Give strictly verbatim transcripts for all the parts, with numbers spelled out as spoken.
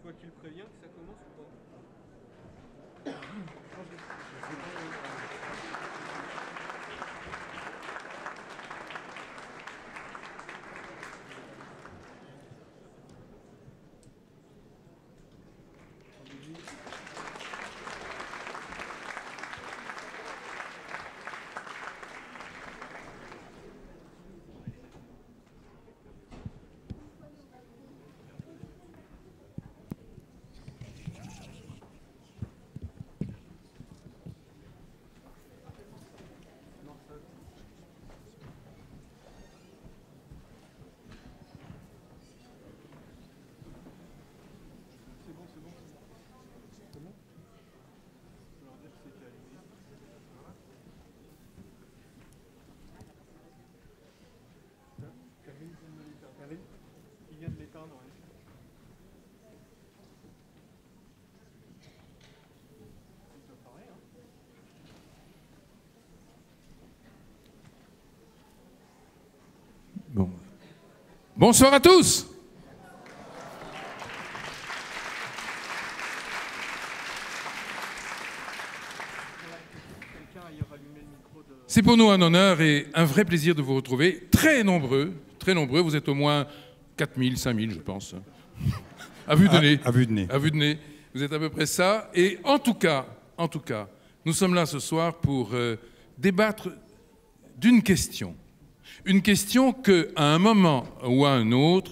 toi qui le préviens que ça commence ou pas? Il vient de l'éteindre, ouais. Ça paraît, hein. Bon. Bonsoir à tous. C'est pour nous un honneur et un vrai plaisir de vous retrouver. Très nombreux, très nombreux. Vous êtes au moins quatre mille, cinq mille, je pense. À vue de à, nez. À vue de nez. À vue de nez. Vous êtes à peu près ça. Et en tout cas, en tout cas, nous sommes là ce soir pour euh, débattre d'une question. Une question qu'à un moment ou à un autre,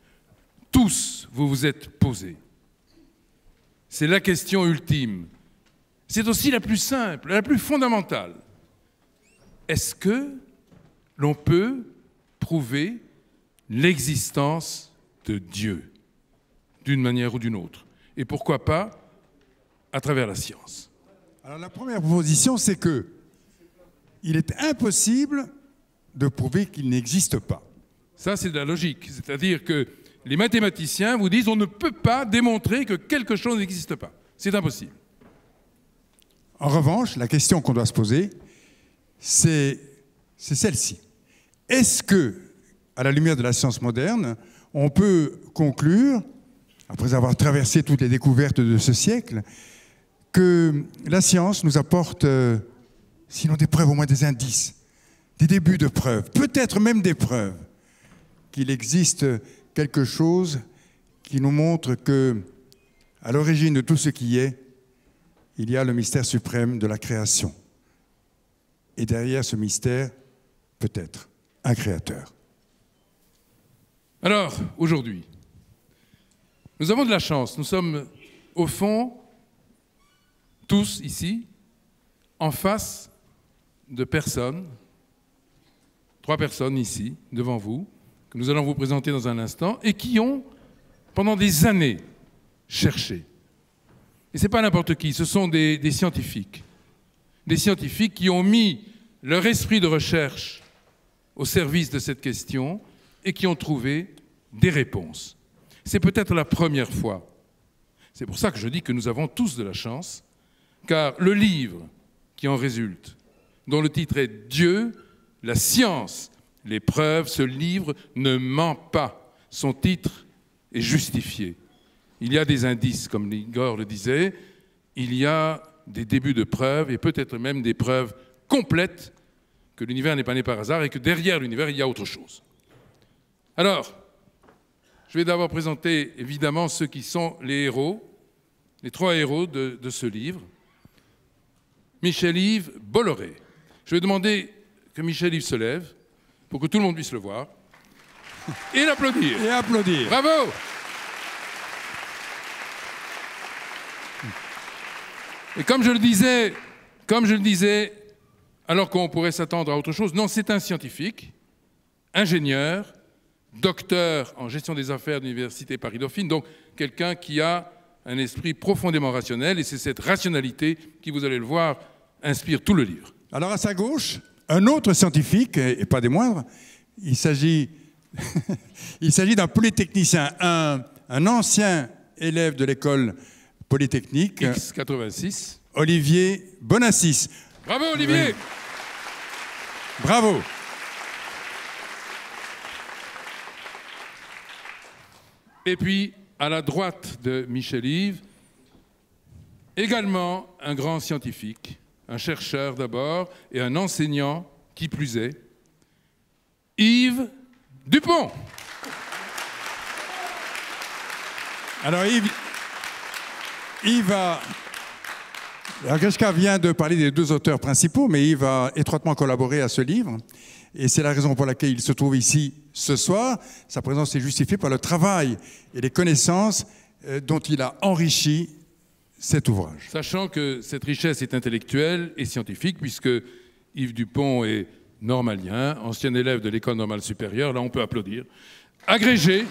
tous vous vous êtes posée. C'est la question ultime. C'est aussi la plus simple, la plus fondamentale. Est-ce que l'on peut prouver l'existence de Dieu, d'une manière ou d'une autre? Et pourquoi pas à travers la science? Alors la première proposition, c'est que il est impossible de prouver qu'il n'existe pas. Ça, c'est de la logique. C'est-à-dire que les mathématiciens vous disent on ne peut pas démontrer que quelque chose n'existe pas. C'est impossible. En revanche, la question qu'on doit se poser, c'est celle-ci. Est-ce que, à la lumière de la science moderne, on peut conclure, après avoir traversé toutes les découvertes de ce siècle, que la science nous apporte, euh, sinon des preuves, au moins des indices, des débuts de preuves, peut-être même des preuves, qu'il existe quelque chose qui nous montre que, à l'origine de tout ce qui est, il y a le mystère suprême de la création. Et derrière ce mystère, peut-être un créateur. Alors, aujourd'hui, nous avons de la chance. Nous sommes, au fond, tous ici, en face de personnes, trois personnes ici, devant vous, que nous allons vous présenter dans un instant, et qui ont, pendant des années, cherché. Et ce n'est pas n'importe qui, ce sont des, des scientifiques. Des scientifiques qui ont mis leur esprit de recherche au service de cette question et qui ont trouvé des réponses. C'est peut-être la première fois. C'est pour ça que je dis que nous avons tous de la chance, car le livre qui en résulte, dont le titre est « Dieu, la science, les preuves », ce livre ne ment pas. Son titre est justifié. Il y a des indices, comme Igor le disait, il y a des débuts de preuves et peut-être même des preuves complètes que l'univers n'est pas né par hasard et que derrière l'univers, il y a autre chose. Alors, je vais d'abord présenter évidemment ceux qui sont les héros, les trois héros de, de ce livre. Michel-Yves Bolloré. Je vais demander que Michel-Yves se lève pour que tout le monde puisse le voir et l'applaudir. Et applaudir. Bravo! Et comme je le disais, comme je le disais, alors qu'on pourrait s'attendre à autre chose, non, c'est un scientifique, ingénieur, docteur en gestion des affaires de l'Université Paris-Dauphine, donc quelqu'un qui a un esprit profondément rationnel, et c'est cette rationalité qui, vous allez le voir, inspire tout le livre. Alors à sa gauche, un autre scientifique, et pas des moindres, il s'agit il s'agit d'un polytechnicien, un, un ancien élève de l'école polytechnique, X quatre-vingt-six. Olivier Bonassis. Bravo Olivier! Oui. Bravo! Et puis, à la droite de Michel-Yves, également un grand scientifique, un chercheur d'abord et un enseignant qui plus est, Yves Dupont. Alors Yves, Yves a... Grishka vient de parler des deux auteurs principaux, mais Yves a étroitement collaboré à ce livre. Et c'est la raison pour laquelle il se trouve ici ce soir. Sa présence est justifiée par le travail et les connaissances dont il a enrichi cet ouvrage. Sachant que cette richesse est intellectuelle et scientifique, puisque Yves Dupont est normalien, ancien élève de l'École normale supérieure, là on peut applaudir, agrégé,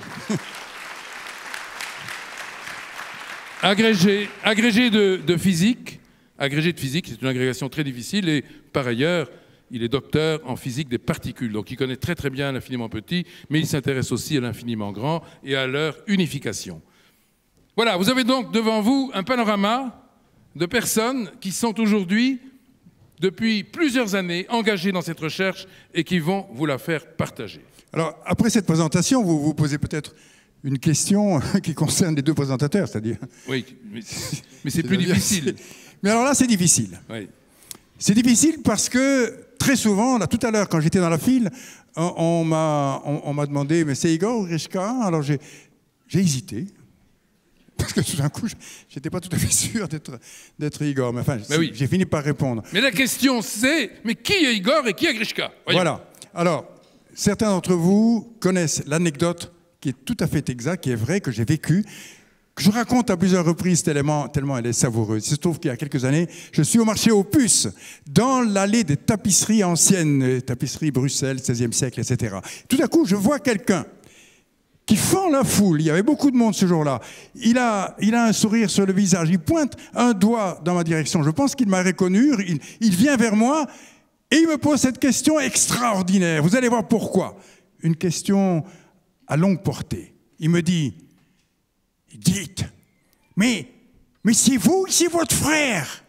agrégé, agrégé de, de physique, agrégé de physique, c'est une agrégation très difficile, et par ailleurs, il est docteur en physique des particules, donc il connaît très très bien l'infiniment petit, mais il s'intéresse aussi à l'infiniment grand et à leur unification. Voilà, vous avez donc devant vous un panorama de personnes qui sont aujourd'hui, depuis plusieurs années, engagées dans cette recherche et qui vont vous la faire partager. Alors, après cette présentation, vous vous posez peut-être une question qui concerne les deux présentateurs, c'est-à-dire... Oui, mais, mais c'est plus difficile. Mais alors là, c'est difficile. Oui. C'est difficile parce que, très souvent, là, tout à l'heure, quand j'étais dans la file, on, on m'a on, on m'a demandé, mais c'est Igor ou Grishka? Alors j'ai hésité. Parce que tout d'un coup, je n'étais pas tout à fait sûr d'être Igor. Mais enfin, mais oui. J'ai fini par répondre. Mais la question, c'est, mais qui est Igor et qui est Grishka? Voilà. Alors, certains d'entre vous connaissent l'anecdote qui est tout à fait exacte, qui est vraie, que j'ai vécue, que je raconte à plusieurs reprises tellement, tellement elle est savoureuse. Il se trouve qu'il y a quelques années, je suis au marché aux puces, dans l'allée des tapisseries anciennes, tapisseries Bruxelles, seizième siècle, et cetera. Tout à coup, je vois quelqu'un qui fend la foule. Il y avait beaucoup de monde ce jour-là. Il a, il a un sourire sur le visage. Il pointe un doigt dans ma direction. Je pense qu'il m'a reconnu. Il, il vient vers moi et il me pose cette question extraordinaire. Vous allez voir pourquoi. Une question à longue portée. Il me dit, dites, mais, mais c'est vous, c'est votre frère.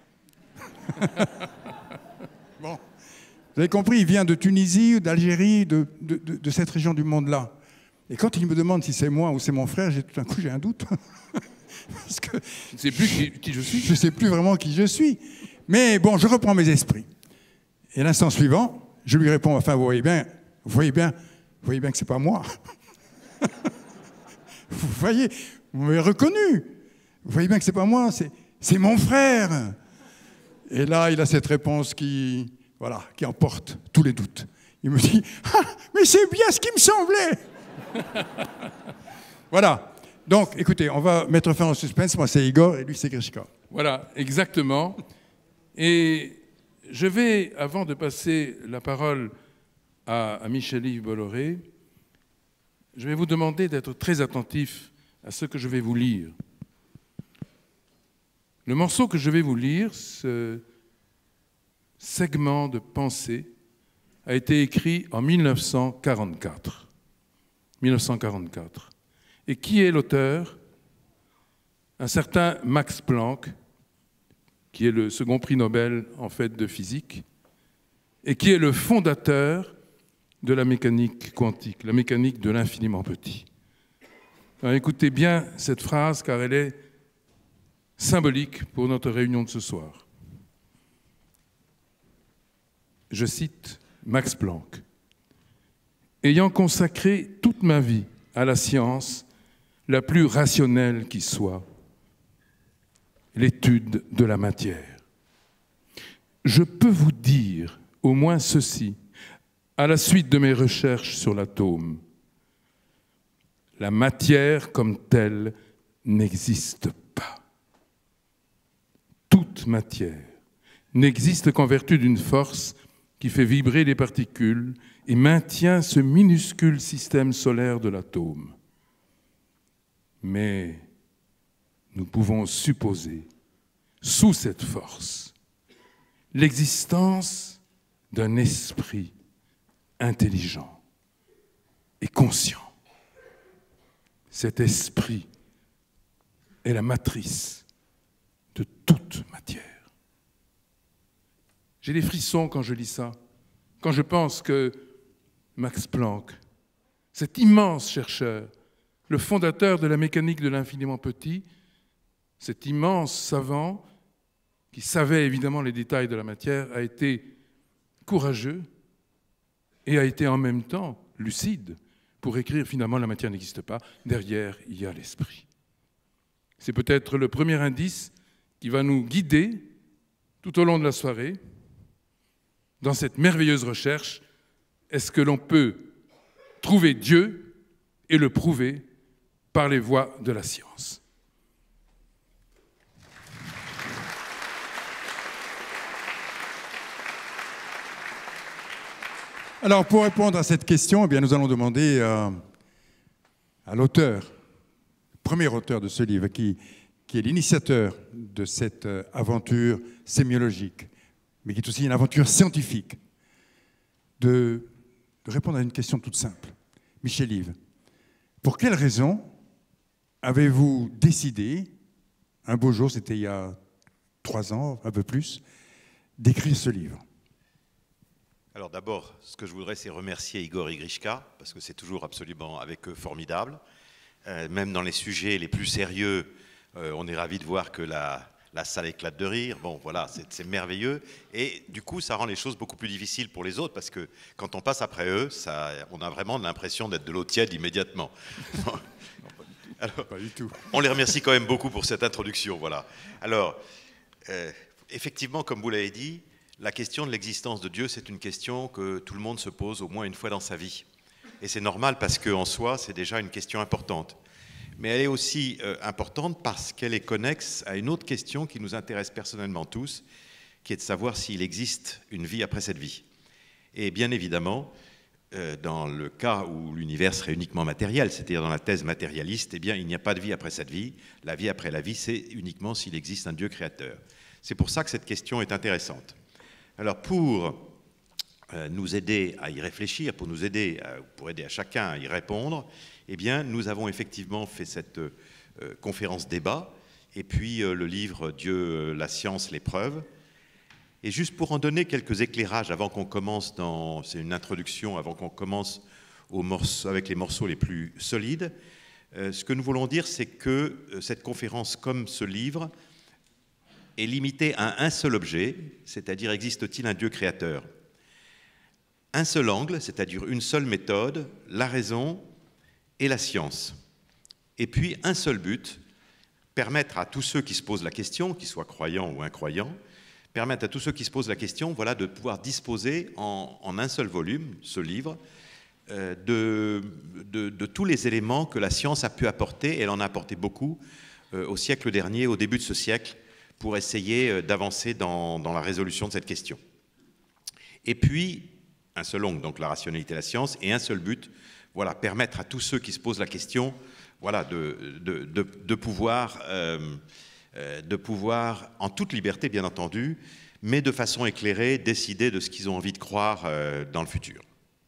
Bon, vous avez compris, il vient de Tunisie, d'Algérie, de, de, de, de cette région du monde-là. Et quand il me demande si c'est moi ou c'est mon frère, tout d'un coup, j'ai un doute. Parce que je ne sais plus qui, qui je suis. Je ne sais plus vraiment qui je suis. Mais bon, je reprends mes esprits. Et l'instant suivant, je lui réponds, enfin, vous voyez bien, vous voyez bien, vous voyez bien que ce n'est pas moi. Vous voyez, vous m'avez reconnu. Vous voyez bien que ce n'est pas moi, c'est mon frère. Et là, il a cette réponse qui, voilà, qui emporte tous les doutes. Il me dit, ah, mais c'est bien ce qui me semblait. Voilà. Donc, écoutez, on va mettre fin au suspense. Moi, c'est Igor et lui, c'est Grishka. Voilà, exactement. Et je vais, avant de passer la parole à, à Michel-Yves Bolloré, je vais vous demander d'être très attentif à ce que je vais vous lire. Le morceau que je vais vous lire, ce segment de pensée, a été écrit en mille neuf cent quarante-quatre. mille neuf cent quarante-quatre. Et qui est l'auteur? Un certain Max Planck, qui est le second prix Nobel en fait de physique, et qui est le fondateur de la mécanique quantique, la mécanique de l'infiniment petit. Alors, écoutez bien cette phrase, car elle est symbolique pour notre réunion de ce soir. Je cite Max Planck. Ayant consacré toute ma vie à la science la plus rationnelle qui soit, l'étude de la matière, je peux vous dire au moins ceci, à la suite de mes recherches sur l'atome. La matière comme telle n'existe pas. Toute matière n'existe qu'en vertu d'une force qui fait vibrer les particules et maintient ce minuscule système solaire de l'atome. Mais nous pouvons supposer, sous cette force, l'existence d'un esprit intelligent et conscient. Cet esprit est la matrice de toute matière. J'ai des frissons quand je lis ça, quand je pense que Max Planck, cet immense chercheur, le fondateur de la mécanique de l'infiniment petit, cet immense savant qui savait évidemment les détails de la matière, a été courageux et a été en même temps lucide pour écrire finalement la matière n'existe pas, derrière il y a l'esprit. C'est peut-être le premier indice qui va nous guider tout au long de la soirée dans cette merveilleuse recherche. Est-ce que l'on peut trouver Dieu et le prouver par les voies de la science ? Alors, pour répondre à cette question, eh bien, nous allons demander euh, à l'auteur, premier auteur de ce livre, qui, qui est l'initiateur de cette euh, aventure sémiologique, mais qui est aussi une aventure scientifique, de, de répondre à une question toute simple. Michel Yves, pour quelle raison avez-vous décidé, un beau jour, c'était il y a trois ans, un peu plus, d'écrire ce livre ? Alors d'abord, ce que je voudrais, c'est remercier Igor et Grishka, parce que c'est toujours absolument avec eux formidable. Euh, même dans les sujets les plus sérieux, euh, on est ravis de voir que la, la salle éclate de rire. Bon, voilà, c'est merveilleux. Et du coup, ça rend les choses beaucoup plus difficiles pour les autres, parce que quand on passe après eux, ça, on a vraiment l'impression d'être de l'eau tiède immédiatement. Alors, pas du tout. On les remercie quand même beaucoup pour cette introduction. Voilà. Alors, euh, effectivement, comme vous l'avez dit, la question de l'existence de Dieu, c'est une question que tout le monde se pose au moins une fois dans sa vie. Et c'est normal parce qu'en soi, c'est déjà une question importante. Mais elle est aussi euh, importante parce qu'elle est connexe à une autre question qui nous intéresse personnellement tous, qui est de savoir s'il existe une vie après cette vie. Et bien évidemment, euh, dans le cas où l'univers serait uniquement matériel, c'est-à-dire dans la thèse matérialiste, eh bien, il n'y a pas de vie après cette vie. La vie après la vie, c'est uniquement s'il existe un Dieu créateur. C'est pour ça que cette question est intéressante. Alors pour euh, nous aider à y réfléchir, pour nous aider, à, pour aider à chacun à y répondre, eh bien, nous avons effectivement fait cette euh, conférence débat et puis euh, le livre Dieu, la science, les preuves. Et juste pour en donner quelques éclairages avant qu'on commence dans, c'est une introduction avant qu'on commence aux morceaux, avec les morceaux les plus solides, euh, ce que nous voulons dire, c'est que euh, cette conférence, comme ce livre, est limité à un seul objet, c'est-à-dire existe-t-il un Dieu créateur? Un seul angle, c'est-à-dire une seule méthode, la raison et la science. Et puis un seul but, permettre à tous ceux qui se posent la question, qu'ils soient croyants ou incroyants, permettre à tous ceux qui se posent la question, voilà, de pouvoir disposer en, en un seul volume, ce livre, euh, de, de, de tous les éléments que la science a pu apporter, et elle en a apporté beaucoup, euh, au siècle dernier, au début de ce siècle, pour essayer d'avancer dans, dans la résolution de cette question. Et puis, un seul angle, donc la rationalité et la science, et un seul but, voilà, permettre à tous ceux qui se posent la question, voilà, de, de, de, de, pouvoir, euh, de pouvoir, en toute liberté bien entendu, mais de façon éclairée, décider de ce qu'ils ont envie de croire euh, dans le futur.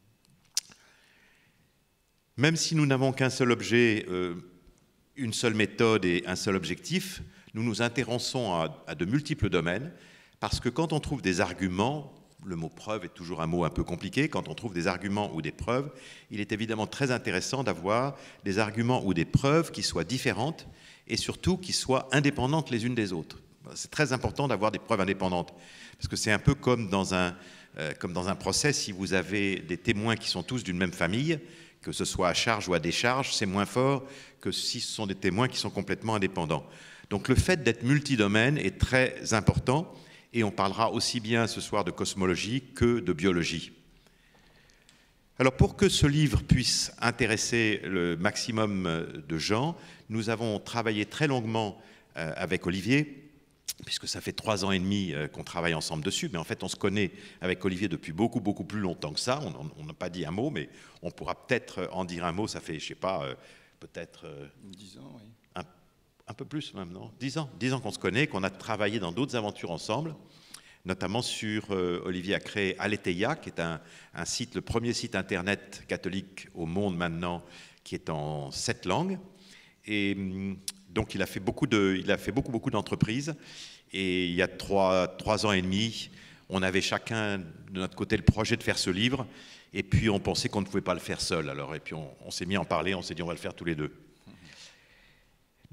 Même si nous n'avons qu'un seul objet, euh, une seule méthode et un seul objectif, nous nous intéressons à, à de multiples domaines, parce que quand on trouve des arguments, le mot preuve est toujours un mot un peu compliqué, quand on trouve des arguments ou des preuves, il est évidemment très intéressant d'avoir des arguments ou des preuves qui soient différentes et surtout qui soient indépendantes les unes des autres. C'est très important d'avoir des preuves indépendantes, parce que c'est un peu comme dans un, euh, comme dans un procès, si vous avez des témoins qui sont tous d'une même famille, que ce soit à charge ou à décharge, c'est moins fort que si ce sont des témoins qui sont complètement indépendants. Donc le fait d'être multidomaine est très important et on parlera aussi bien ce soir de cosmologie que de biologie. Alors pour que ce livre puisse intéresser le maximum de gens, nous avons travaillé très longuement avec Olivier, puisque ça fait trois ans et demi qu'on travaille ensemble dessus, mais en fait on se connaît avec Olivier depuis beaucoup beaucoup plus longtemps que ça. On n'a pas dit un mot, mais on pourra peut-être en dire un mot, ça fait, je sais pas, peut-être... dix ans, oui. Un peu plus maintenant, dix ans, dix ans qu'on se connaît, qu'on a travaillé dans d'autres aventures ensemble, notamment sur, euh, Olivier a créé Aletheia, qui est un, un site, le premier site internet catholique au monde maintenant, qui est en sept langues. Et donc il a fait beaucoup de, il a fait beaucoup, beaucoup d'entreprises. Et il y a trois, trois ans et demi, on avait chacun de notre côté le projet de faire ce livre. Et puis on pensait qu'on ne pouvait pas le faire seul. Alors, et puis on, on s'est mis à en parler, on s'est dit on va le faire tous les deux.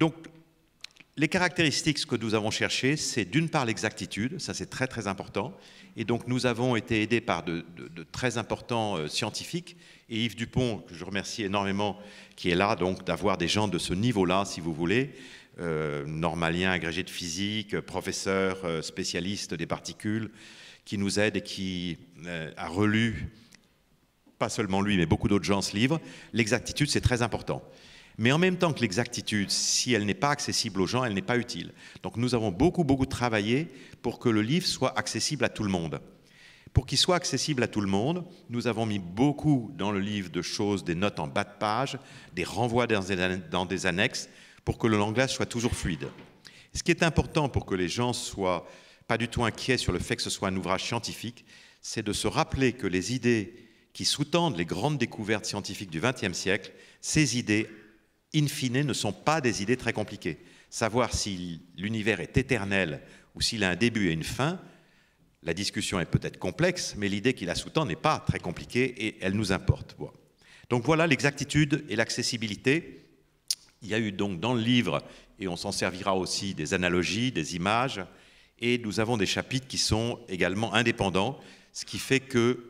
Donc, les caractéristiques que nous avons cherchées, c'est d'une part l'exactitude, ça c'est très très important, et donc nous avons été aidés par de, de, de très importants euh, scientifiques, et Yves Dupont, que je remercie énormément, qui est là, donc d'avoir des gens de ce niveau-là, si vous voulez, euh, normalien, agrégé de physique, professeur, euh, spécialiste des particules, qui nous aide et qui euh, a relu, pas seulement lui, mais beaucoup d'autres gens ce livre. L'exactitude, c'est très important. Mais en même temps que l'exactitude, si elle n'est pas accessible aux gens, elle n'est pas utile. Donc nous avons beaucoup, beaucoup travaillé pour que le livre soit accessible à tout le monde. Pour qu'il soit accessible à tout le monde, nous avons mis beaucoup dans le livre de choses, des notes en bas de page, des renvois dans des, dans des annexes, pour que le langage soit toujours fluide. Ce qui est important pour que les gens soient pas du tout inquiets sur le fait que ce soit un ouvrage scientifique, c'est de se rappeler que les idées qui sous-tendent les grandes découvertes scientifiques du vingtième siècle, ces idées, in fine, ne sont pas des idées très compliquées. Savoir si l'univers est éternel ou s'il a un début et une fin, la discussion est peut-être complexe, mais l'idée qui la sous-tend n'est pas très compliquée et elle nous importe. Bon. Donc voilà l'exactitude et l'accessibilité. Il y a eu donc dans le livre, et on s'en servira aussi, des analogies, des images, et nous avons des chapitres qui sont également indépendants, ce qui fait que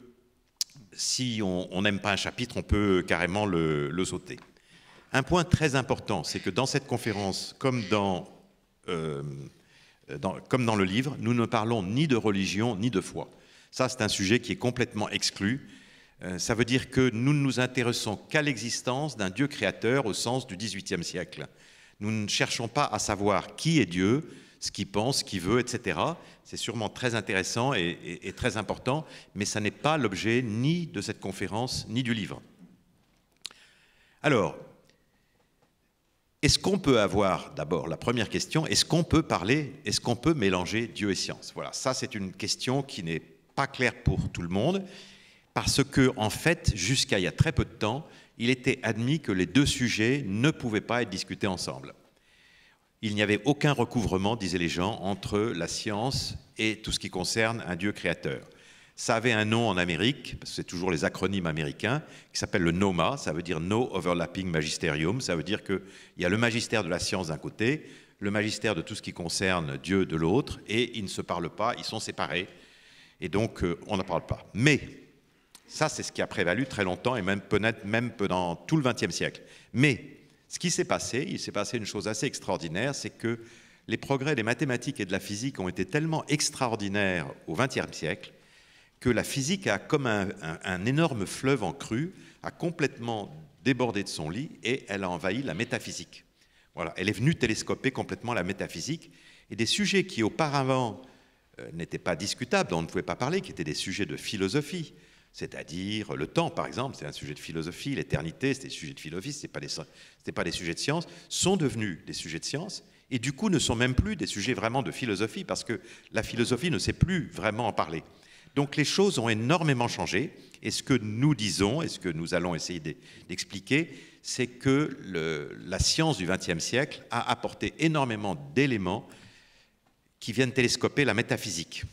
si on n'aime pas un chapitre, on peut carrément le, le sauter. Un point très important, c'est que dans cette conférence, comme dans, euh, dans, comme dans le livre, nous ne parlons ni de religion ni de foi. Ça, c'est un sujet qui est complètement exclu. Euh, ça veut dire que nous ne nous intéressons qu'à l'existence d'un Dieu créateur au sens du dix-huitième siècle. Nous ne cherchons pas à savoir qui est Dieu, ce qu'il pense, ce qu'il veut, et cetera. C'est sûrement très intéressant et, et, et très important, mais ça n'est pas l'objet ni de cette conférence, ni du livre. Alors, est-ce qu'on peut avoir, d'abord, la première question, est-ce qu'on peut parler, est-ce qu'on peut mélanger Dieu et science? Voilà, ça c'est une question qui n'est pas claire pour tout le monde, parce que, en fait, jusqu'à il y a très peu de temps, il était admis que les deux sujets ne pouvaient pas être discutés ensemble. Il n'y avait aucun recouvrement, disaient les gens, entre la science et tout ce qui concerne un Dieu créateur. Ça avait un nom en Amérique, parce que c'est toujours les acronymes américains, qui s'appelle le NOMA, ça veut dire No Overlapping Magisterium, ça veut dire qu'il y a le magistère de la science d'un côté, le magistère de tout ce qui concerne Dieu de l'autre, et ils ne se parlent pas, ils sont séparés, et donc euh, on n'en parle pas. Mais ça, c'est ce qui a prévalu très longtemps, et même peut-être même pendant tout le vingtième siècle. Mais ce qui s'est passé, il s'est passé une chose assez extraordinaire, c'est que les progrès des mathématiques et de la physique ont été tellement extraordinaires au vingtième siècle que la physique a, comme un, un, un énorme fleuve en crue, a complètement débordé de son lit et elle a envahi la métaphysique. Voilà, elle est venue télescoper complètement la métaphysique et des sujets qui auparavant euh, n'étaient pas discutables, dont on ne pouvait pas parler, qui étaient des sujets de philosophie, c'est-à-dire le temps, par exemple, c'est un sujet de philosophie, l'éternité, c'était des sujets de philosophie, ce n'étaient pas, pas des sujets de science, sont devenus des sujets de science et du coup ne sont même plus des sujets vraiment de philosophie parce que la philosophie ne sait plus vraiment en parler. Donc les choses ont énormément changé et ce que nous disons et ce que nous allons essayer d'expliquer, c'est que le, la science du vingtième siècle a apporté énormément d'éléments qui viennent télescoper la métaphysique.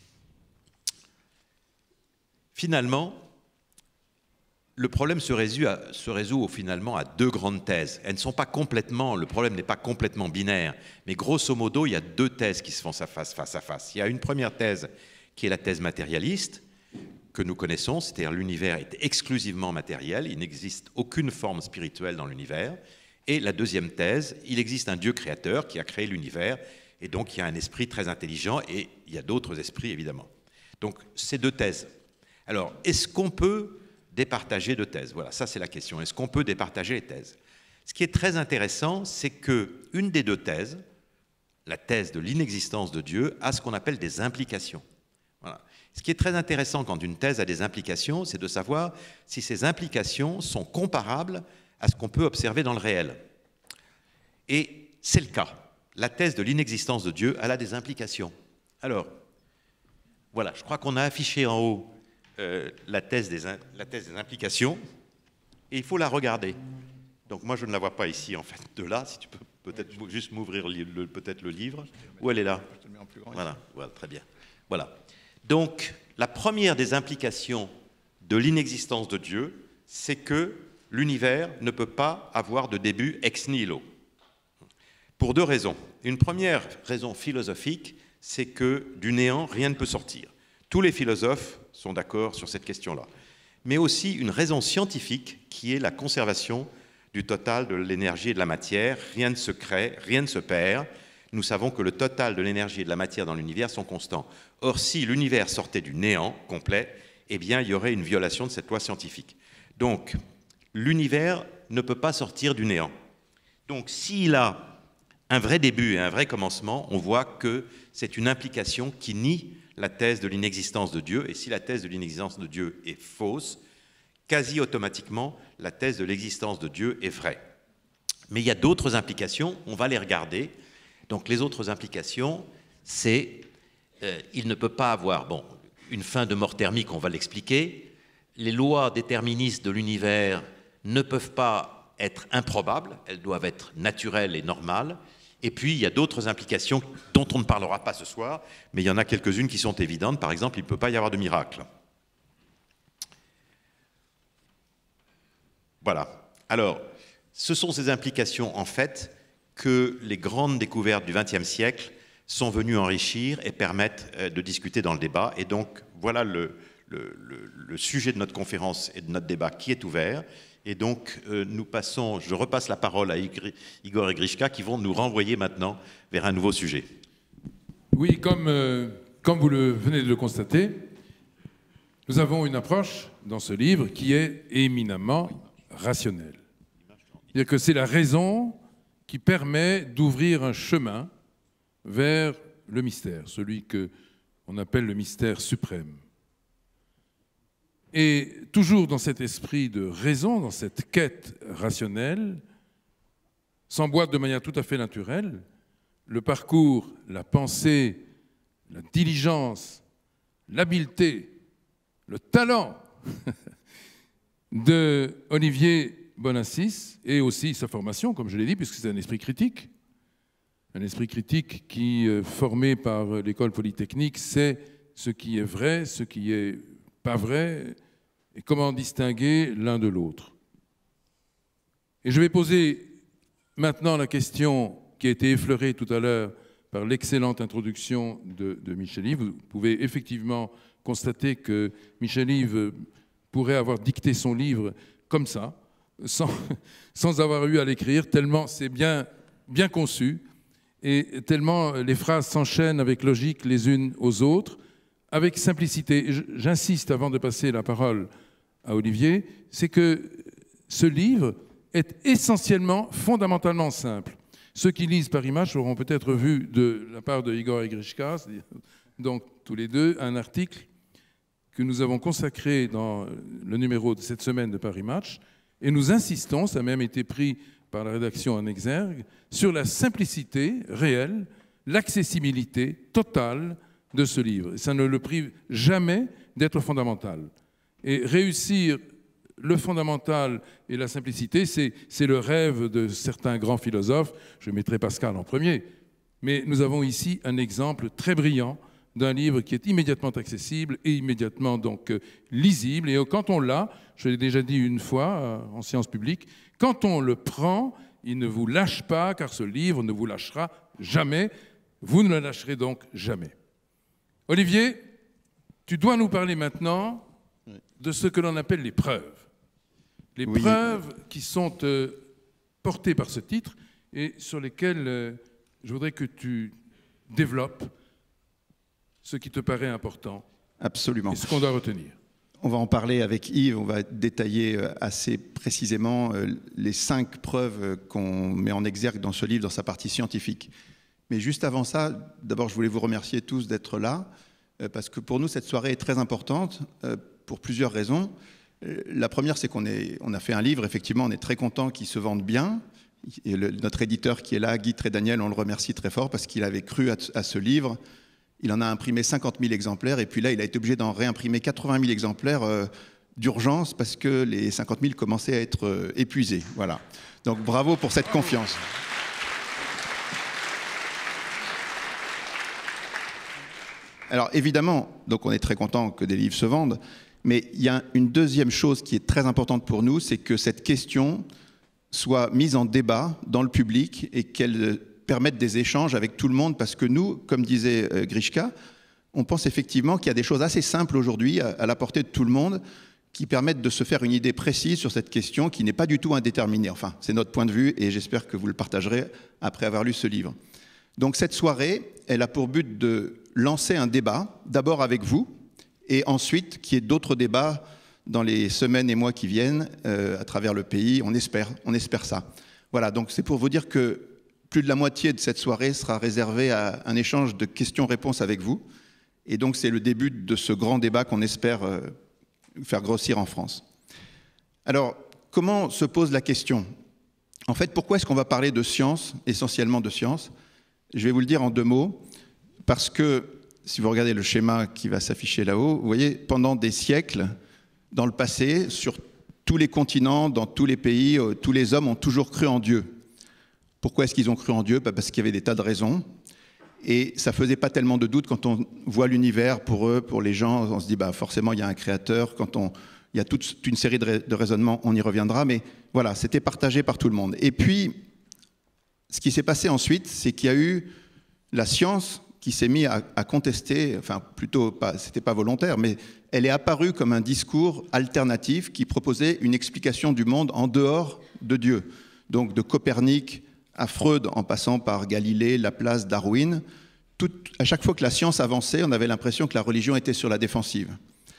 Finalement, le problème se résout, à, se résout finalement à deux grandes thèses. Elles ne sont pas complètement, le problème n'est pas complètement binaire, mais grosso modo, il y a deux thèses qui se font face, face à face. Il y a une première thèse qui est la thèse matérialiste, que nous connaissons, c'est-à-dire l'univers est exclusivement matériel, il n'existe aucune forme spirituelle dans l'univers. Et la deuxième thèse, il existe un Dieu créateur qui a créé l'univers, et donc il y a un esprit très intelligent, et il y a d'autres esprits, évidemment. Donc, ces deux thèses. Alors, est-ce qu'on peut départager deux thèses? Voilà, ça c'est la question. Est-ce qu'on peut départager les thèses? Ce qui est très intéressant, c'est qu'une des deux thèses, la thèse de l'inexistence de Dieu, a ce qu'on appelle des implications. Voilà. Ce qui est très intéressant quand une thèse a des implications, c'est de savoir si ces implications sont comparables à ce qu'on peut observer dans le réel. Et c'est le cas. La thèse de l'inexistence de Dieu, elle a des implications. Alors, voilà, je crois qu'on a affiché en haut euh, la, thèse des, la thèse des implications, et il faut la regarder. Donc moi, je ne la vois pas ici, en fait, de là, si tu peux peut-être juste m'ouvrir peut-être le livre. Où elle est là? Je te le mets en plus grand. Voilà, voilà, très bien. Voilà. Donc, la première des implications de l'inexistence de Dieu, c'est que l'univers ne peut pas avoir de début ex nihilo. Pour deux raisons. Une première raison philosophique, c'est que du néant, rien ne peut sortir. Tous les philosophes sont d'accord sur cette question-là. Mais aussi une raison scientifique qui est la conservation du total de l'énergie et de la matière. Rien ne se crée, rien ne se perd. Nous savons que le total de l'énergie et de la matière dans l'univers sont constants. Or, si l'univers sortait du néant complet, eh bien, il y aurait une violation de cette loi scientifique. Donc, l'univers ne peut pas sortir du néant. Donc, s'il a un vrai début et un vrai commencement, on voit que c'est une implication qui nie la thèse de l'inexistence de Dieu. Et si la thèse de l'inexistence de Dieu est fausse, quasi automatiquement, la thèse de l'existence de Dieu est vraie. Mais il y a d'autres implications, on va les regarder. Donc, les autres implications, c'est euh, il ne peut pas avoir, bon, une fin de mort thermique, on va l'expliquer. Les lois déterministes de l'univers ne peuvent pas être improbables, elles doivent être naturelles et normales. Et puis, il y a d'autres implications dont on ne parlera pas ce soir, mais il y en a quelques-unes qui sont évidentes. Par exemple, il ne peut pas y avoir de miracle. Voilà. Alors, ce sont ces implications, en fait, que les grandes découvertes du vingtième siècle sont venues enrichir et permettent de discuter dans le débat. Et donc, voilà le, le, le, le sujet de notre conférence et de notre débat qui est ouvert. Et donc, euh, nous passons, je repasse la parole à Igor et Grishka qui vont nous renvoyer maintenant vers un nouveau sujet. Oui, comme, euh, comme vous le, venez de le constater, nous avons une approche dans ce livre qui est éminemment rationnelle. C'est-à-dire que c'est la raison qui permet d'ouvrir un chemin vers le mystère, celui qu'on appelle le mystère suprême. Et toujours dans cet esprit de raison, dans cette quête rationnelle, s'emboîte de manière tout à fait naturelle le parcours, la pensée, la diligence, l'habileté, le talent de Olivier Bonassis et aussi sa formation, comme je l'ai dit, puisque c'est un esprit critique. Un esprit critique qui, formé par l'école polytechnique, sait ce qui est vrai, ce qui est pas vrai, et comment distinguer l'un de l'autre. Et je vais poser maintenant la question qui a été effleurée tout à l'heure par l'excellente introduction de, de Michel-Yves. Vous pouvez effectivement constater que Michel-Yves pourrait avoir dicté son livre comme ça, sans, sans avoir eu à l'écrire, tellement c'est bien, bien conçu, et tellement les phrases s'enchaînent avec logique les unes aux autres, avec simplicité. J'insiste, avant de passer la parole à Olivier, c'est que ce livre est essentiellement, fondamentalement simple. Ceux qui lisent Paris Match auront peut-être vu de la part de Igor et Grishka, donc tous les deux, un article que nous avons consacré dans le numéro de cette semaine de Paris Match, et nous insistons, ça a même été pris par la rédaction en exergue, sur la simplicité réelle, l'accessibilité totale de ce livre. Et ça ne le prive jamais d'être fondamental. Et réussir le fondamental et la simplicité, c'est le rêve de certains grands philosophes. Je mettrai Pascal en premier. Mais nous avons ici un exemple très brillant d'un livre qui est immédiatement accessible et immédiatement donc lisible. Et quand on l'a, je l'ai déjà dit une fois en séance publique, quand on le prend, il ne vous lâche pas, car ce livre ne vous lâchera jamais. Vous ne le lâcherez donc jamais. Olivier, tu dois nous parler maintenant de ce que l'on appelle les preuves. Les oui. preuves qui sont euh, portées par ce titre et sur lesquelles euh, je voudrais que tu développes ce qui te paraît important. Absolument. Et ce qu'on doit retenir. On va en parler avec Yves, on va détailler assez précisément les cinq preuves qu'on met en exergue dans ce livre, dans sa partie scientifique. Mais juste avant ça, d'abord je voulais vous remercier tous d'être là, parce que pour nous cette soirée est très importante, pour plusieurs raisons. La première, c'est qu'on on a fait un livre, effectivement, on est très content qu'il se vende bien. Et le, notre éditeur qui est là, Guy Trédaniel, on le remercie très fort parce qu'il avait cru à, à ce livre. Il en a imprimé cinquante mille exemplaires et puis là, il a été obligé d'en réimprimer quatre-vingt mille exemplaires euh, d'urgence parce que les cinquante mille commençaient à être euh, épuisés. Voilà. Donc bravo pour cette confiance. Alors évidemment, donc on est très content que des livres se vendent, mais il y a une deuxième chose qui est très importante pour nous, c'est que cette question soit mise en débat dans le public et qu'elle permettre des échanges avec tout le monde, parce que nous, comme disait euh, Grishka, on pense effectivement qu'il y a des choses assez simples aujourd'hui à, à la portée de tout le monde qui permettent de se faire une idée précise sur cette question qui n'est pas du tout indéterminée. Enfin, c'est notre point de vue et j'espère que vous le partagerez après avoir lu ce livre. Donc cette soirée, elle a pour but de lancer un débat, d'abord avec vous, et ensuite qu'il y ait d'autres débats dans les semaines et mois qui viennent euh, à travers le pays. On espère, on espère ça. Voilà, donc c'est pour vous dire que plus de la moitié de cette soirée sera réservée à un échange de questions-réponses avec vous. Et donc c'est le début de ce grand débat qu'on espère euh, faire grossir en France. Alors, comment se pose la question? En fait, pourquoi est-ce qu'on va parler de science, essentiellement de science? Je vais vous le dire en deux mots, parce que, si vous regardez le schéma qui va s'afficher là-haut, vous voyez, pendant des siècles, dans le passé, sur tous les continents, dans tous les pays, tous les hommes ont toujours cru en Dieu. Pourquoi est-ce qu'ils ont cru en Dieu? Parce qu'il y avait des tas de raisons. Et ça ne faisait pas tellement de doute quand on voit l'univers, pour eux, pour les gens, on se dit bah, forcément il y a un créateur, quand on, il y a toute une série de, rais, de raisonnements, on y reviendra, mais voilà, c'était partagé par tout le monde. Et puis, ce qui s'est passé ensuite, c'est qu'il y a eu la science qui s'est mise à, à contester, enfin plutôt, pas, c'était pas volontaire, mais elle est apparue comme un discours alternatif qui proposait une explication du monde en dehors de Dieu. Donc de Copernic à Freud, en passant par Galilée, Laplace, Darwin, tout, à chaque fois que la science avançait, on avait l'impression que la religion était sur la défensive.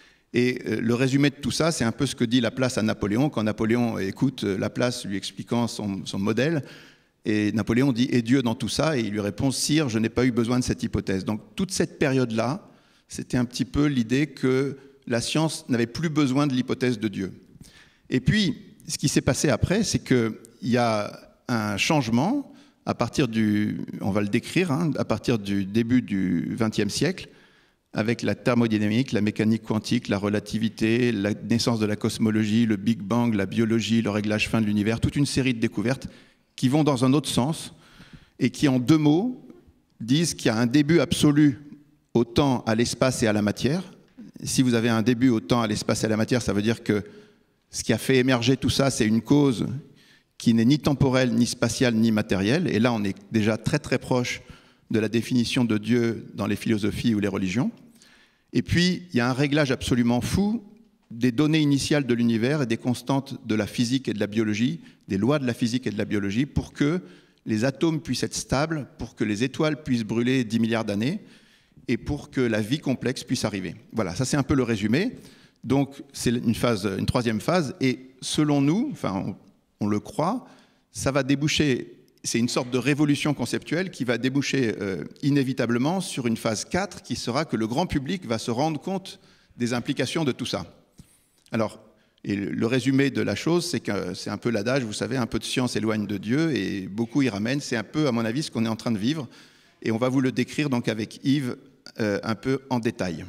Et euh, le résumé de tout ça, c'est un peu ce que dit Laplace à Napoléon, quand Napoléon écoute Laplace lui expliquant son, son modèle, et Napoléon dit « Et Dieu dans tout ça ?» et il lui répond « Sire, je n'ai pas eu besoin de cette hypothèse. » Donc toute cette période-là, c'était un petit peu l'idée que la science n'avait plus besoin de l'hypothèse de Dieu. Et puis, ce qui s'est passé après, c'est qu'il y a un changement à partir du, on va le décrire, hein, à partir du début du vingtième siècle, avec la thermodynamique, la mécanique quantique, la relativité, la naissance de la cosmologie, le Big Bang, la biologie, le réglage fin de l'univers, toute une série de découvertes qui vont dans un autre sens et qui, en deux mots, disent qu'il y a un début absolu au temps, à l'espace et à la matière. Si vous avez un début au temps, à l'espace et à la matière, ça veut dire que ce qui a fait émerger tout ça, c'est une cause qui n'est ni temporelle, ni spatiale, ni matérielle. Et là, on est déjà très très proche de la définition de Dieu dans les philosophies ou les religions. Et puis, il y a un réglage absolument fou des données initiales de l'univers et des constantes de la physique et de la biologie, des lois de la physique et de la biologie, pour que les atomes puissent être stables, pour que les étoiles puissent brûler dix milliards d'années, et pour que la vie complexe puisse arriver. Voilà, ça c'est un peu le résumé. Donc, c'est une phase, une troisième phase, et selon nous, enfin, on, on le croit, ça va déboucher, c'est une sorte de révolution conceptuelle qui va déboucher euh, inévitablement sur une phase quatre qui sera que le grand public va se rendre compte des implications de tout ça. Alors, et le résumé de la chose, c'est que c'est un peu l'adage, vous savez, un peu de science éloigne de Dieu, et beaucoup y ramènent. C'est un peu, à mon avis, ce qu'on est en train de vivre, et on va vous le décrire donc avec Yves euh, un peu en détail.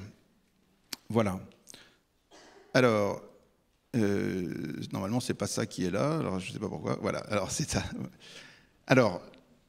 Voilà. Alors, euh, normalement, c'est pas ça qui est là, alors je ne sais pas pourquoi. Voilà, alors c'est ça. Alors,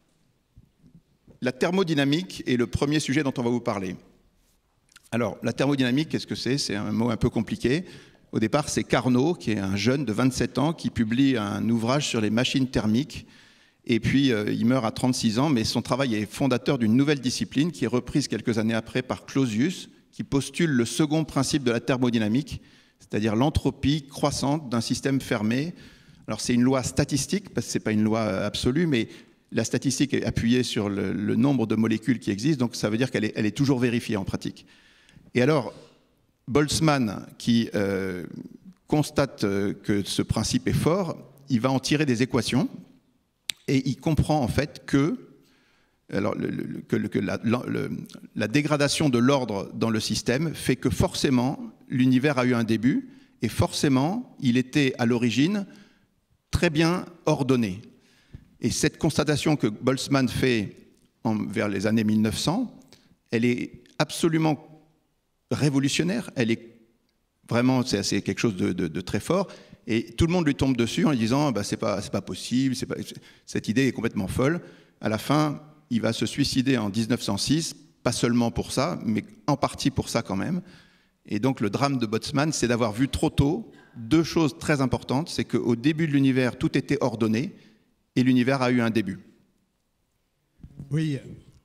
la thermodynamique est le premier sujet dont on va vous parler. Alors, la thermodynamique, qu'est-ce que c'est? C'est un mot un peu compliqué. Au départ, c'est Carnot, qui est un jeune de vingt-sept ans, qui publie un ouvrage sur les machines thermiques. Et puis, euh, il meurt à trente-six ans, mais son travail est fondateur d'une nouvelle discipline qui est reprise quelques années après par Clausius, qui postule le second principe de la thermodynamique, c'est-à-dire l'entropie croissante d'un système fermé. Alors, c'est une loi statistique, parce que ce n'est pas une loi absolue, mais la statistique est appuyée sur le, le nombre de molécules qui existent, donc ça veut dire qu'elle est, elle est toujours vérifiée en pratique. Et alors, Boltzmann, qui euh, constate euh, que ce principe est fort, il va en tirer des équations et il comprend en fait que, alors, le, le, que, que la, le, la dégradation de l'ordre dans le système fait que forcément l'univers a eu un début et forcément il était à l'origine très bien ordonné. Et cette constatation que Boltzmann fait en, vers les années mille neuf cents, elle est absolument révolutionnaire, elle est vraiment, c'est, c'est quelque chose de, de, de très fort, et tout le monde lui tombe dessus en lui disant bah, c'est pas, c'est pas possible, c'est pas, cette idée est complètement folle. À la fin, il va se suicider en mille neuf cent six, pas seulement pour ça, mais en partie pour ça quand même. Et donc le drame de Boltzmann, c'est d'avoir vu trop tôt deux choses très importantes, c'est qu'au début de l'univers, tout était ordonné, et l'univers a eu un début. Oui,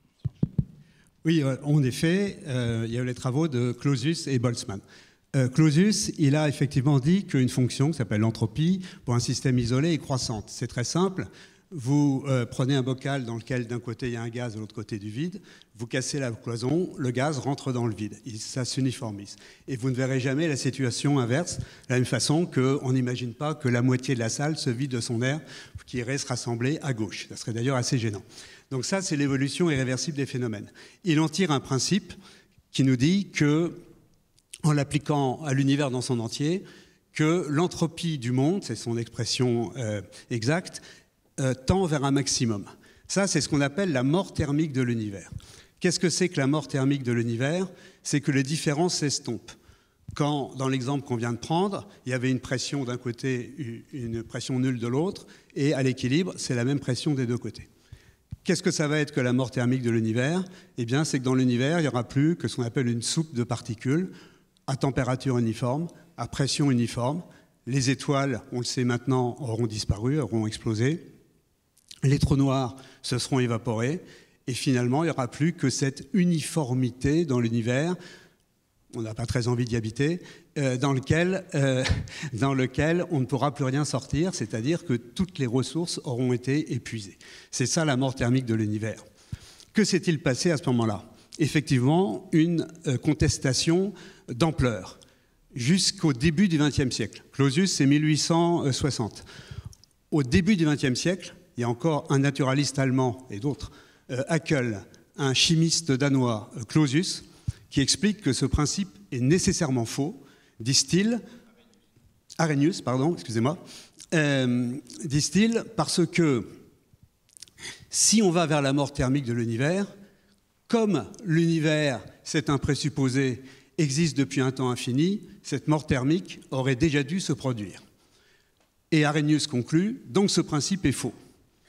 oui, en effet, euh, il y a eu les travaux de Clausius et Boltzmann. Euh, Clausius, il a effectivement dit qu'une fonction qui s'appelle l'entropie, pour un système isolé, est croissante. C'est très simple. Vous euh, prenez un bocal dans lequel d'un côté il y a un gaz, de l'autre côté du vide, vous cassez la cloison, le gaz rentre dans le vide, et ça s'uniformise. Et vous ne verrez jamais la situation inverse, de la même façon qu'on n'imagine pas que la moitié de la salle se vide de son air qui irait se rassembler à gauche. Ça serait d'ailleurs assez gênant. Donc ça, c'est l'évolution irréversible des phénomènes. Il en tire un principe qui nous dit que, en l'appliquant à l'univers dans son entier, que l'entropie du monde, c'est son expression euh, exacte, euh, tend vers un maximum. Ça, c'est ce qu'on appelle la mort thermique de l'univers. Qu'est-ce que c'est que la mort thermique de l'univers? C'est que les différences s'estompent. Quand, dans l'exemple qu'on vient de prendre, il y avait une pression d'un côté, une pression nulle de l'autre, et à l'équilibre, c'est la même pression des deux côtés. Qu'est-ce que ça va être que la mort thermique de l'univers? Eh bien, c'est que dans l'univers, il n'y aura plus que ce qu'on appelle une soupe de particules, à température uniforme, à pression uniforme. Les étoiles, on le sait maintenant, auront disparu, auront explosé. Les trous noirs se seront évaporés. Et finalement, il n'y aura plus que cette uniformité dans l'univers, on n'a pas très envie d'y habiter, euh, dans, lequel, euh, dans lequel on ne pourra plus rien sortir, c'est-à-dire que toutes les ressources auront été épuisées. C'est ça la mort thermique de l'univers. Que s'est-il passé à ce moment-là? Effectivement, une euh, contestation d'ampleur jusqu'au début du vingtième siècle. Clausius, c'est mille huit cent soixante. Au début du vingtième siècle, il y a encore un naturaliste allemand et d'autres, euh, Haeckel, un chimiste danois, euh, Clausius, qui explique que ce principe est nécessairement faux, disent-ils, Arrhenius, pardon, excusez-moi, euh, disent-ils, parce que si on va vers la mort thermique de l'univers, comme l'univers, c'est un présupposé, existe depuis un temps infini, cette mort thermique aurait déjà dû se produire. Et Arrhenius conclut, donc ce principe est faux.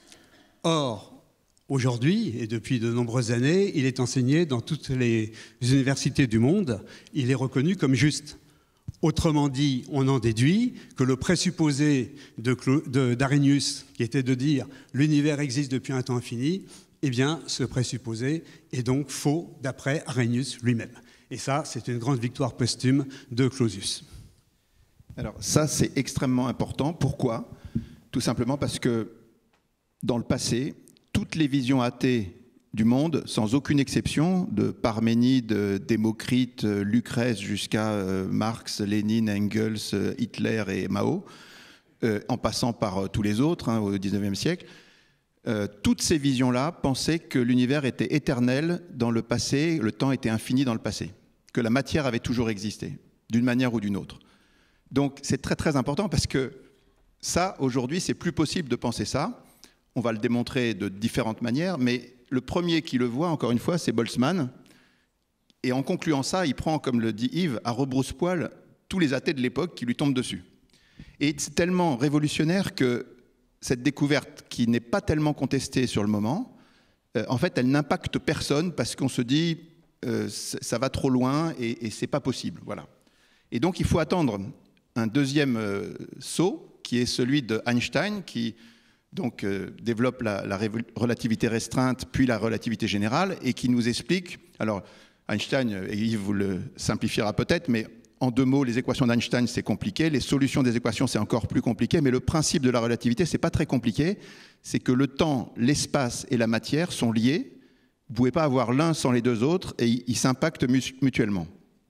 Or, aujourd'hui, et depuis de nombreuses années, il est enseigné dans toutes les universités du monde, il est reconnu comme juste. Autrement dit, on en déduit que le présupposé d'Arrhenius, qui était de dire l'univers existe depuis un temps infini, eh bien, ce présupposé est donc faux d'après Arrhenius lui-même. Et ça, c'est une grande victoire posthume de Clausius. Alors ça, c'est extrêmement important. Pourquoi? Tout simplement parce que dans le passé, toutes les visions athées du monde, sans aucune exception, de Parménide, Démocrite, Lucrèce jusqu'à Marx, Lénine, Engels, Hitler et Mao, euh, en passant par tous les autres hein, au dix-neuvième siècle, euh, toutes ces visions-là pensaient que l'univers était éternel dans le passé, le temps était infini dans le passé, que la matière avait toujours existé, d'une manière ou d'une autre. Donc c'est très très important parce que ça, aujourd'hui, c'est plus possible de penser ça. On va le démontrer de différentes manières, mais le premier qui le voit, encore une fois, c'est Boltzmann. Et en concluant ça, il prend, comme le dit Yves, à rebrousse-poil tous les athées de l'époque qui lui tombent dessus. Et c'est tellement révolutionnaire que cette découverte, qui n'est pas tellement contestée sur le moment, euh, en fait, elle n'impacte personne parce qu'on se dit euh, ça va trop loin et, et c'est pas possible. Voilà. Et donc, il faut attendre un deuxième euh, saut, qui est celui de Einstein, qui donc euh, développe la, la relativité restreinte, puis la relativité générale, et qui nous explique, alors Einstein, et Yves vous le simplifiera peut-être, mais en deux mots, les équations d'Einstein, c'est compliqué, les solutions des équations, c'est encore plus compliqué, mais le principe de la relativité, c'est pas très compliqué, c'est que le temps, l'espace et la matière sont liés, vous ne pouvez pas avoir l'un sans les deux autres, et ils s'impactent mutuellement.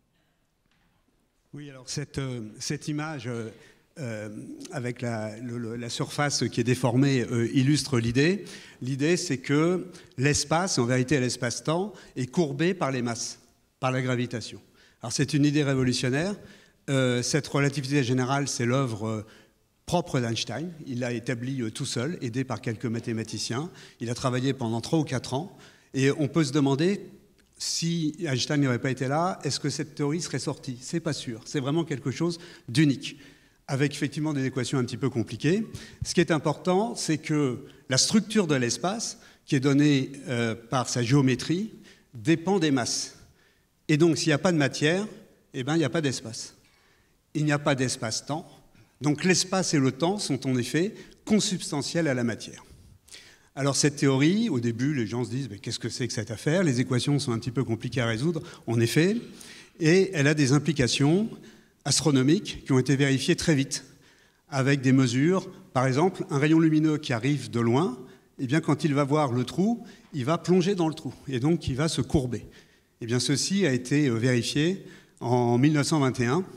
Oui, alors cette, euh, cette image... Euh... Euh, avec la, le, la surface qui est déformée euh, illustre l'idée. L'idée, c'est que l'espace, en vérité l'espace-temps, est courbé par les masses, par la gravitation. Alors c'est une idée révolutionnaire. Euh, cette relativité générale, c'est l'œuvre euh, propre d'Einstein. Il l'a établie euh, tout seul, aidé par quelques mathématiciens. Il a travaillé pendant trois ou quatre ans. Et on peut se demander, si Einstein n'aurait pas été là, est-ce que cette théorie serait sortie? C'est pas sûr. C'est vraiment quelque chose d'unique, avec effectivement des équations un petit peu compliquées. Ce qui est important, c'est que la structure de l'espace, qui est donnée euh, par sa géométrie, dépend des masses. Et donc, s'il n'y a pas de matière, eh ben, il n'y a pas d'espace. Il n'y a pas d'espace-temps. Donc, l'espace et le temps sont en effet consubstantiels à la matière. Alors cette théorie, au début, les gens se disent « qu'est-ce que c'est que cette affaire ?» Les équations sont un petit peu compliquées à résoudre, en effet, et elle a des implications astronomiques qui ont été vérifiées très vite, avec des mesures. Par exemple, un rayon lumineux qui arrive de loin, eh bien, quand il va voir le trou, il va plonger dans le trou, et donc il va se courber. Eh bien, ceci a été vérifié en mille neuf cent vingt et un,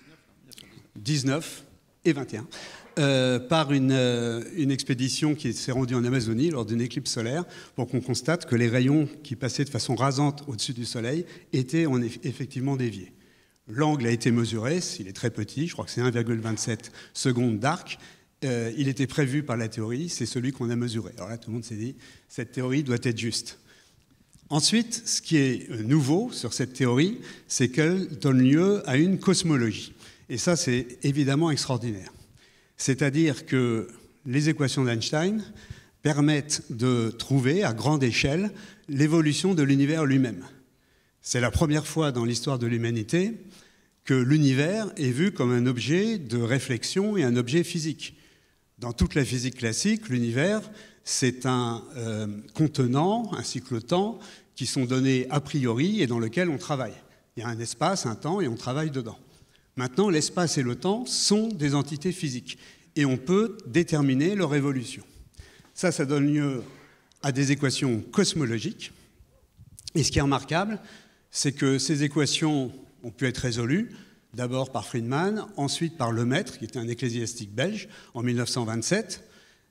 dix-neuf et vingt et un, euh, par une, euh, une expédition qui s'est rendue en Amazonie lors d'une éclipse solaire, pour qu'on constate que les rayons qui passaient de façon rasante au-dessus du Soleil étaient en eff- effectivement déviés. L'angle a été mesuré, il est très petit, je crois que c'est un virgule vingt-sept secondes d'arc. Euh, il était prévu par la théorie, c'est celui qu'on a mesuré. Alors là, tout le monde s'est dit, cette théorie doit être juste. Ensuite, ce qui est nouveau sur cette théorie, c'est qu'elle donne lieu à une cosmologie. Et ça, c'est évidemment extraordinaire. C'est-à-dire que les équations d'Einstein permettent de trouver à grande échelle l'évolution de l'univers lui-même. C'est la première fois dans l'histoire de l'humanité que l'univers est vu comme un objet de réflexion et un objet physique. Dans toute la physique classique, l'univers, c'est un euh, contenant, un cycle-temps, qui sont donnés a priori et dans lequel on travaille. Il y a un espace, un temps, et on travaille dedans. Maintenant, l'espace et le temps sont des entités physiques, et on peut déterminer leur évolution. Ça, ça donne lieu à des équations cosmologiques. Et ce qui est remarquable, c'est que ces équations ont pu être résolues, d'abord par Friedman, ensuite par Lemaître, qui était un ecclésiastique belge, en mille neuf cent vingt-sept,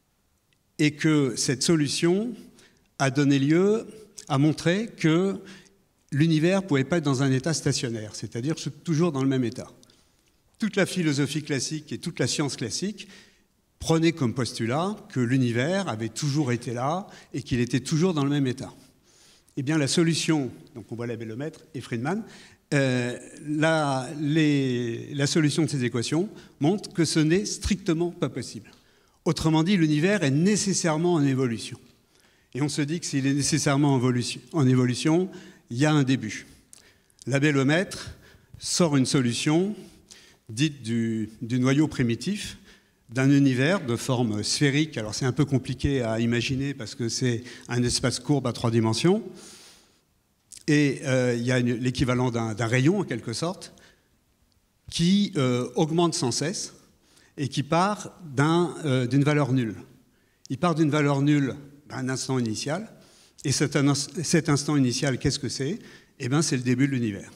et que cette solution a donné lieu à montrer que l'univers ne pouvait pas être dans un état stationnaire, c'est-à-dire toujours dans le même état. Toute la philosophie classique et toute la science classique prenaient comme postulat que l'univers avait toujours été là et qu'il était toujours dans le même état. Eh bien, la solution, donc on voit Lemaître et Friedman, euh, la, les, la solution de ces équations montre que ce n'est strictement pas possible. Autrement dit, l'univers est nécessairement en évolution. Et on se dit que s'il est nécessairement en évolution, en évolution, il y a un début. L'abbé Lemaître sort une solution dite du, du noyau primitif d'un univers de forme sphérique. Alors c'est un peu compliqué à imaginer parce que c'est un espace courbe à trois dimensions. Et euh, il y a l'équivalent d'un, d'un rayon, en quelque sorte, qui euh, augmente sans cesse et qui part d'un, euh, d'une valeur nulle. Il part d'une valeur nulle à un instant initial. Et cet, cet instant initial, qu'est-ce que c'est ? Eh bien, c'est le début de l'univers.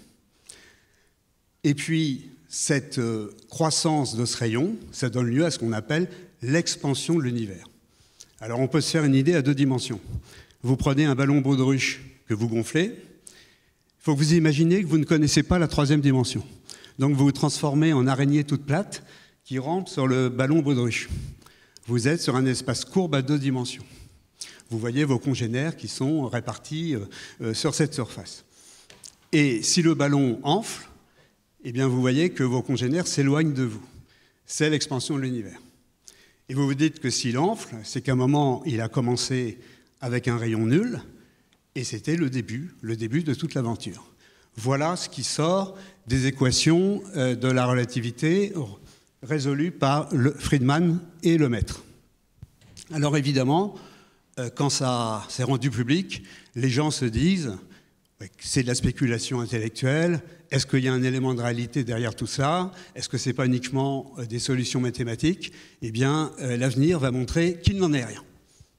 Et puis, cette euh, croissance de ce rayon, ça donne lieu à ce qu'on appelle l'expansion de l'univers. Alors, on peut se faire une idée à deux dimensions. Vous prenez un ballon baudruche que vous gonflez. Il faut que vous imaginez que vous ne connaissez pas la troisième dimension. Donc, vous vous transformez en araignée toute plate qui rampe sur le ballon baudruche. Vous êtes sur un espace courbe à deux dimensions. Vous voyez vos congénères qui sont répartis euh, sur cette surface. Et si le ballon enfle, eh bien vous voyez que vos congénères s'éloignent de vous. C'est l'expansion de l'univers. Et vous vous dites que s'il enfle, c'est qu'à un moment, il a commencé avec un rayon nul, et c'était le début, le début de toute l'aventure. Voilà ce qui sort des équations euh, de la relativité résolues par le Friedman et Lemaître. Alors évidemment, quand ça s'est rendu public, les gens se disent que c'est de la spéculation intellectuelle, est-ce qu'il y a un élément de réalité derrière tout ça, est-ce que ce n'est pas uniquement des solutions mathématiques ? Eh bien, l'avenir va montrer qu'il n'en est rien.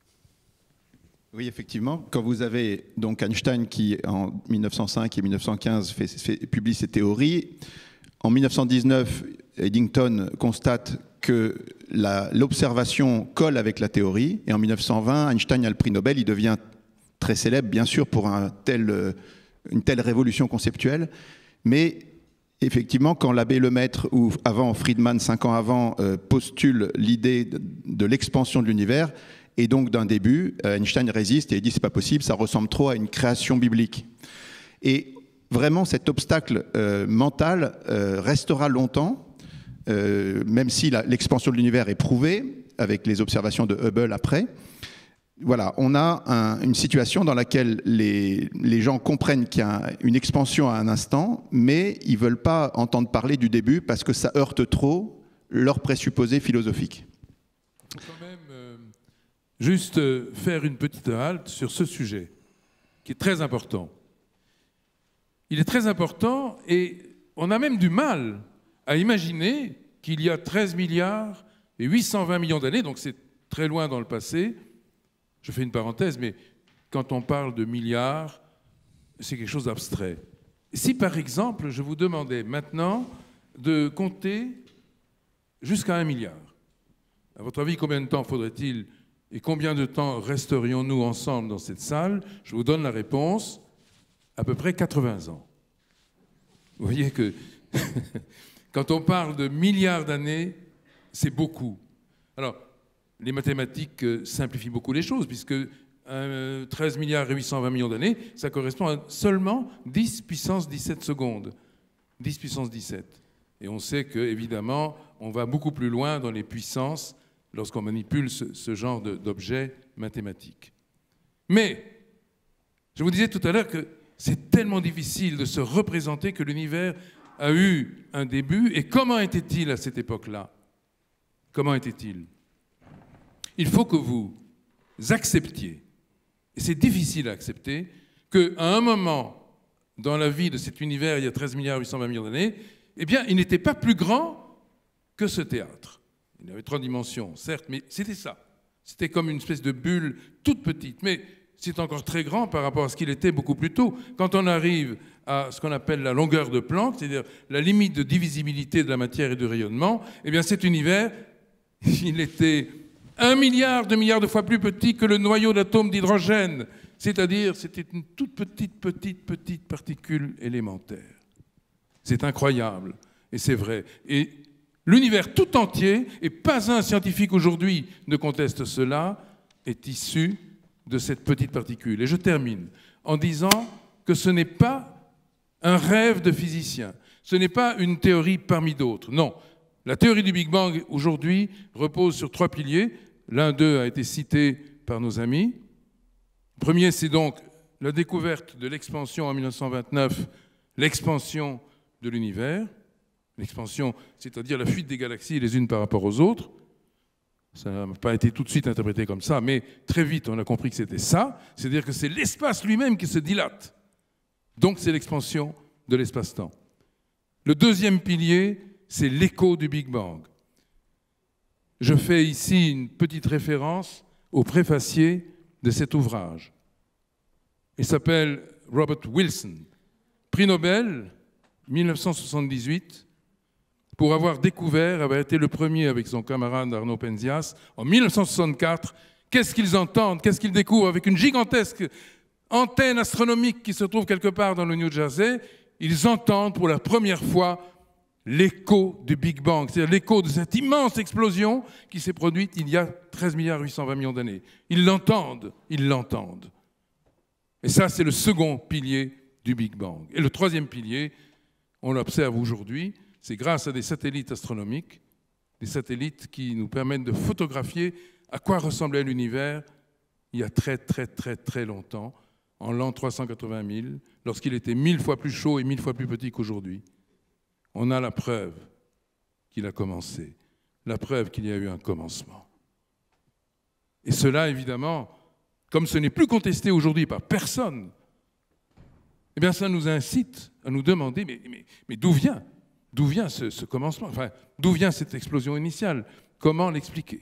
Oui, effectivement, quand vous avez donc Einstein qui, en mille neuf cent cinq et mille neuf cent quinze, fait, fait, publie ses théories, en mille neuf cent dix-neuf, Eddington constate que la, l'observation colle avec la théorie, et en mille neuf cent vingt, Einstein a le prix Nobel, il devient très célèbre, bien sûr, pour un tel, une telle révolution conceptuelle, mais effectivement, quand l'abbé Lemaître, ou avant Friedman, cinq ans avant, euh, postule l'idée de, de l'expansion de l'univers, et donc d'un début, Einstein résiste et il dit c'est pas possible, ça ressemble trop à une création biblique. Et vraiment, cet obstacle euh, mental euh, restera longtemps, Euh, même si la, l'expansion de l'univers est prouvée, avec les observations de Hubble après. Voilà, on a un, une situation dans laquelle les, les gens comprennent qu'il y a une expansion à un instant, mais ils ne veulent pas entendre parler du début parce que ça heurte trop leurs présupposés philosophiques. Il faut quand même euh, juste euh, faire une petite halte sur ce sujet, qui est très important. Il est très important et on a même du mal à imaginer qu'il y a treize milliards et huit cent vingt millions d'années, donc c'est très loin dans le passé. Je fais une parenthèse, mais quand on parle de milliards, c'est quelque chose d'abstrait. Si par exemple, je vous demandais maintenant de compter jusqu'à un milliard, à votre avis, combien de temps faudrait-il et combien de temps resterions-nous ensemble dans cette salle? Je vous donne la réponse, à peu près quatre-vingts ans. Vous voyez que quand on parle de milliards d'années, c'est beaucoup. Alors, les mathématiques simplifient beaucoup les choses, puisque euh, treize milliards et huit cent vingt millions d'années, ça correspond à seulement dix puissance dix-sept secondes. dix puissance dix-sept. Et on sait qu'évidemment, on va beaucoup plus loin dans les puissances lorsqu'on manipule ce, ce genre d'objets mathématiques. Mais, je vous disais tout à l'heure que c'est tellement difficile de se représenter que l'univers a eu un début. Et comment était-il à cette époque-là? Comment était-il? Il faut que vous acceptiez, et c'est difficile à accepter, qu'à un moment dans la vie de cet univers, il y a treize milliards huit cent vingt millions d'années, eh bien, il n'était pas plus grand que ce théâtre. Il avait trois dimensions, certes, mais c'était ça. C'était comme une espèce de bulle toute petite, mais c'est encore très grand par rapport à ce qu'il était beaucoup plus tôt. Quand on arrive à ce qu'on appelle la longueur de Planck, c'est-à-dire la limite de divisibilité de la matière et du rayonnement, eh bien, cet univers, il était un milliard, deux milliards de fois plus petit que le noyau d'atomes d'hydrogène. C'est-à-dire, c'était une toute petite, petite, petite particule élémentaire. C'est incroyable, et c'est vrai. Et l'univers tout entier, et pas un scientifique aujourd'hui ne conteste cela, est issu de cette petite particule. Et je termine en disant que ce n'est pas un rêve de physicien, ce n'est pas une théorie parmi d'autres. Non, la théorie du Big Bang aujourd'hui repose sur trois piliers. L'un d'eux a été cité par nos amis. Le premier, c'est donc la découverte de l'expansion en mille neuf cent vingt-neuf, l'expansion de l'univers. L'expansion, c'est-à-dire la fuite des galaxies les unes par rapport aux autres. Ça n'a pas été tout de suite interprété comme ça, mais très vite on a compris que c'était ça. C'est-à-dire que c'est l'espace lui-même qui se dilate. Donc c'est l'expansion de l'espace-temps. Le deuxième pilier, c'est l'écho du Big Bang. Je fais ici une petite référence au préfacier de cet ouvrage. Il s'appelle Robert Wilson, prix Nobel mille neuf cent soixante-dix-huit, pour avoir découvert, avait été le premier avec son camarade Arnaud Penzias, en mille neuf cent soixante-quatre, qu'est-ce qu'ils entendent, qu'est-ce qu'ils découvrent avec une gigantesque antenne astronomique qui se trouve quelque part dans le New Jersey. Ils entendent pour la première fois l'écho du Big Bang, c'est-à-dire l'écho de cette immense explosion qui s'est produite il y a treize milliards huit cent vingt millions d'années. Ils l'entendent, ils l'entendent. Et ça, c'est le second pilier du Big Bang. Et le troisième pilier, on l'observe aujourd'hui, c'est grâce à des satellites astronomiques, des satellites qui nous permettent de photographier à quoi ressemblait l'univers il y a très, très, très, très longtemps, en l'an trois cent quatre-vingt mille, lorsqu'il était mille fois plus chaud et mille fois plus petit qu'aujourd'hui. On a la preuve qu'il a commencé, la preuve qu'il y a eu un commencement. Et cela, évidemment, comme ce n'est plus contesté aujourd'hui par personne, eh bien, ça nous incite à nous demander, mais, mais, mais d'où vient, d'où vient ce, ce commencement, enfin, d'où vient cette explosion initiale? Comment l'expliquer?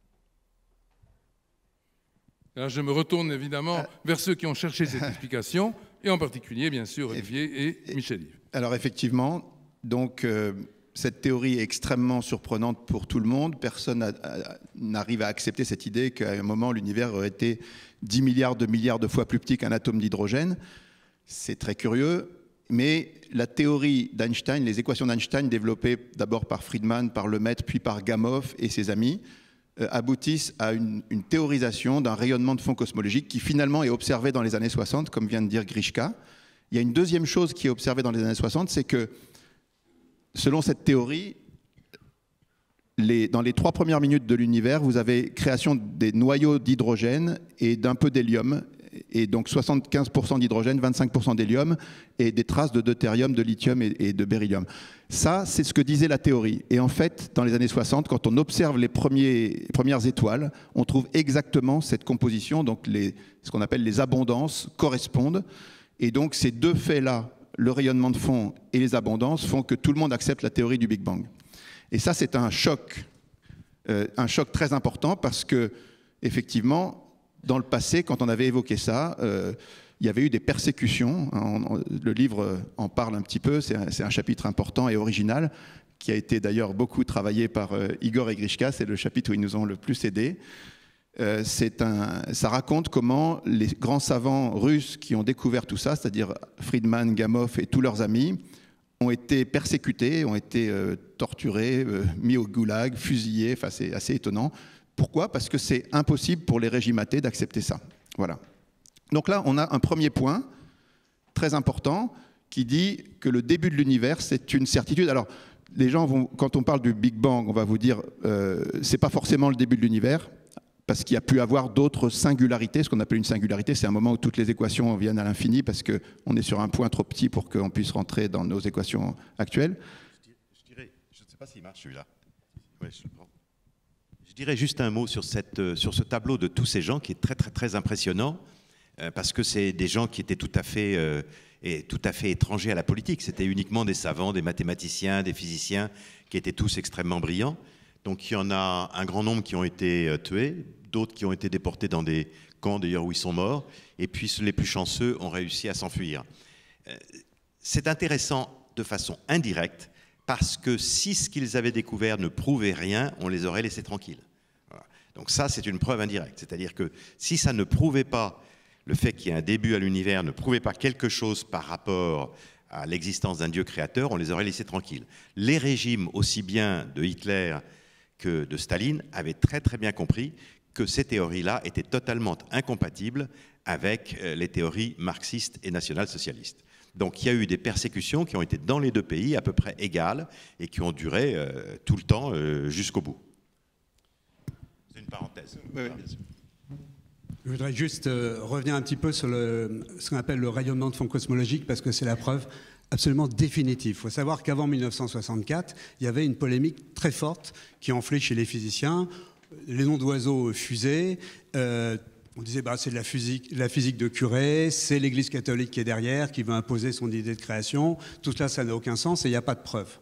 Alors, je me retourne évidemment euh, vers ceux qui ont cherché cette explication, et en particulier, bien sûr, Olivier et, et Michel-Yves. Alors, effectivement, donc, euh, cette théorie est extrêmement surprenante pour tout le monde. Personne n'arrive à accepter cette idée qu'à un moment, l'univers aurait été dix milliards de milliards de fois plus petit qu'un atome d'hydrogène. C'est très curieux, mais la théorie d'Einstein, les équations d'Einstein développées d'abord par Friedman, par Lemaitre, puis par Gamow et ses amis, euh, aboutissent à une, une théorisation d'un rayonnement de fond cosmologique qui finalement est observé dans les années soixante, comme vient de dire Grishka. Il y a une deuxième chose qui est observée dans les années soixante, c'est que selon cette théorie, les, dans les trois premières minutes de l'univers, vous avez création des noyaux d'hydrogène et d'un peu d'hélium. et donc soixante-quinze pour cent d'hydrogène, vingt-cinq pour cent d'hélium, et des traces de deutérium, de lithium et, et de beryllium. Ça, c'est ce que disait la théorie. Et en fait, dans les années soixante, quand on observe les, premiers, les premières étoiles, on trouve exactement cette composition, donc les, ce qu'on appelle les abondances correspondent. Et donc ces deux faits-là, le rayonnement de fond et les abondances, font que tout le monde accepte la théorie du Big Bang. Et ça, c'est un choc, euh, un choc très important parce que, effectivement, dans le passé, quand on avait évoqué ça, euh, il y avait eu des persécutions. Le livre en parle un petit peu, c'est un, c'est un chapitre important et original, qui a été d'ailleurs beaucoup travaillé par euh, Igor et Grishka, c'est le chapitre où ils nous ont le plus aidés. Euh, c'est un, ça raconte comment les grands savants russes qui ont découvert tout ça, c'est-à-dire Friedman, Gamow et tous leurs amis, ont été persécutés, ont été euh, torturés, euh, mis au goulag, fusillés, enfin c'est assez étonnant. Pourquoi ? Parce que c'est impossible pour les régimes athées d'accepter ça. Voilà. Donc là, on a un premier point très important qui dit que le début de l'univers, c'est une certitude. Alors, les gens vont, quand on parle du Big Bang, on va vous dire, euh, c'est pas forcément le début de l'univers, parce qu'il y a pu avoir d'autres singularités. Ce qu'on appelle une singularité, c'est un moment où toutes les équations viennent à l'infini, parce qu'on est sur un point trop petit pour qu'on puisse rentrer dans nos équations actuelles. Je dirais, je ne sais pas s'il marche celui-là. Oui, je le prends. Je dirais juste un mot sur, cette, sur ce tableau de tous ces gens qui est très très très impressionnant, euh, parce que c'est des gens qui étaient tout à fait, euh, et tout à fait étrangers à la politique. C'était uniquement des savants, des mathématiciens, des physiciens, qui étaient tous extrêmement brillants. Donc il y en a un grand nombre qui ont été euh, tués, d'autres qui ont été déportés dans des camps d'ailleurs où ils sont morts, et puis les plus chanceux ont réussi à s'enfuir. Euh, c'est intéressant de façon indirecte, parce que si ce qu'ils avaient découvert ne prouvait rien, on les aurait laissés tranquilles. Voilà. Donc ça, c'est une preuve indirecte. C'est-à-dire que si ça ne prouvait pas, le fait qu'il y ait un début à l'univers ne prouvait pas quelque chose par rapport à l'existence d'un Dieu créateur, on les aurait laissés tranquilles. Les régimes, aussi bien de Hitler que de Staline, avaient très très bien compris que ces théories-là étaient totalement incompatibles avec les théories marxistes et national-socialistes. Donc il y a eu des persécutions qui ont été dans les deux pays à peu près égales et qui ont duré euh, tout le temps euh, jusqu'au bout. C'est une parenthèse. Oui, oui, bien sûr. Je voudrais juste euh, revenir un petit peu sur le, ce qu'on appelle le rayonnement de fond cosmologique, parce que c'est la preuve absolument définitive. Il faut savoir qu'avant mille neuf cent soixante-quatre, il y avait une polémique très forte qui enflait chez les physiciens. Les noms d'oiseaux fusaient. Euh, On disait bah, c'est de la physique, la physique de Curie, c'est l'Église catholique qui est derrière, qui veut imposer son idée de création. Tout cela, ça n'a aucun sens et il n'y a pas de preuve.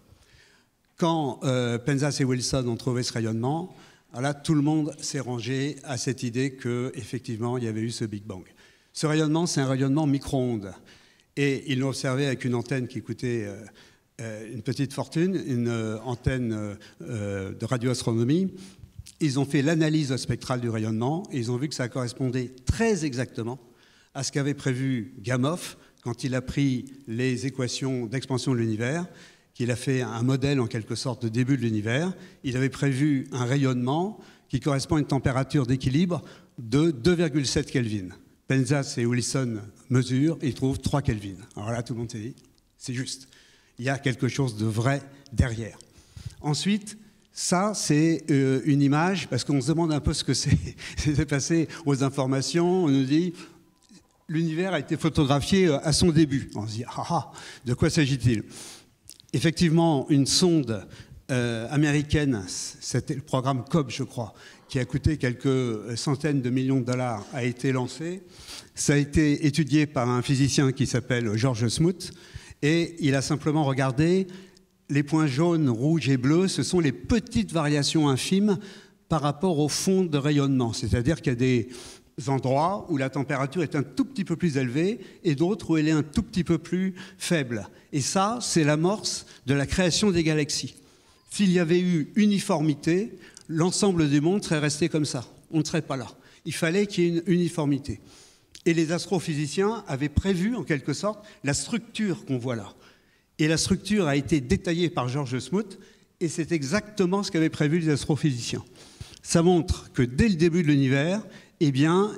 Quand euh, Penzas et Wilson ont trouvé ce rayonnement, là, tout le monde s'est rangé à cette idée qu'effectivement, il y avait eu ce Big Bang. Ce rayonnement, c'est un rayonnement micro-ondes. Et ils l'ont observé avec une antenne qui coûtait euh, euh, une petite fortune, une euh, antenne euh, de radioastronomie. Ils ont fait l'analyse spectrale du rayonnement et ils ont vu que ça correspondait très exactement à ce qu'avait prévu Gamow quand il a pris les équations d'expansion de l'univers, qu'il a fait un modèle en quelque sorte de début de l'univers. Il avait prévu un rayonnement qui correspond à une température d'équilibre de deux virgule sept Kelvin. Penzas et Wilson mesurent et ils trouvent trois Kelvin. Alors là, tout le monde s'est dit, c'est juste. Il y a quelque chose de vrai derrière. Ensuite, ça, c'est euh, une image, parce qu'on se demande un peu ce que c'est. C'est passé aux informations, on nous dit, l'univers a été photographié à son début. On se dit, ah ah, de quoi s'agit-il ? Effectivement, une sonde euh, américaine, c'était le programme COBE, je crois, qui a coûté quelques centaines de millions de dollars, a été lancé. Ça a été étudié par un physicien qui s'appelle George Smoot, et il a simplement regardé les points jaunes, rouges et bleus, ce sont les petites variations infimes par rapport au fond de rayonnement. C'est-à-dire qu'il y a des endroits où la température est un tout petit peu plus élevée et d'autres où elle est un tout petit peu plus faible. Et ça, c'est l'amorce de la création des galaxies. S'il y avait eu uniformité, l'ensemble du monde serait resté comme ça. On ne serait pas là. Il fallait qu'il y ait une uniformité. Et les astrophysiciens avaient prévu, en quelque sorte, la structure qu'on voit là. Et la structure a été détaillée par George Smoot, et c'est exactement ce qu'avaient prévu les astrophysiciens. Ça montre que dès le début de l'univers, eh bien,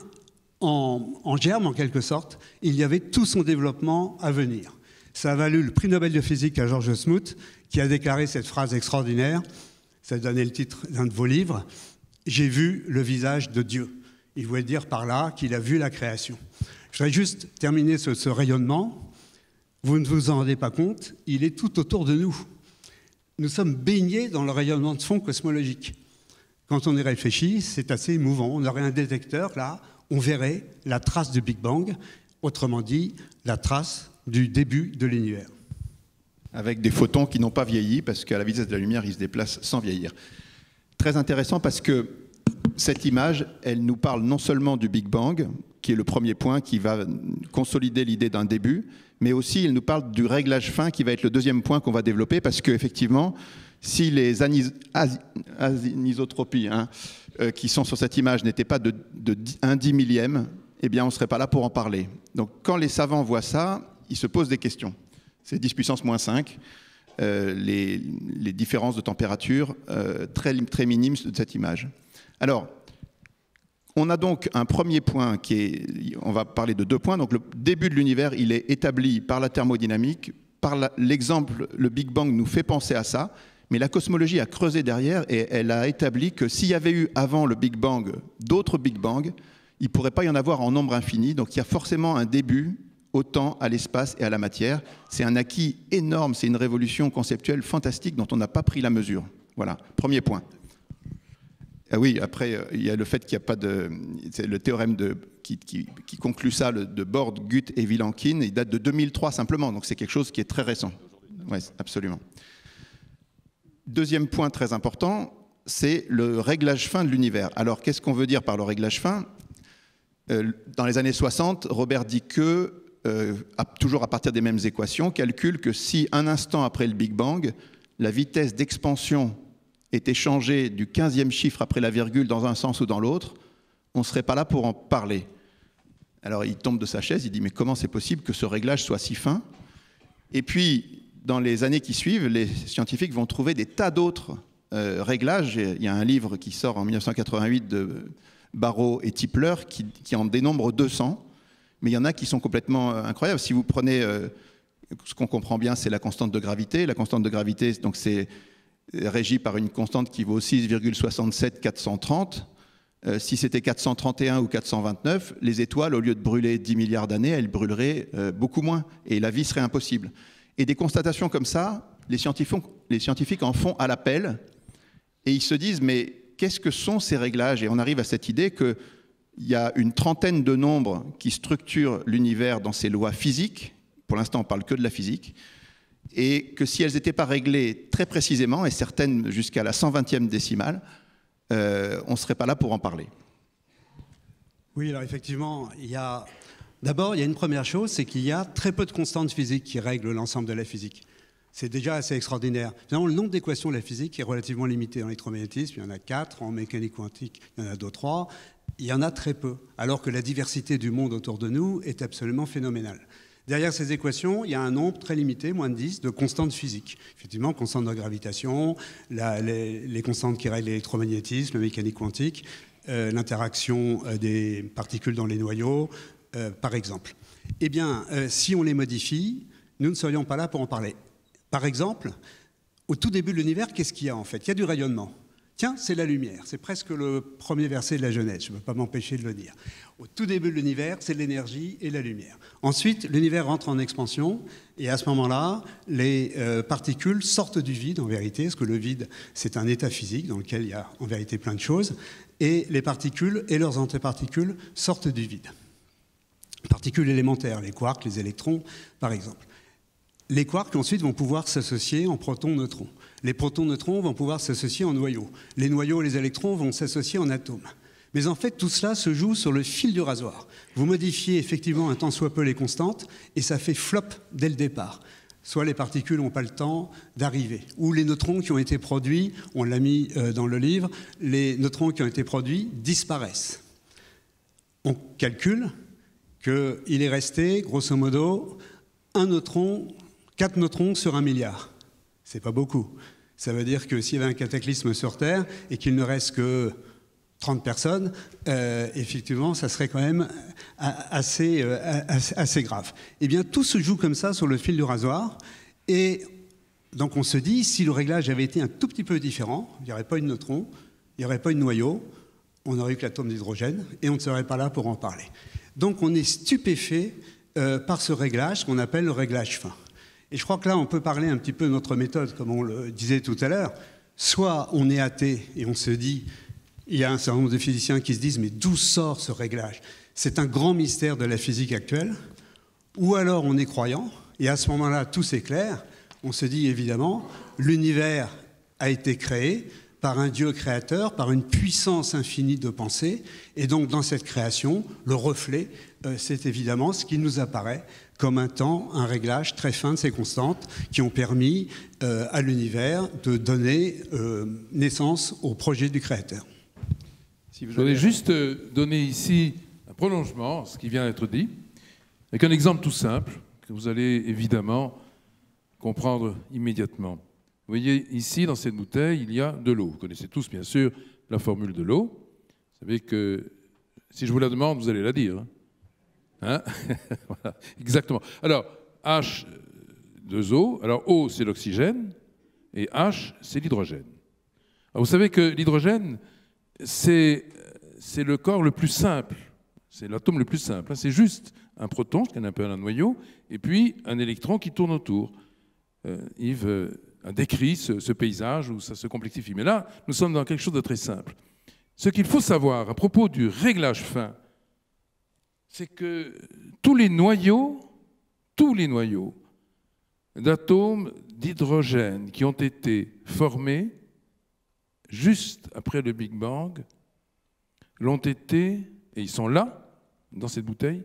en, en germe, en quelque sorte, il y avait tout son développement à venir. Ça a valu le prix Nobel de physique à George Smoot, qui a déclaré cette phrase extraordinaire, ça donnait le titre d'un de vos livres, « J'ai vu le visage de Dieu ». Il voulait dire par là qu'il a vu la création. Je voudrais juste terminer ce, ce rayonnement. Vous ne vous en rendez pas compte, il est tout autour de nous. Nous sommes baignés dans le rayonnement de fond cosmologique. Quand on y réfléchit, c'est assez émouvant. On aurait un détecteur, là, on verrait la trace du Big Bang, autrement dit, la trace du début de l'univers. Avec des photons qui n'ont pas vieilli, parce qu'à la vitesse de la lumière, ils se déplacent sans vieillir. Très intéressant parce que cette image, elle nous parle non seulement du Big Bang, qui est le premier point qui va consolider l'idée d'un début, mais aussi elle nous parle du réglage fin qui va être le deuxième point qu'on va développer, parce qu'effectivement, si les anis anisotropies hein, euh, qui sont sur cette image n'étaient pas de, de un dix millième, eh bien on ne serait pas là pour en parler. Donc quand les savants voient ça, ils se posent des questions. C'est dix puissance moins cinq, euh, les, les différences de température euh, très, très minimes de cette image. Alors, on a donc un premier point qui est, on va parler de deux points. Donc le début de l'univers, il est établi par la thermodynamique, par l'exemple, le Big Bang nous fait penser à ça, mais la cosmologie a creusé derrière et elle a établi que s'il y avait eu avant le Big Bang d'autres Big Bang, il ne pourrait pas y en avoir en nombre infini, donc il y a forcément un début au temps, à l'espace et à la matière. C'est un acquis énorme, c'est une révolution conceptuelle fantastique dont on n'a pas pris la mesure. Voilà, premier point. Ah oui, après, il y a le fait qu'il n'y a pas de... C'est le théorème de, qui, qui, qui conclut ça, le, de Borde, Guth et Vilenkin. Il date de deux mille trois simplement, donc c'est quelque chose qui est très récent. Oui, absolument. Deuxième point très important, c'est le réglage fin de l'univers. Alors, qu'est-ce qu'on veut dire par le réglage fin ? euh, Dans les années soixante, Robert Dicke, euh, toujours à partir des mêmes équations, calcule que si un instant après le Big Bang, la vitesse d'expansion était changé du quinzième chiffre après la virgule dans un sens ou dans l'autre, on ne serait pas là pour en parler. Alors il tombe de sa chaise, il dit « mais comment c'est possible que ce réglage soit si fin ?» Et puis, dans les années qui suivent, les scientifiques vont trouver des tas d'autres euh, réglages. Il y a un livre qui sort en mille neuf cent quatre-vingt-huit de Barrow et Tipler qui, qui en dénombre deux cents, mais il y en a qui sont complètement euh, incroyables. Si vous prenez, euh, ce qu'on comprend bien, c'est la constante de gravité. La constante de gravité, donc c'est régi par une constante qui vaut six virgule soixante-sept quatre cent trente. Euh, si c'était quatre cent trente et un ou quatre cent vingt-neuf, les étoiles, au lieu de brûler dix milliards d'années, elles brûleraient euh, beaucoup moins, et la vie serait impossible. Et des constatations comme ça, les scientifiques, les scientifiques en font à l'appel, et ils se disent, mais qu'est-ce que sont ces réglages ? Et on arrive à cette idée qu'il y a une trentaine de nombres qui structurent l'univers dans ses lois physiques. Pour l'instant, on ne parle que de la physique. Et que si elles n'étaient pas réglées très précisément, et certaines jusqu'à la cent vingtième décimale, euh, on ne serait pas là pour en parler. Oui, alors effectivement, il y a... D'abord, il y a une première chose, c'est qu'il y a très peu de constantes physiques qui règlent l'ensemble de la physique. C'est déjà assez extraordinaire. Finalement, le nombre d'équations de la physique est relativement limité. En électromagnétisme, il y en a quatre, en mécanique quantique, il y en a deux, trois. Il y en a très peu, alors que la diversité du monde autour de nous est absolument phénoménale. Derrière ces équations, il y a un nombre très limité, moins de dix, de constantes physiques. Effectivement, constantes de gravitation, la, les, les constantes qui règlent l'électromagnétisme, la mécanique quantique, euh, l'interaction euh, des particules dans les noyaux, euh, par exemple. Eh bien, euh, si on les modifie, nous ne serions pas là pour en parler. Par exemple, au tout début de l'univers, qu'est-ce qu'il y a en fait ? Il y a du rayonnement. Tiens, c'est la lumière. C'est presque le premier verset de la Genèse. Je ne peux pas m'empêcher de le dire. Au tout début de l'univers, c'est l'énergie et la lumière. Ensuite, l'univers rentre en expansion et à ce moment-là, les euh, particules sortent du vide en vérité, parce que le vide, c'est un état physique dans lequel il y a en vérité plein de choses, et les particules et leurs antiparticules sortent du vide. Particules élémentaires, les quarks, les électrons, par exemple. Les quarks, ensuite, vont pouvoir s'associer en protons-neutrons. Les protons-neutrons vont pouvoir s'associer en noyaux. Les noyaux et les électrons vont s'associer en atomes. Mais en fait, tout cela se joue sur le fil du rasoir. Vous modifiez effectivement un tant soit peu les constantes, et ça fait flop dès le départ. Soit les particules n'ont pas le temps d'arriver, ou les neutrons qui ont été produits, on l'a mis dans le livre, les neutrons qui ont été produits disparaissent. On calcule qu'il est resté, grosso modo, un neutron, quatre neutrons sur un milliard. C'est pas beaucoup. Ça veut dire que s'il y avait un cataclysme sur Terre et qu'il ne reste que trente personnes, euh, effectivement, ça serait quand même assez, euh, assez, assez grave. Eh bien, tout se joue comme ça sur le fil du rasoir. Et donc, on se dit, si le réglage avait été un tout petit peu différent, il n'y aurait pas eu de neutrons, il n'y aurait pas eu de noyau, on n'aurait eu que l'atome d'hydrogène et on ne serait pas là pour en parler. Donc on est stupéfait euh, par ce réglage qu'on appelle le réglage fin. Et je crois que là, on peut parler un petit peu de notre méthode, comme on le disait tout à l'heure. Soit on est athée et on se dit, il y a un certain nombre de physiciens qui se disent, mais d'où sort ce réglage? C'est un grand mystère de la physique actuelle. Ou alors on est croyant, et à ce moment-là, tout s'éclaire. On se dit, évidemment, l'univers a été créé par un Dieu créateur, par une puissance infinie de pensée. Et donc, dans cette création, le reflet, euh, c'est évidemment ce qui nous apparaît comme un temps, un réglage très fin de ces constantes qui ont permis euh, à l'univers de donner euh, naissance au projet du créateur. Si vous Je voudrais juste donner ici un prolongement à ce qui vient d'être dit, avec un exemple tout simple que vous allez évidemment comprendre immédiatement. Vous voyez, ici, dans cette bouteille, il y a de l'eau. Vous connaissez tous, bien sûr, la formule de l'eau. Vous savez que si je vous la demande, vous allez la dire. Hein, hein voilà, exactement. Alors, H deux O. Alors, O, c'est l'oxygène, et H, c'est l'hydrogène. Alors, vous savez que l'hydrogène, c'est c'est le corps le plus simple. C'est l'atome le plus simple. C'est juste un proton, qui est un peu un noyau, et puis un électron qui tourne autour. Euh, Yves euh, a décrit ce, ce paysage où ça se complexifie. Mais là, nous sommes dans quelque chose de très simple. Ce qu'il faut savoir à propos du réglage fin, c'est que tous les noyaux, tous les noyaux d'atomes d'hydrogène qui ont été formés juste après le Big Bang l'ont été, et ils sont là, dans cette bouteille,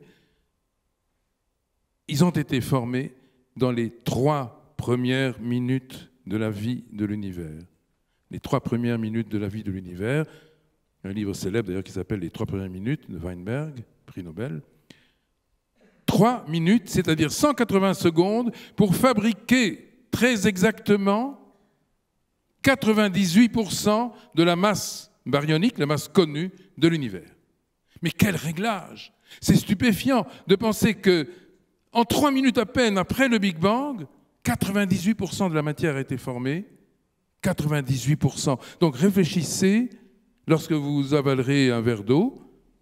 ils ont été formés dans les trois premières minutes de la vie de l'univers. Les trois premières minutes de la vie de l'univers, un livre célèbre d'ailleurs qui s'appelle « Les trois premières minutes » de Weinberg, prix Nobel. Trois minutes, c'est-à-dire cent quatre-vingts secondes, pour fabriquer très exactement quatre-vingt-dix-huit pour cent de la masse baryonique, la masse connue de l'univers. Mais quel réglage! C'est stupéfiant de penser que en trois minutes à peine après le Big Bang, quatre-vingt-dix-huit pour cent de la matière a été formée. quatre-vingt-dix-huit pour cent. Donc réfléchissez lorsque vous avalerez un verre d'eau,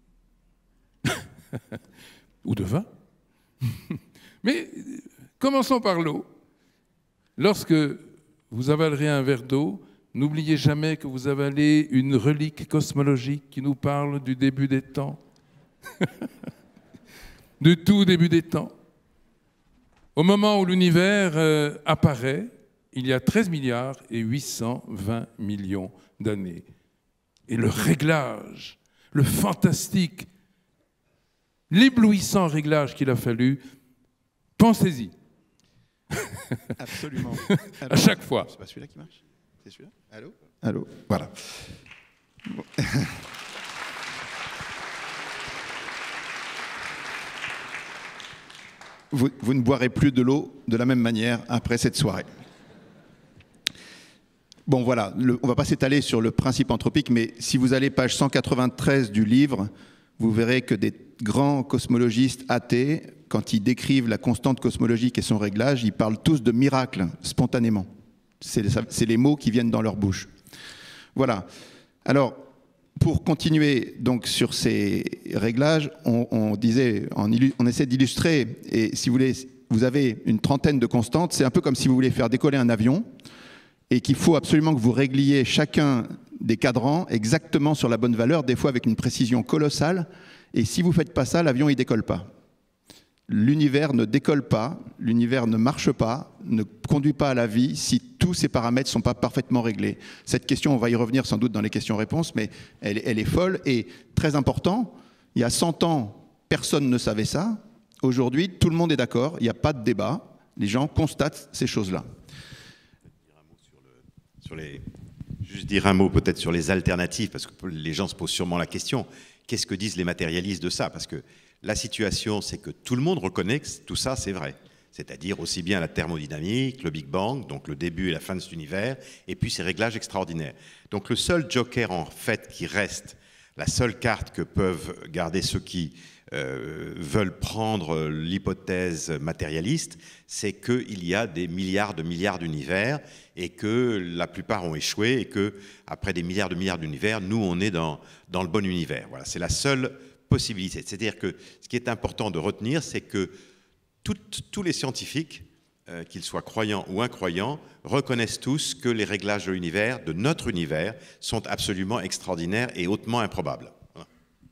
ou de vin. Mais commençons par l'eau. Lorsque vous avalerez un verre d'eau, n'oubliez jamais que vous avalez une relique cosmologique qui nous parle du début des temps. Du tout début des temps. Au moment où l'univers euh, apparaît, il y a treize milliards et huit cent vingt millions d'années. Et le réglage, le fantastique, l'éblouissant réglage qu'il a fallu, pensez-y. Absolument. À chaque fois. C'est pas celui-là qui marche? C'est celui-là? Allô? Allô? Voilà. Bon. Vous, vous ne boirez plus de l'eau de la même manière après cette soirée. Bon, voilà, le, on ne va pas s'étaler sur le principe anthropique, mais si vous allez page cent quatre-vingt-treize du livre, vous verrez que des grands cosmologistes athées, quand ils décrivent la constante cosmologique et son réglage, ils parlent tous de miracles, spontanément. C'est les mots qui viennent dans leur bouche. Voilà. Alors, pour continuer donc sur ces réglages, on, on disait, on, on essaie d'illustrer, et si vous voulez, vous avez une trentaine de constantes, c'est un peu comme si vous voulez faire décoller un avion, et qu'il faut absolument que vous régliez chacun des cadrans exactement sur la bonne valeur, des fois avec une précision colossale, et si vous ne faites pas ça, l'avion ne décolle pas. L'univers ne décolle pas, l'univers ne marche pas, ne conduit pas à la vie si tous ces paramètres ne sont pas parfaitement réglés. Cette question, on va y revenir sans doute dans les questions-réponses, mais elle, elle est folle et très important. Il y a cent ans, personne ne savait ça. Aujourd'hui, tout le monde est d'accord, il n'y a pas de débat. Les gens constatent ces choses-là. Sur les... Juste dire un mot peut-être sur les alternatives, parce que les gens se posent sûrement la question. Qu'est-ce que disent les matérialistes de ça? Parce que la situation, c'est que tout le monde reconnaît que tout ça, c'est vrai. C'est-à-dire aussi bien la thermodynamique, le Big Bang, donc le début et la fin de cet univers, et puis ces réglages extraordinaires. Donc le seul joker, en fait, qui reste, la seule carte que peuvent garder ceux qui euh, veulent prendre l'hypothèse matérialiste, c'est qu'il y a des milliards de milliards d'univers et que la plupart ont échoué et que, après des milliards de milliards d'univers, nous, on est dans, dans le bon univers. Voilà, c'est la seule possibilité. C'est-à-dire que ce qui est important de retenir, c'est que toutes, tous les scientifiques, euh, qu'ils soient croyants ou incroyants, reconnaissent tous que les réglages de l'univers, de notre univers, sont absolument extraordinaires et hautement improbables. Voilà.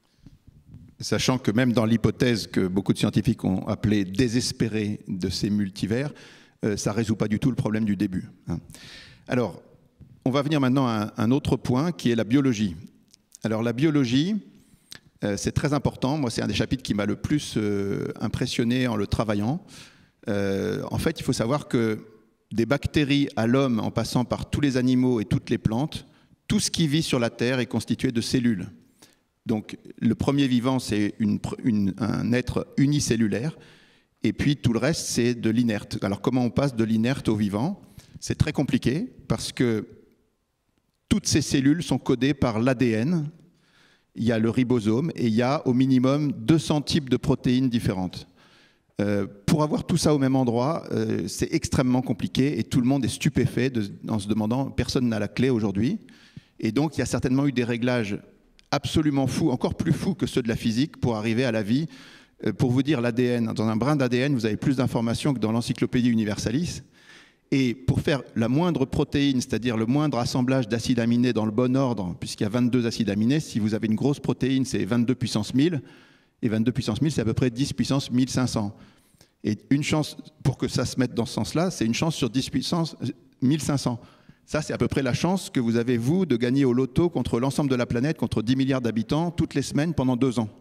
Sachant que même dans l'hypothèse que beaucoup de scientifiques ont appelée désespérée de ces multivers, euh, ça ne résout pas du tout le problème du début. Hein. Alors, on va venir maintenant à un autre point qui est la biologie. Alors la biologie, euh, c'est très important. Moi, c'est un des chapitres qui m'a le plus euh, impressionné en le travaillant. Euh, en fait, il faut savoir que des bactéries à l'homme, en passant par tous les animaux et toutes les plantes, tout ce qui vit sur la Terre est constitué de cellules. Donc le premier vivant, c'est une, une, un être unicellulaire, et puis tout le reste, c'est de l'inerte. Alors comment on passe de l'inerte au vivant? C'est très compliqué, parce que toutes ces cellules sont codées par l'A D N, il y a le ribosome, et il y a au minimum deux cents types de protéines différentes. Euh, pour avoir tout ça au même endroit, euh, c'est extrêmement compliqué, et tout le monde est stupéfait de, en se demandant, personne n'a la clé aujourd'hui. Et donc il y a certainement eu des réglages absolument fous, encore plus fous que ceux de la physique, pour arriver à la vie. Euh, pour vous dire, l'A D N, dans un brin d'A D N, vous avez plus d'informations que dans l'Encyclopédie Universalis. Et pour faire la moindre protéine, c'est-à-dire le moindre assemblage d'acides aminés dans le bon ordre, puisqu'il y a vingt-deux acides aminés, si vous avez une grosse protéine, c'est vingt-deux puissance mille, et vingt-deux puissance mille, c'est à peu près dix puissance mille cinq cents. Et une chance, pour que ça se mette dans ce sens-là, c'est une chance sur dix puissance mille cinq cents. Ça, c'est à peu près la chance que vous avez, vous, de gagner au loto contre l'ensemble de la planète, contre dix milliards d'habitants, toutes les semaines pendant deux ans.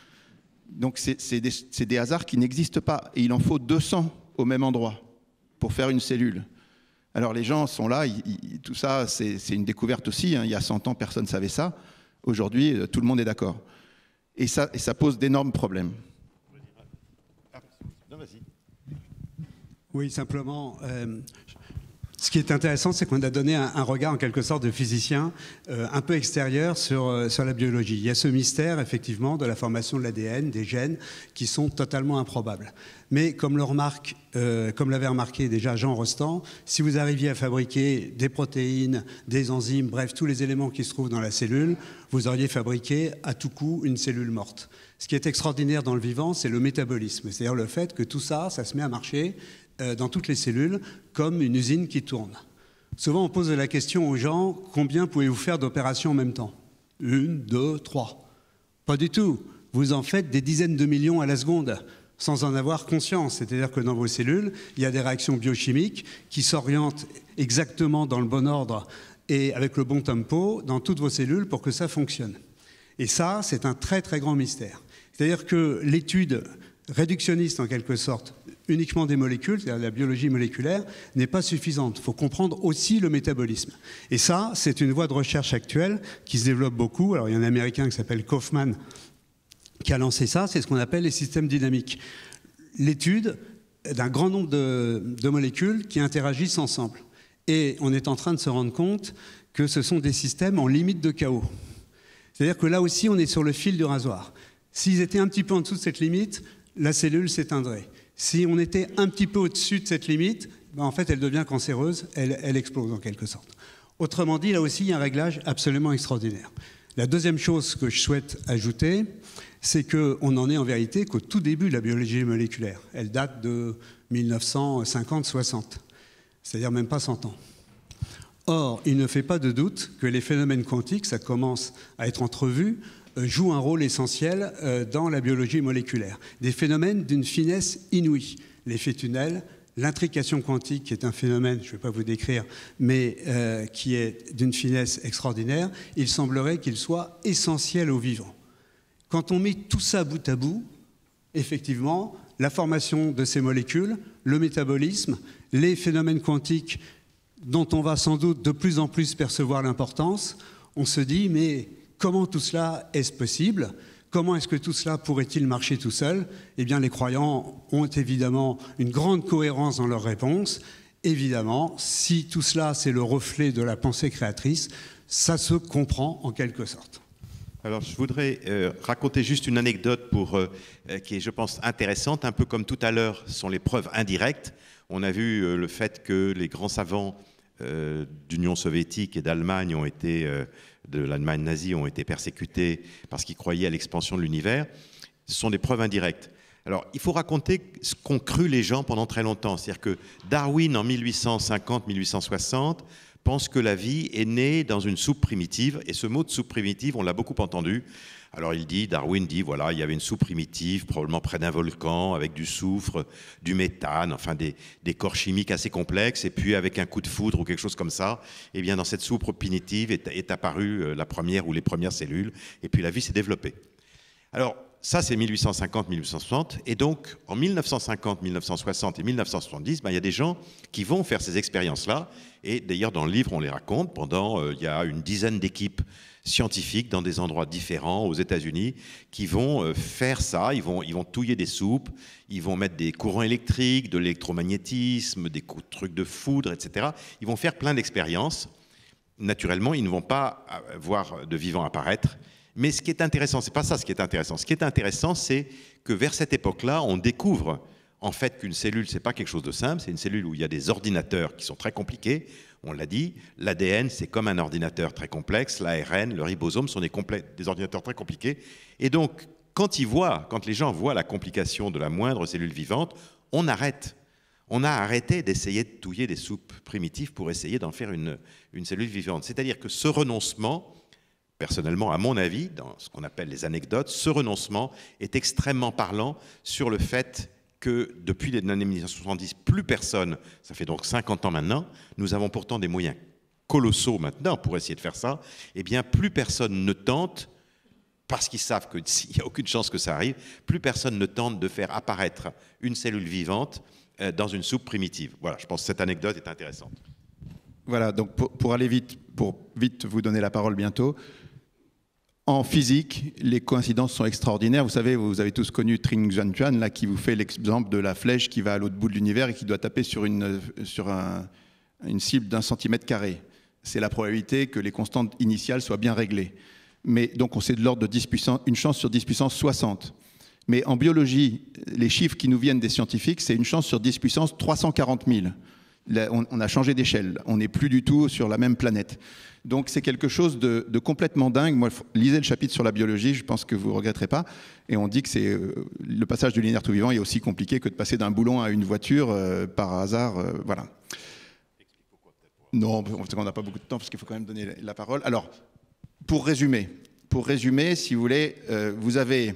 Donc c'est des, c'est des hasards qui n'existent pas. Et il en faut deux cents au même endroit pour faire une cellule. Alors les gens sont là, ils, ils, tout ça c'est une découverte aussi, hein. Il y a cent ans personne ne savait ça, aujourd'hui tout le monde est d'accord. Et ça, et ça pose d'énormes problèmes. Oui, simplement, euh, ce qui est intéressant, c'est qu'on a donné un, un regard en quelque sorte de physicien euh, un peu extérieur sur, euh, sur la biologie. Il y a ce mystère, effectivement, de la formation de l'A D N, des gènes, qui sont totalement improbables. Mais comme le remarque, euh, comme l'avait remarqué déjà Jean Rostand, si vous arriviez à fabriquer des protéines, des enzymes, bref, tous les éléments qui se trouvent dans la cellule, vous auriez fabriqué à tout coup une cellule morte. Ce qui est extraordinaire dans le vivant, c'est le métabolisme, c'est-à-dire le fait que tout ça, ça se met à marcher euh, dans toutes les cellules comme une usine qui tourne. Souvent, on pose la question aux gens, combien pouvez-vous faire d'opérations en même temps? Une, deux, trois. Pas du tout. Vous en faites des dizaines de millions à la seconde, sans en avoir conscience. C'est-à-dire que dans vos cellules, il y a des réactions biochimiques qui s'orientent exactement dans le bon ordre et avec le bon tempo dans toutes vos cellules pour que ça fonctionne. Et ça, c'est un très très grand mystère. C'est-à-dire que l'étude réductionniste, en quelque sorte, uniquement des molécules, c'est-à-dire la biologie moléculaire, n'est pas suffisante. Il faut comprendre aussi le métabolisme. Et ça, c'est une voie de recherche actuelle qui se développe beaucoup. Alors, il y a un Américain qui s'appelle Kaufman qui a lancé ça, c'est ce qu'on appelle les systèmes dynamiques. L'étude d'un grand nombre de, de molécules qui interagissent ensemble. Et on est en train de se rendre compte que ce sont des systèmes en limite de chaos. C'est-à-dire que là aussi, on est sur le fil du rasoir. S'ils étaient un petit peu en dessous de cette limite, la cellule s'éteindrait. Si on était un petit peu au-dessus de cette limite, ben en fait, elle devient cancéreuse, elle, elle explose en quelque sorte. Autrement dit, là aussi, il y a un réglage absolument extraordinaire. La deuxième chose que je souhaite ajouter, c'est qu'on en est en vérité qu'au tout début de la biologie moléculaire. Elle date de mille neuf cent cinquante soixante, c'est-à-dire même pas cent ans. Or, il ne fait pas de doute que les phénomènes quantiques, ça commence à être entrevu, jouent un rôle essentiel dans la biologie moléculaire. Des phénomènes d'une finesse inouïe. L'effet tunnel, l'intrication quantique, qui est un phénomène, je ne vais pas vous décrire, mais euh, qui est d'une finesse extraordinaire, il semblerait qu'il soit essentiel au vivant. Quand on met tout ça bout à bout, effectivement, la formation de ces molécules, le métabolisme, les phénomènes quantiques dont on va sans doute de plus en plus percevoir l'importance, on se dit, mais comment tout cela est-ce possible? Comment est-ce que tout cela pourrait-il marcher tout seul? Eh bien, les croyants ont évidemment une grande cohérence dans leurs réponses. Évidemment, si tout cela, c'est le reflet de la pensée créatrice, ça se comprend en quelque sorte. Alors, je voudrais euh, raconter juste une anecdote pour, euh, qui est, je pense, intéressante, un peu comme tout à l'heure sont les preuves indirectes. On a vu euh, le fait que les grands savants euh, d'Union soviétique et d'Allemagne ont été euh, de l'Allemagne nazie ont été persécutés parce qu'ils croyaient à l'expansion de l'univers, ce sont des preuves indirectes. Alors, il faut raconter ce qu'ont cru les gens pendant très longtemps. C'est-à-dire que Darwin, en mille huit cent cinquante mille huit cent soixante, pense que la vie est née dans une soupe primitive. Et ce mot de soupe primitive, on l'a beaucoup entendu. Alors, il dit, Darwin dit, voilà, il y avait une soupe primitive, probablement près d'un volcan, avec du soufre, du méthane, enfin des, des corps chimiques assez complexes. Et puis, avec un coup de foudre ou quelque chose comme ça, eh bien, dans cette soupe primitive est, est apparue la première ou les premières cellules. Et puis, la vie s'est développée. Alors, ça, c'est mille huit cent cinquante mille huit cent soixante. Et donc, en mille neuf cent cinquante, mille neuf cent soixante et mille neuf cent soixante-dix, ben, il y a des gens qui vont faire ces expériences-là. Et d'ailleurs, dans le livre, on les raconte. Pendant, euh, il y a une dizaine d'équipes scientifiques dans des endroits différents aux États-Unis qui vont euh, faire ça. Ils vont, ils vont touiller des soupes, ils vont mettre des courants électriques, de l'électromagnétisme, des trucs de foudre, et cetera. Ils vont faire plein d'expériences. Naturellement, ils ne vont pas voir de vivants apparaître. Mais ce qui est intéressant, c'est pas ça ce qui est intéressant. Ce qui est intéressant, c'est que vers cette époque-là, on découvre en fait qu'une cellule, c'est pas quelque chose de simple, c'est une cellule où il y a des ordinateurs qui sont très compliqués. On l'a dit, l'A D N, c'est comme un ordinateur très complexe, l'A R N, le ribosome sont des, des ordinateurs très compliqués. Et donc, quand ils voient, quand les gens voient la complication de la moindre cellule vivante, on arrête. On a arrêté d'essayer de touiller des soupes primitives pour essayer d'en faire une, une cellule vivante. C'est-à-dire que ce renoncement, personnellement, à mon avis, dans ce qu'on appelle les anecdotes, ce renoncement est extrêmement parlant sur le fait que depuis les années mille neuf cent soixante-dix, plus personne, ça fait donc cinquante ans maintenant, nous avons pourtant des moyens colossaux maintenant pour essayer de faire ça, eh bien plus personne ne tente, parce qu'ils savent qu'il n'y a aucune chance que ça arrive, plus personne ne tente de faire apparaître une cellule vivante dans une soupe primitive. Voilà, je pense que cette anecdote est intéressante. Voilà, donc pour, pour aller vite, pour vite vous donner la parole bientôt, en physique, les coïncidences sont extraordinaires. Vous savez, vous avez tous connu Tring-Juan, là, qui vous fait l'exemple de la flèche qui va à l'autre bout de l'univers et qui doit taper sur une, sur un, une cible d'un centimètre carré. C'est la probabilité que les constantes initiales soient bien réglées. Mais donc, on sait de l'ordre de dix puissance, une chance sur dix puissance soixante. Mais en biologie, les chiffres qui nous viennent des scientifiques, c'est une chance sur dix puissance trois cent quarante mille. Là, on, on a changé d'échelle. On n'est plus du tout sur la même planète. Donc c'est quelque chose de, de complètement dingue. Moi, lisez le chapitre sur la biologie, je pense que vous ne regretterez pas. Et on dit que c'est euh, le passage du linéaire tout vivant est aussi compliqué que de passer d'un boulon à une voiture euh, par hasard. Euh, voilà. Non, on n'a pas beaucoup de temps parce qu'il faut quand même donner la parole. Alors, pour résumer, pour résumer, si vous voulez, euh, vous avez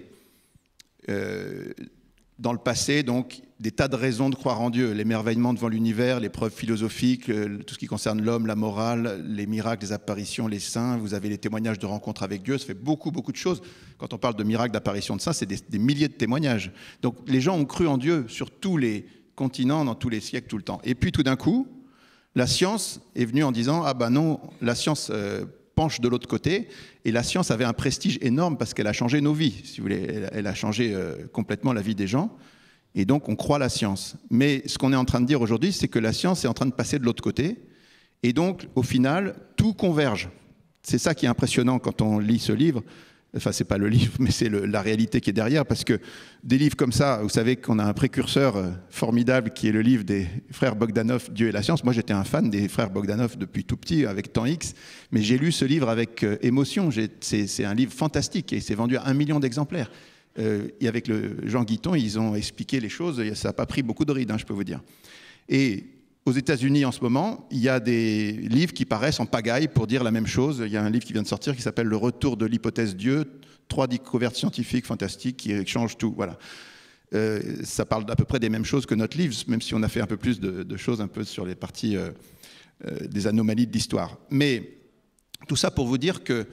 euh, dans le passé donc des tas de raisons de croire en Dieu, l'émerveillement devant l'univers, les preuves philosophiques, tout ce qui concerne l'homme, la morale, les miracles, les apparitions, les saints, vous avez les témoignages de rencontres avec Dieu, ça fait beaucoup, beaucoup de choses. Quand on parle de miracles, d'apparitions de saints, c'est des, des milliers de témoignages. Donc les gens ont cru en Dieu sur tous les continents, dans tous les siècles, tout le temps. Et puis tout d'un coup, la science est venue en disant « Ah ben non, la science euh, penche de l'autre côté », et la science avait un prestige énorme parce qu'elle a changé nos vies, si vous voulez, elle, elle a changé euh, complètement la vie des gens. Et donc, on croit la science. Mais ce qu'on est en train de dire aujourd'hui, c'est que la science est en train de passer de l'autre côté. Et donc, au final, tout converge. C'est ça qui est impressionnant quand on lit ce livre. Enfin, c'est pas le livre, mais c'est le, la réalité qui est derrière. Parce que des livres comme ça, vous savez qu'on a un précurseur formidable qui est le livre des frères Bogdanov, Dieu et la science. Moi, j'étais un fan des frères Bogdanov depuis tout petit, avec Temps X. Mais j'ai lu ce livre avec euh, émotion. C'est, c'est un livre fantastique et il s'est vendu à un million d'exemplaires. Euh, et avec le Jean Guiton, ils ont expliqué les choses, et ça n'a pas pris beaucoup de rides, hein, je peux vous dire. Et aux États-Unis, en ce moment, il y a des livres qui paraissent en pagaille pour dire la même chose. Il y a un livre qui vient de sortir qui s'appelle « Le retour de l'hypothèse Dieu », trois découvertes scientifiques fantastiques qui changent tout. Voilà. Euh, ça parle à peu près des mêmes choses que notre livre, même si on a fait un peu plus de, de choses un peu sur les parties euh, euh, des anomalies de l'histoire. Mais tout ça pour vous dire que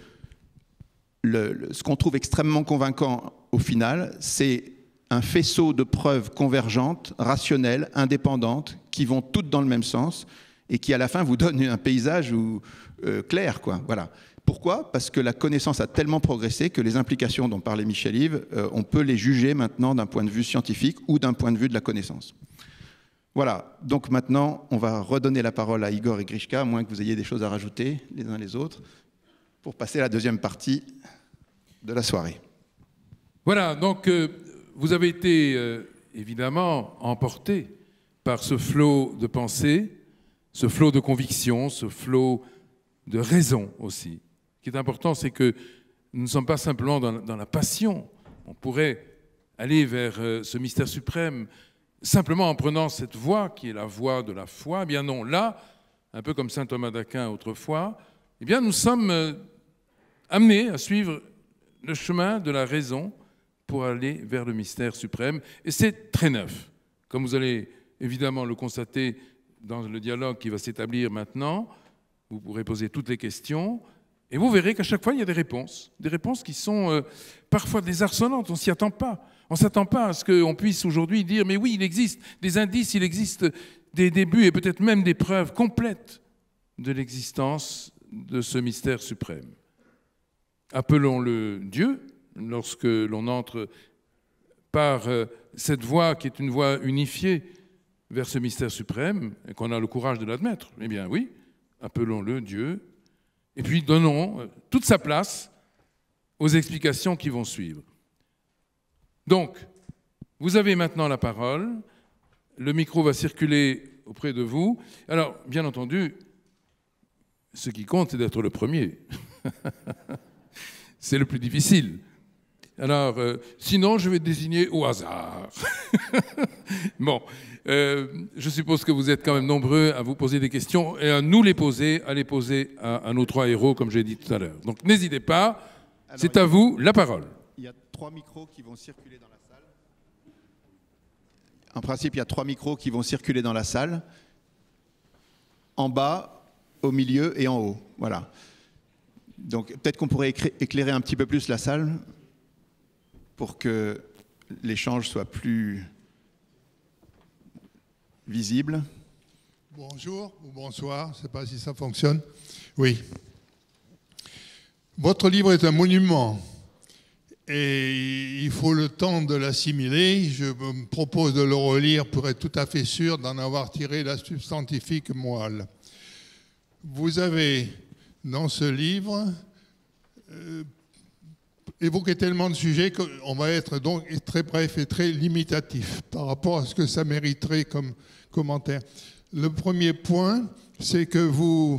le, le, ce qu'on trouve extrêmement convaincant au final, c'est un faisceau de preuves convergentes, rationnelles, indépendantes, qui vont toutes dans le même sens et qui, à la fin, vous donnent un paysage où, euh, clair, quoi. Voilà. Pourquoi ? Parce que la connaissance a tellement progressé que les implications dont parlait Michel-Yves, euh, on peut les juger maintenant d'un point de vue scientifique ou d'un point de vue de la connaissance. Voilà. Donc maintenant, on va redonner la parole à Igor et Grishka, à moins que vous ayez des choses à rajouter les uns les autres, pour passer à la deuxième partie de la soirée. Voilà, donc euh, vous avez été euh, évidemment emporté par ce flot de pensée, ce flot de conviction, ce flot de raison aussi, qui est important, c'est que nous ne sommes pas simplement dans, dans la passion. On pourrait aller vers euh, ce mystère suprême simplement en prenant cette voie qui est la voie de la foi. Eh bien non, là, un peu comme saint Thomas d'Aquin autrefois, eh bien nous sommes euh, amenés à suivre le chemin de la raison pour aller vers le mystère suprême. Et c'est très neuf, comme vous allez évidemment le constater dans le dialogue qui va s'établir maintenant. Vous pourrez poser toutes les questions et vous verrez qu'à chaque fois, il y a des réponses. Des réponses qui sont euh, parfois désarçonnantes, on ne s'y attend pas. On ne s'attend pas à ce qu'on puisse aujourd'hui dire « mais oui, il existe des indices, il existe des débuts et peut-être même des preuves complètes de l'existence de ce mystère suprême ». Appelons-le Dieu, lorsque l'on entre par euh, cette voie qui est une voie unifiée vers ce mystère suprême et qu'on a le courage de l'admettre. Eh bien oui, appelons-le Dieu, et puis donnons toute sa place aux explications qui vont suivre. Donc, vous avez maintenant la parole, le micro va circuler auprès de vous. Alors, bien entendu, ce qui compte, c'est d'être le premier. C'est le plus difficile. Alors, euh, sinon, je vais désigner au hasard. Bon, euh, je suppose que vous êtes quand même nombreux à vous poser des questions et à nous les poser, à les poser à, à nos trois héros, comme j'ai dit tout à l'heure. Donc, n'hésitez pas, c'est à vous la parole. Il y a trois micros qui vont circuler dans la salle. En principe, il y a trois micros qui vont circuler dans la salle. En bas, au milieu et en haut. Voilà. Donc, peut-être qu'on pourrait éclairer un petit peu plus la salle pour que l'échange soit plus visible. Bonjour ou bonsoir, je ne sais pas si ça fonctionne. Oui. Votre livre est un monument et il faut le temps de l'assimiler. Je me propose de le relire pour être tout à fait sûr d'en avoir tiré la substantifique moelle. Vous avez, dans ce livre, euh, évoqué tellement de sujets qu'on va être donc très bref et très limitatif par rapport à ce que ça mériterait comme commentaire. Le premier point, c'est que vous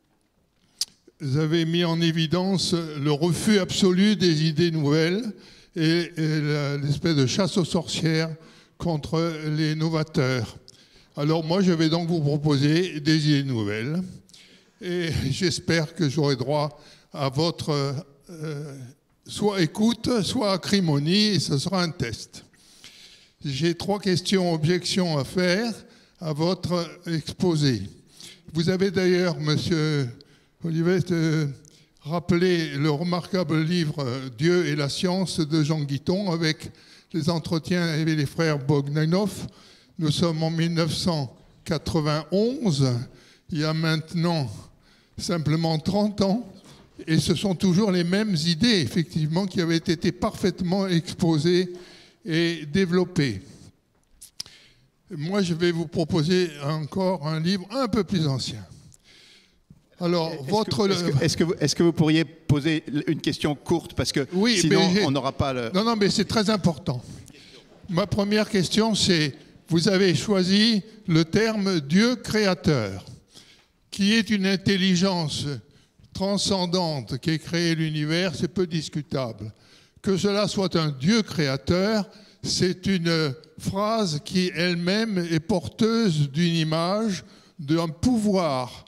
avez mis en évidence le refus absolu des idées nouvelles et, et l'espèce de chasse aux sorcières contre les novateurs. Alors moi, je vais donc vous proposer des idées nouvelles et j'espère que j'aurai droit à votre euh, soit écoute, soit acrimonie, et ce sera un test. J'ai trois questions, objections à faire à votre exposé. Vous avez d'ailleurs, monsieur Olivet, euh, rappelé le remarquable livre « Dieu et la science » de Jean Guiton avec les entretiens avec les frères Bogdanov. Nous sommes en mille neuf cent quatre-vingt-onze, il y a maintenant simplement trente ans. Et ce sont toujours les mêmes idées, effectivement, qui avaient été parfaitement exposées et développées. Moi, je vais vous proposer encore un livre un peu plus ancien. Alors, est-ce votre... Que, est-ce, que, est-ce, que vous, est-ce que vous pourriez poser une question courte, parce que oui, sinon, on n'aura pas le... Non, non, mais c'est très important. Ma première question, c'est, vous avez choisi le terme « Dieu créateur », qui est une intelligence transcendante qui a créé l'univers, c'est peu discutable. Que cela soit un Dieu créateur, c'est une phrase qui elle-même est porteuse d'une image, d'un pouvoir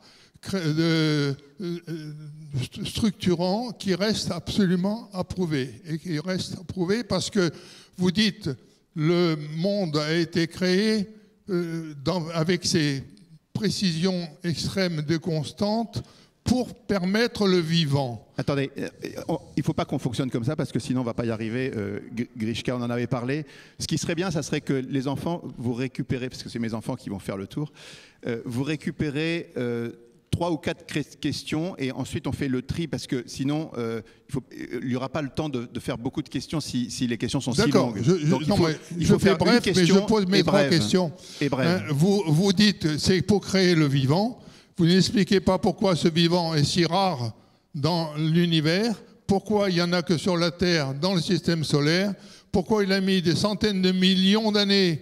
structurant qui reste absolument approuvé. Et qui reste approuvé parce que vous dites le monde a été créé dans, avec ses précisions extrêmes de constantes pour permettre le vivant. Attendez, euh, on, il ne faut pas qu'on fonctionne comme ça parce que sinon on ne va pas y arriver. Euh, Grishka, on en avait parlé. Ce qui serait bien, ça serait que les enfants, vous récupérez, parce que c'est mes enfants qui vont faire le tour, euh, vous récupérez euh, trois ou quatre questions et ensuite on fait le tri parce que sinon euh, il faut, il n'y aura pas le temps de, de faire beaucoup de questions si, si les questions sont si longues. Je, je, Donc, il non, faut, mais il je faut fais faire bref, mais je pose mes trois questions. Et bref. Hein, vous, vous dites c'est pour créer le vivant. Vous n'expliquez pas pourquoi ce vivant est si rare dans l'univers, pourquoi il n'y en a que sur la Terre, dans le système solaire, pourquoi il a mis des centaines de millions d'années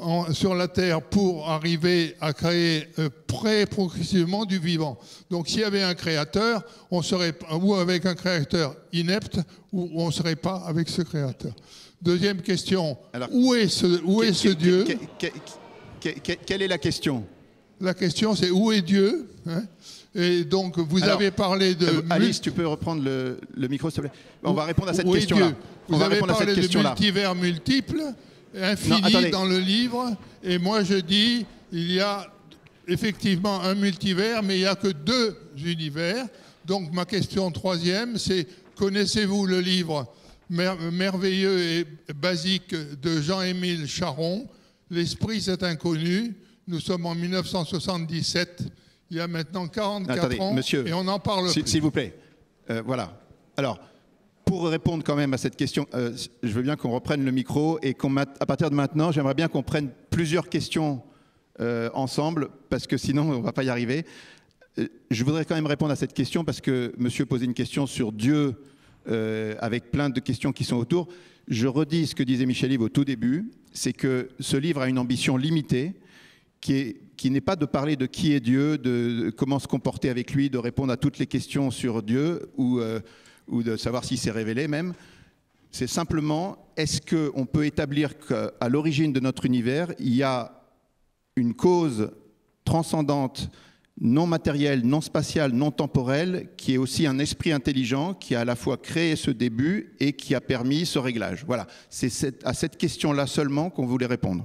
en, sur la Terre pour arriver à créer euh, très progressivement du vivant. Donc s'il y avait un créateur, on serait ou avec un créateur inepte, ou on ne serait pas avec ce créateur. Deuxième question, alors, où est ce, où est ce que, Dieu que, que, que, que, Quelle est la question? La question c'est où est Dieu, hein? Et donc vous alors, avez parlé de... Euh, Alice, tu peux reprendre le, le micro s'il te plaît? On va répondre à cette où question-là. Vous on avez va parlé à cette de multivers multiples, infinis dans le livre, et moi je dis il y a effectivement un multivers, mais il n'y a que deux univers. Donc ma question troisième, c'est connaissez-vous le livre mer merveilleux et basique de Jean-Émile Charon, L'Esprit c'est inconnu? Nous sommes en mille neuf cent soixante-dix-sept, il y a maintenant quarante-quatre Attendez, ans, monsieur, et on en parle plus. S'il vous plaît, euh, voilà. Alors, pour répondre quand même à cette question, euh, je veux bien qu'on reprenne le micro et qu'à partir de maintenant, j'aimerais bien qu'on prenne plusieurs questions euh, ensemble, parce que sinon, on ne va pas y arriver. Euh, je voudrais quand même répondre à cette question, parce que monsieur posait une question sur Dieu, euh, avec plein de questions qui sont autour. Je redis ce que disait Michel-Yves au tout début, c'est que ce livre a une ambition limitée, qui est qui n'est pas de parler de qui est Dieu, de, de comment se comporter avec lui, de répondre à toutes les questions sur Dieu, ou, euh, ou de savoir s'il s'est révélé même. C'est simplement, est-ce qu'on peut établir qu'à l'origine de notre univers, il y a une cause transcendante, non matérielle, non spatiale, non temporelle, qui est aussi un esprit intelligent, qui a à la fois créé ce début et qui a permis ce réglage. Voilà, c'est à cette question-là seulement qu'on voulait répondre.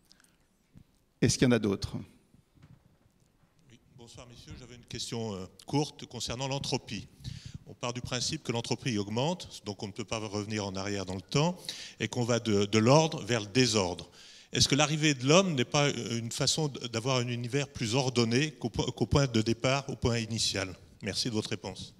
Est-ce qu'il y en a d'autres ? Bonsoir messieurs, j'avais une question euh, courte concernant l'entropie. On part du principe que l'entropie augmente, donc on ne peut pas revenir en arrière dans le temps, et qu'on va de, de l'ordre vers le désordre. Est-ce que l'arrivée de l'homme n'est pas une façon d'avoir un univers plus ordonné qu'au qu'au point de départ, au point initial? Merci de votre réponse.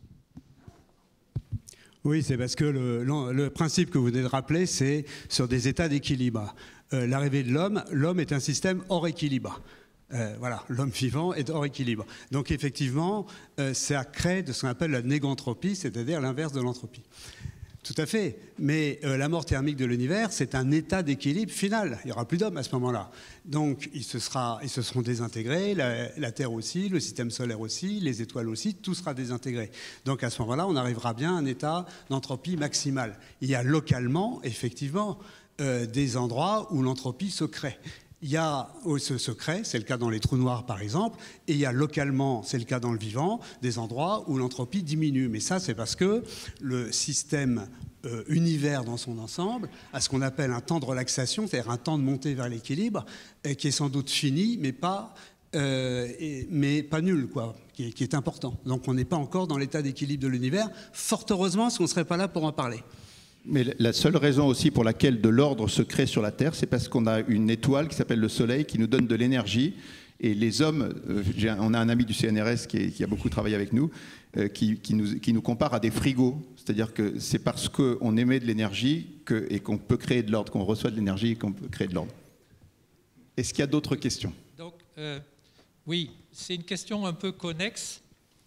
Oui, c'est parce que le, le, le principe que vous venez de rappeler, c'est sur des états d'équilibre. Euh, l'arrivée de l'homme, l'homme est un système hors équilibre. Euh, voilà, l'homme vivant est hors équilibre. Donc effectivement, euh, ça crée de ce qu'on appelle la négantropie, c'est-à-dire l'inverse de l'entropie. Tout à fait. Mais euh, la mort thermique de l'univers, c'est un état d'équilibre final. Il n'y aura plus d'hommes à ce moment-là. Donc ils se, sera, ils se seront désintégrés, la, la Terre aussi, le système solaire aussi, les étoiles aussi, tout sera désintégré. Donc à ce moment-là, on arrivera bien à un état d'entropie maximale. Il y a localement, effectivement, euh, des endroits où l'entropie se crée. Il y a ce secret, c'est le cas dans les trous noirs par exemple, et il y a localement, c'est le cas dans le vivant, des endroits où l'entropie diminue. Mais ça, c'est parce que le système euh, univers dans son ensemble a ce qu'on appelle un temps de relaxation, c'est-à-dire un temps de montée vers l'équilibre, qui est sans doute fini, mais pas, euh, et, mais pas nul, quoi, qui est, qui est important. Donc on n'est pas encore dans l'état d'équilibre de l'univers. Fort heureusement, parce qu'on ne serait pas là pour en parler. Mais la seule raison aussi pour laquelle de l'ordre se crée sur la Terre, c'est parce qu'on a une étoile qui s'appelle le Soleil, qui nous donne de l'énergie. Et les hommes, euh, on a un ami du C N R S qui, est, qui a beaucoup travaillé avec nous, euh, qui, qui, nous, qui nous compare à des frigos. C'est-à-dire que c'est parce qu'on émet de l'énergie que, et qu'on peut créer de l'ordre, qu'on reçoit de l'énergie et qu'on peut créer de l'ordre. Est-ce qu'il y a d'autres questions? Donc, euh, oui, c'est une question un peu connexe.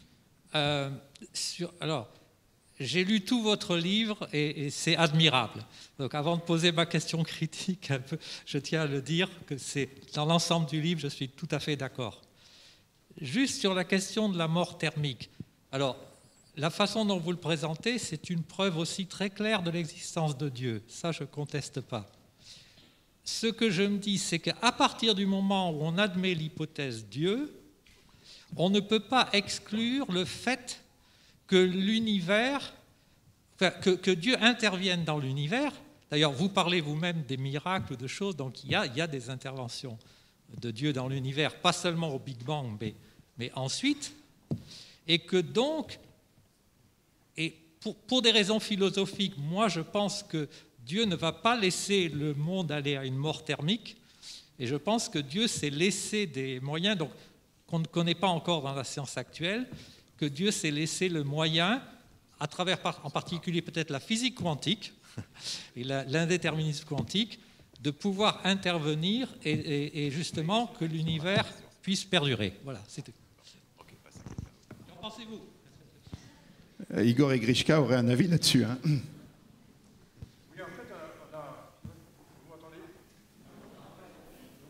Euh, sur, alors... J'ai lu tout votre livre et, et c'est admirable. Donc avant de poser ma question critique, un peu, je tiens à le dire que c'est dans l'ensemble du livre, je suis tout à fait d'accord. Juste sur la question de la mort thermique. Alors, la façon dont vous le présentez, c'est une preuve aussi très claire de l'existence de Dieu. Ça, je ne conteste pas. Ce que je me dis, c'est qu'à partir du moment où on admet l'hypothèse Dieu, on ne peut pas exclure le fait que l'univers, enfin, que, que Dieu intervienne dans l'univers. D'ailleurs, vous parlez vous-même des miracles, de choses, donc il y a, il y a des interventions de Dieu dans l'univers, pas seulement au Big Bang, mais, mais ensuite, et que donc, et pour, pour des raisons philosophiques, moi je pense que Dieu ne va pas laisser le monde aller à une mort thermique, et je pense que Dieu s'est laissé des moyens donc, qu'on ne connaît pas encore dans la science actuelle, que Dieu s'est laissé le moyen, à travers en particulier peut-être la physique quantique et l'indéterminisme quantique, de pouvoir intervenir et, et, et justement que l'univers puisse perdurer. Voilà, c'est tout. Qu'en pensez-vous? euh, Igor et Grishka auraient un avis là-dessus. Hein. Oui, en fait, on a... Vous m'entendez?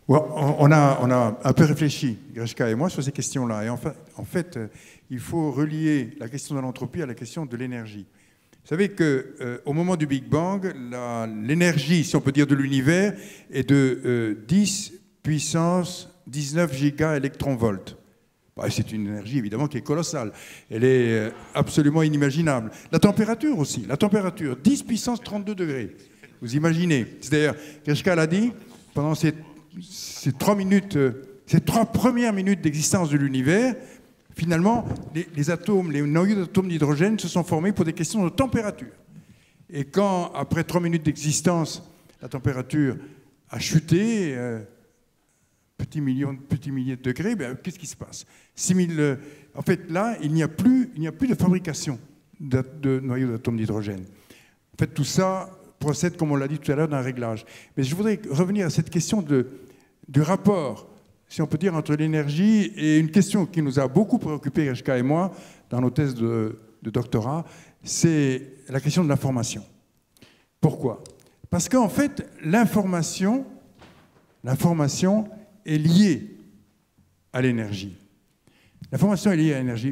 Ouais, on, a, on a un peu réfléchi, Greshka et moi, sur ces questions-là. Et en fait, en fait, il faut relier la question de l'entropie à la question de l'énergie. Vous savez qu'au euh, moment du Big Bang, l'énergie, si on peut dire, de l'univers est de euh, dix puissance dix-neuf gigaélectronvolts. Bah, c'est une énergie, évidemment, qui est colossale. Elle est euh, absolument inimaginable. La température aussi. La température, dix puissance trente-deux degrés. Vous imaginez. C'est-à-dire, Greshka l'a dit, pendant ces, ces trois minutes, euh, ces trois premières minutes d'existence de l'univers, finalement, les, les atomes, les noyaux d'atomes d'hydrogène se sont formés pour des questions de température. Et quand, après trois minutes d'existence, la température a chuté, euh, petit, million, petit millier de degrés, ben, qu'est-ce qui se passe? six mille, euh, En fait, là, il n'y a plus, il n'y a plus de fabrication de, de noyaux d'atomes d'hydrogène. En fait, tout ça procède, comme on l'a dit tout à l'heure, d'un réglage. Mais je voudrais revenir à cette question de, du rapport, si on peut dire, entre l'énergie et une question qui nous a beaucoup préoccupé, Greshka et moi, dans nos thèses de, de doctorat, c'est la question de l'information. Pourquoi? Parce qu'en fait, l'information, l'information est liée à l'énergie. L'information est liée à l'énergie.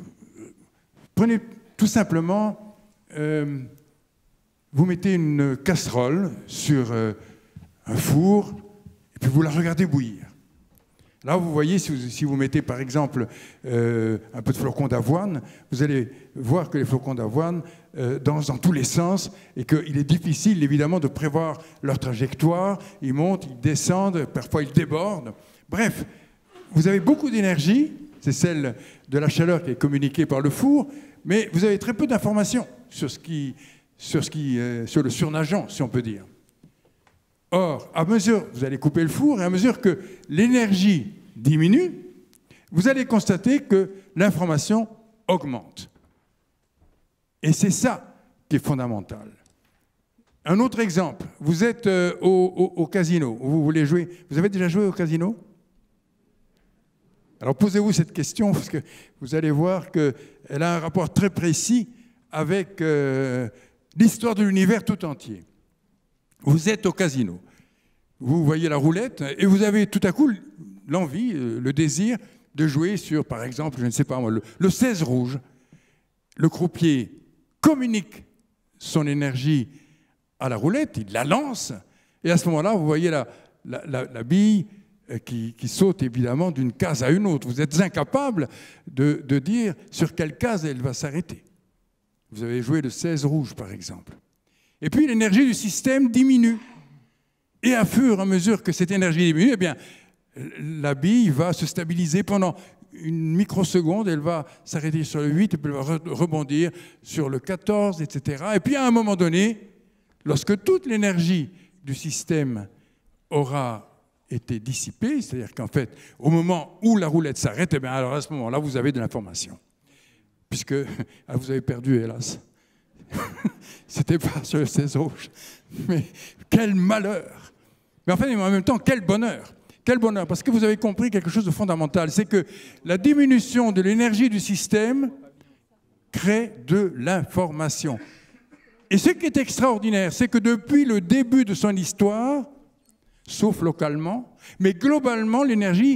Prenez tout simplement, euh, vous mettez une casserole sur euh, un four, et puis vous la regardez bouillir. Là, vous voyez, si vous, si vous mettez par exemple euh, un peu de flocons d'avoine, vous allez voir que les flocons d'avoine euh, dansent dans tous les sens et qu'il est difficile, évidemment, de prévoir leur trajectoire. Ils montent, ils descendent, parfois ils débordent. Bref, vous avez beaucoup d'énergie, c'est celle de la chaleur qui est communiquée par le four, mais vous avez très peu d'informations sur, ce qui, sur, ce qui, euh, sur le surnageant, si on peut dire. Or, à mesure, vous allez couper le four, et à mesure que l'énergie diminue, vous allez constater que l'information augmente. Et c'est ça qui est fondamental. Un autre exemple, vous êtes euh, au, au, au casino, vous voulez jouer. Vous avez déjà joué au casino? Alors posez-vous cette question, parce que vous allez voir qu'elle a un rapport très précis avec euh, l'histoire de l'univers tout entier. Vous êtes au casino, vous voyez la roulette et vous avez tout à coup l'envie, le désir de jouer sur, par exemple, je ne sais pas moi, le, le seize rouge. Le croupier communique son énergie à la roulette, il la lance et à ce moment-là, vous voyez la, la, la, la bille qui, qui saute évidemment d'une case à une autre. Vous êtes incapable de, de dire sur quelle case elle va s'arrêter. Vous avez joué le seize rouge, par exemple. Et puis l'énergie du système diminue. Et à fur et à mesure que cette énergie diminue, eh bien, la bille va se stabiliser pendant une microseconde, elle va s'arrêter sur le huit, et puis elle va rebondir sur le quatorze, et cetera. Et puis à un moment donné, lorsque toute l'énergie du système aura été dissipée, c'est-à-dire qu'en fait, au moment où la roulette s'arrête, eh bien, alors à ce moment-là, vous avez de l'information. Puisque ah, vous avez perdu, hélas. C'était pas sur le seize rouge. Mais quel malheur! Mais enfin, en même temps, quel bonheur! Quel bonheur! Parce que vous avez compris quelque chose de fondamental, c'est que la diminution de l'énergie du système crée de l'information. Et ce qui est extraordinaire, c'est que depuis le début de son histoire, sauf localement, mais globalement, l'énergie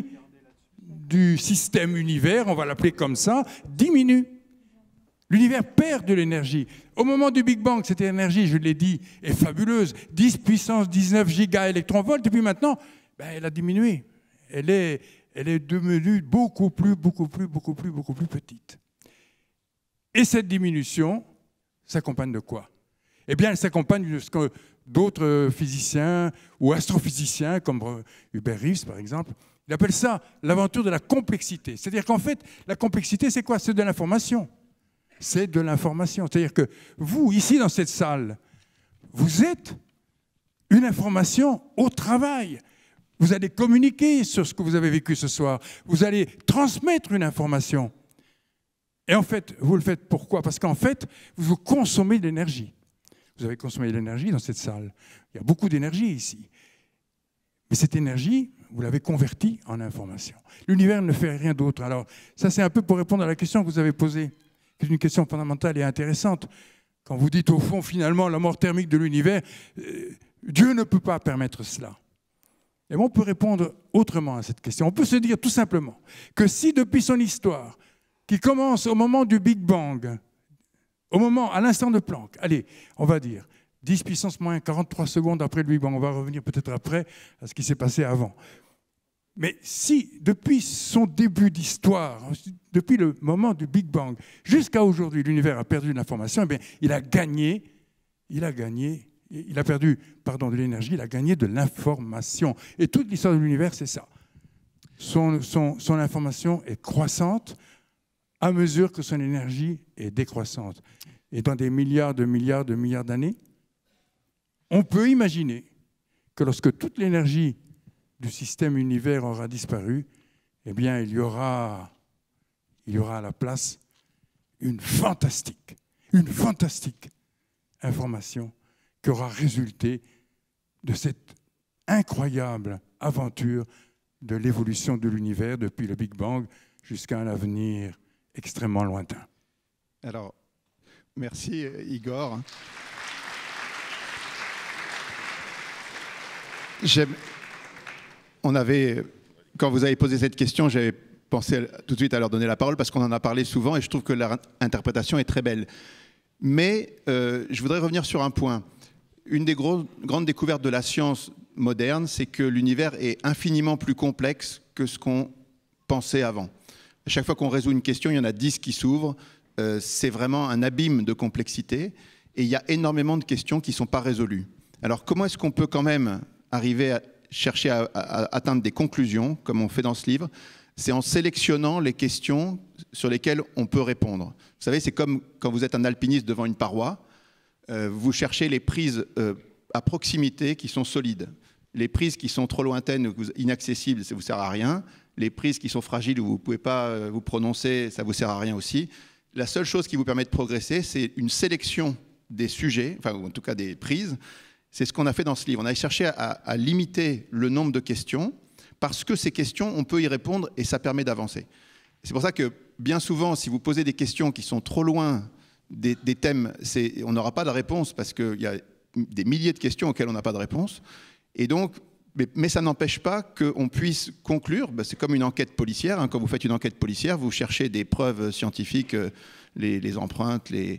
du système univers, on va l'appeler comme ça, diminue. L'univers perd de l'énergie. Au moment du Big Bang, cette énergie, je l'ai dit, est fabuleuse. dix puissance dix-neuf gigaélectronvolts. Et puis maintenant, ben, elle a diminué. Elle est, elle est devenue beaucoup plus, beaucoup plus, beaucoup plus, beaucoup plus petite. Et cette diminution s'accompagne de quoi? Eh bien, elle s'accompagne de ce que d'autres physiciens ou astrophysiciens, comme Hubert Reeves, par exemple, ils appellent ça l'aventure de la complexité. C'est-à-dire qu'en fait, la complexité, c'est quoi? C'est de l'information. C'est de l'information. C'est-à-dire que vous, ici, dans cette salle, vous êtes une information au travail. Vous allez communiquer sur ce que vous avez vécu ce soir. Vous allez transmettre une information. Et en fait, vous le faites pourquoi? Parce qu'en fait, vous consommez de l'énergie. Vous avez consommé de l'énergie dans cette salle. Il y a beaucoup d'énergie ici. Mais cette énergie, vous l'avez convertie en information. L'univers ne fait rien d'autre. Alors, ça, c'est un peu pour répondre à la question que vous avez posée. C'est une question fondamentale et intéressante. Quand vous dites, au fond, finalement, la mort thermique de l'univers, euh, Dieu ne peut pas permettre cela. Et on peut répondre autrement à cette question. On peut se dire tout simplement que si depuis son histoire, qui commence au moment du Big Bang, au moment, à l'instant de Planck, allez, on va dire dix puissance moins quarante-trois secondes après le Big Bang, on va revenir peut-être après à ce qui s'est passé avant. Mais si, depuis son début d'histoire, depuis le moment du Big Bang, jusqu'à aujourd'hui, l'univers a perdu de l'information, eh bien, il a gagné, il a gagné, il a perdu, pardon, de l'énergie, il a gagné de l'information. Et toute l'histoire de l'univers, c'est ça. Son, son, son information est croissante à mesure que son énergie est décroissante. Et dans des milliards de milliards de milliards d'années, on peut imaginer que lorsque toute l'énergie du système univers aura disparu, eh bien, il y aura, il y aura à la place une fantastique, une fantastique information qui aura résulté de cette incroyable aventure de l'évolution de l'univers depuis le Big Bang jusqu'à un avenir extrêmement lointain. Alors, merci Igor. J'aime... On avait, quand vous avez posé cette question, j'avais pensé tout de suite à leur donner la parole parce qu'on en a parlé souvent et je trouve que leur interprétation est très belle. Mais euh, je voudrais revenir sur un point. Une des gros, grandes découvertes de la science moderne, c'est que l'univers est infiniment plus complexe que ce qu'on pensait avant. À chaque fois qu'on résout une question, il y en a dix qui s'ouvrent. Euh, c'est vraiment un abîme de complexité et il y a énormément de questions qui ne sont pas résolues. Alors comment est-ce qu'on peut quand même arriver à chercher à, à, à atteindre des conclusions, comme on fait dans ce livre? C'est en sélectionnant les questions sur lesquelles on peut répondre. Vous savez, c'est comme quand vous êtes un alpiniste devant une paroi, euh, vous cherchez les prises euh, à proximité qui sont solides. Les prises qui sont trop lointaines ou inaccessibles, ça ne vous sert à rien. Les prises qui sont fragiles où vous ne pouvez pas vous prononcer, ça ne vous sert à rien aussi. La seule chose qui vous permet de progresser, c'est une sélection des sujets, enfin en tout cas des prises. C'est ce qu'on a fait dans ce livre. On a cherché à, à limiter le nombre de questions parce que ces questions, on peut y répondre et ça permet d'avancer. C'est pour ça que bien souvent, si vous posez des questions qui sont trop loin des, des thèmes, on n'aura pas de réponse parce qu'il y a des milliers de questions auxquelles on n'a pas de réponse. Et donc, mais, mais ça n'empêche pas qu'on puisse conclure. Ben, c'est comme une enquête policière. Hein. Quand vous faites une enquête policière, vous cherchez des preuves scientifiques, les, les empreintes, les...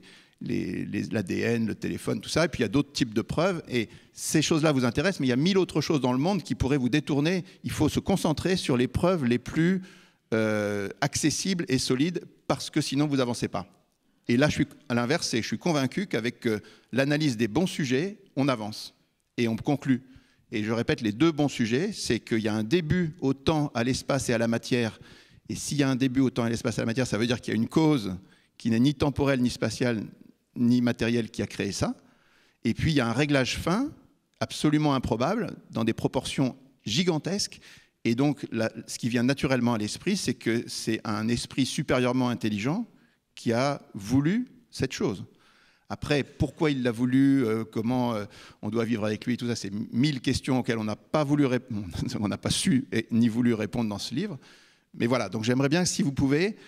l'A D N, le téléphone, tout ça, et puis il y a d'autres types de preuves, et ces choses-là vous intéressent, mais il y a mille autres choses dans le monde qui pourraient vous détourner. Il faut se concentrer sur les preuves les plus euh, accessibles et solides, parce que sinon vous n'avancez pas. Et là, je suis, à l'inverse, je suis convaincu qu'avec euh, l'analyse des bons sujets, on avance, et on conclut. Et je répète, les deux bons sujets, c'est qu'il y a un début au temps, à l'espace et à la matière, et s'il y a un début au temps, à l'espace et à la matière, ça veut dire qu'il y a une cause qui n'est ni temporelle, ni spatiale, ni matériel qui a créé ça. Et puis, il y a un réglage fin, absolument improbable, dans des proportions gigantesques. Et donc, là, ce qui vient naturellement à l'esprit, c'est que c'est un esprit supérieurement intelligent qui a voulu cette chose. Après, pourquoi il l'a voulu, euh, comment euh, on doit vivre avec lui, tout ça, c'est mille questions auxquelles on n'a pas voulu répondre, on n'a pas su et, ni voulu répondre dans ce livre. Mais voilà, donc j'aimerais bien, si vous pouvez,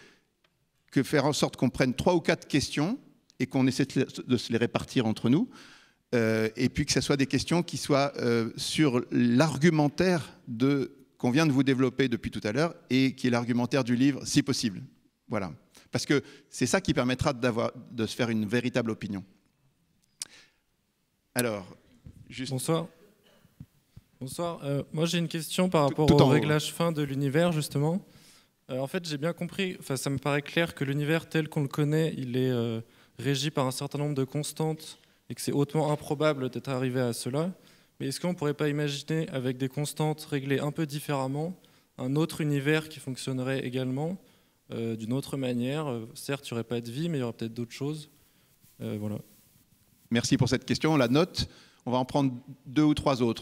que faire en sorte qu'on prenne trois ou quatre questions et qu'on essaie de se les répartir entre nous, euh, et puis que ce soit des questions qui soient euh, sur l'argumentaire de, qu'on vient de vous développer depuis tout à l'heure, et qui est l'argumentaire du livre, si possible. Voilà. Parce que c'est ça qui permettra d'avoir, de se faire une véritable opinion. Alors, juste... Bonsoir. Bonsoir. Euh, moi, j'ai une question par rapport tout, tout au en réglage fin de l'univers, justement. Euh, en fait, j'ai bien compris, enfin, ça me paraît clair que l'univers tel qu'on le connaît, il est euh, régi par un certain nombre de constantes et que c'est hautement improbable d'être arrivé à cela. Mais est-ce qu'on ne pourrait pas imaginer, avec des constantes réglées un peu différemment, un autre univers qui fonctionnerait également euh, d'une autre manière? Certes, il n'y aurait pas de vie, mais il y aurait peut-être d'autres choses. Euh, voilà. Merci pour cette question. On la note. On va en prendre deux ou trois autres.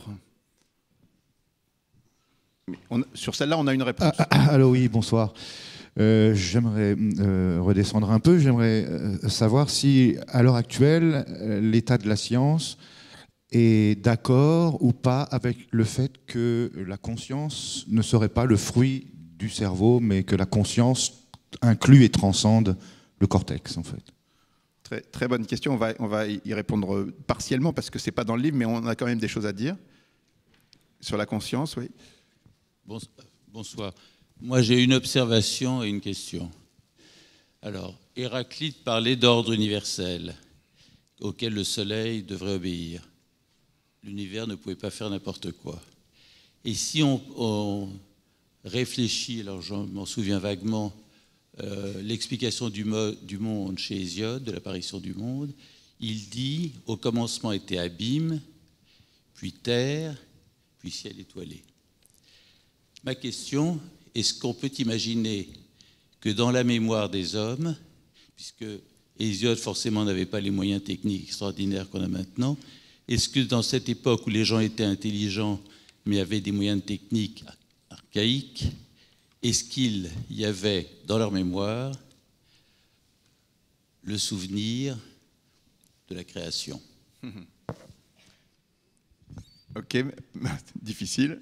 On, sur celle-là, on a une réponse. Ah, ah, alors oui, bonsoir. Euh, j'aimerais euh, redescendre un peu. J'aimerais euh, savoir si, à l'heure actuelle, euh, l'état de la science est d'accord ou pas avec le fait que la conscience ne serait pas le fruit du cerveau, mais que la conscience inclut et transcende le cortex, en fait. Très, très bonne question. On va, on va y répondre partiellement parce que ce n'est pas dans le livre, mais on a quand même des choses à dire. sur la conscience, oui. Bonsoir. Moi, j'ai une observation et une question. Alors, Héraclite parlait d'ordre universel auquel le soleil devrait obéir. L'univers ne pouvait pas faire n'importe quoi. Et si on, on réfléchit, alors je m'en souviens vaguement, euh, l'explication du, du monde chez Hésiode, de l'apparition du monde, il dit « Au commencement était abîme, puis terre, puis ciel étoilé ». Ma question, est-ce qu'on peut imaginer que dans la mémoire des hommes, puisque Hésiode forcément n'avait pas les moyens techniques extraordinaires qu'on a maintenant, est-ce que dans cette époque où les gens étaient intelligents mais avaient des moyens techniques archaïques, est-ce qu'il y avait dans leur mémoire le souvenir de la création? Ok, difficile.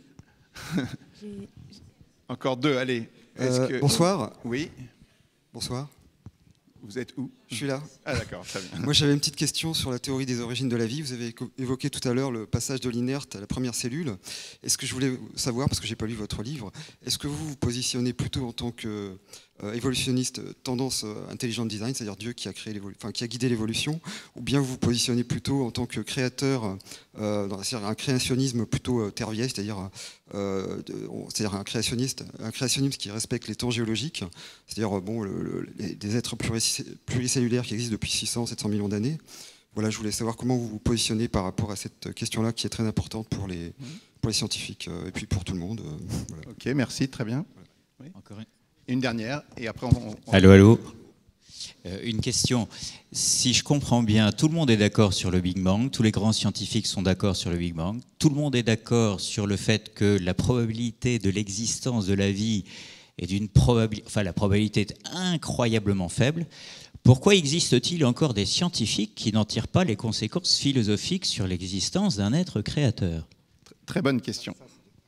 Encore deux, allez. Euh, que... Bonsoir. Oui. Bonsoir. Vous êtes où? Je suis là. Ah d'accord, très bien. Moi j'avais une petite question sur la théorie des origines de la vie. Vous avez évoqué tout à l'heure le passage de l'inerte à la première cellule. Est-ce que je voulais savoir, parce que j'ai pas lu votre livre, est-ce que vous vous positionnez plutôt en tant que euh, évolutionniste tendance euh, intelligent design, c'est-à-dire Dieu qui a créé enfin, qui a guidé l'évolution, ou bien vous vous positionnez plutôt en tant que créateur, euh, c'est-à-dire un créationnisme plutôt euh, terre vieille, c'est-à-dire euh, c'est-à-dire un créationniste, un créationnisme qui respecte les temps géologiques, c'est-à-dire bon le, le, les, des êtres pluricellulaires qui existent depuis six cents, sept cents millions d'années. Voilà, je voulais savoir comment vous vous positionnez par rapport à cette question-là qui est très importante pour les, pour les scientifiques euh, et puis pour tout le monde. Euh, voilà. Ok, merci, très bien. Oui. Encore une. Une dernière, et après on... on... Allô, allô. Euh, une question. Si je comprends bien, tout le monde est d'accord sur le Big Bang, tous les grands scientifiques sont d'accord sur le Big Bang, tout le monde est d'accord sur le fait que la probabilité de l'existence de la vie est d'une probabilité, enfin la probabilité est incroyablement faible. Pourquoi existe-t-il encore des scientifiques qui n'en tirent pas les conséquences philosophiques sur l'existence d'un être créateur? Très bonne question.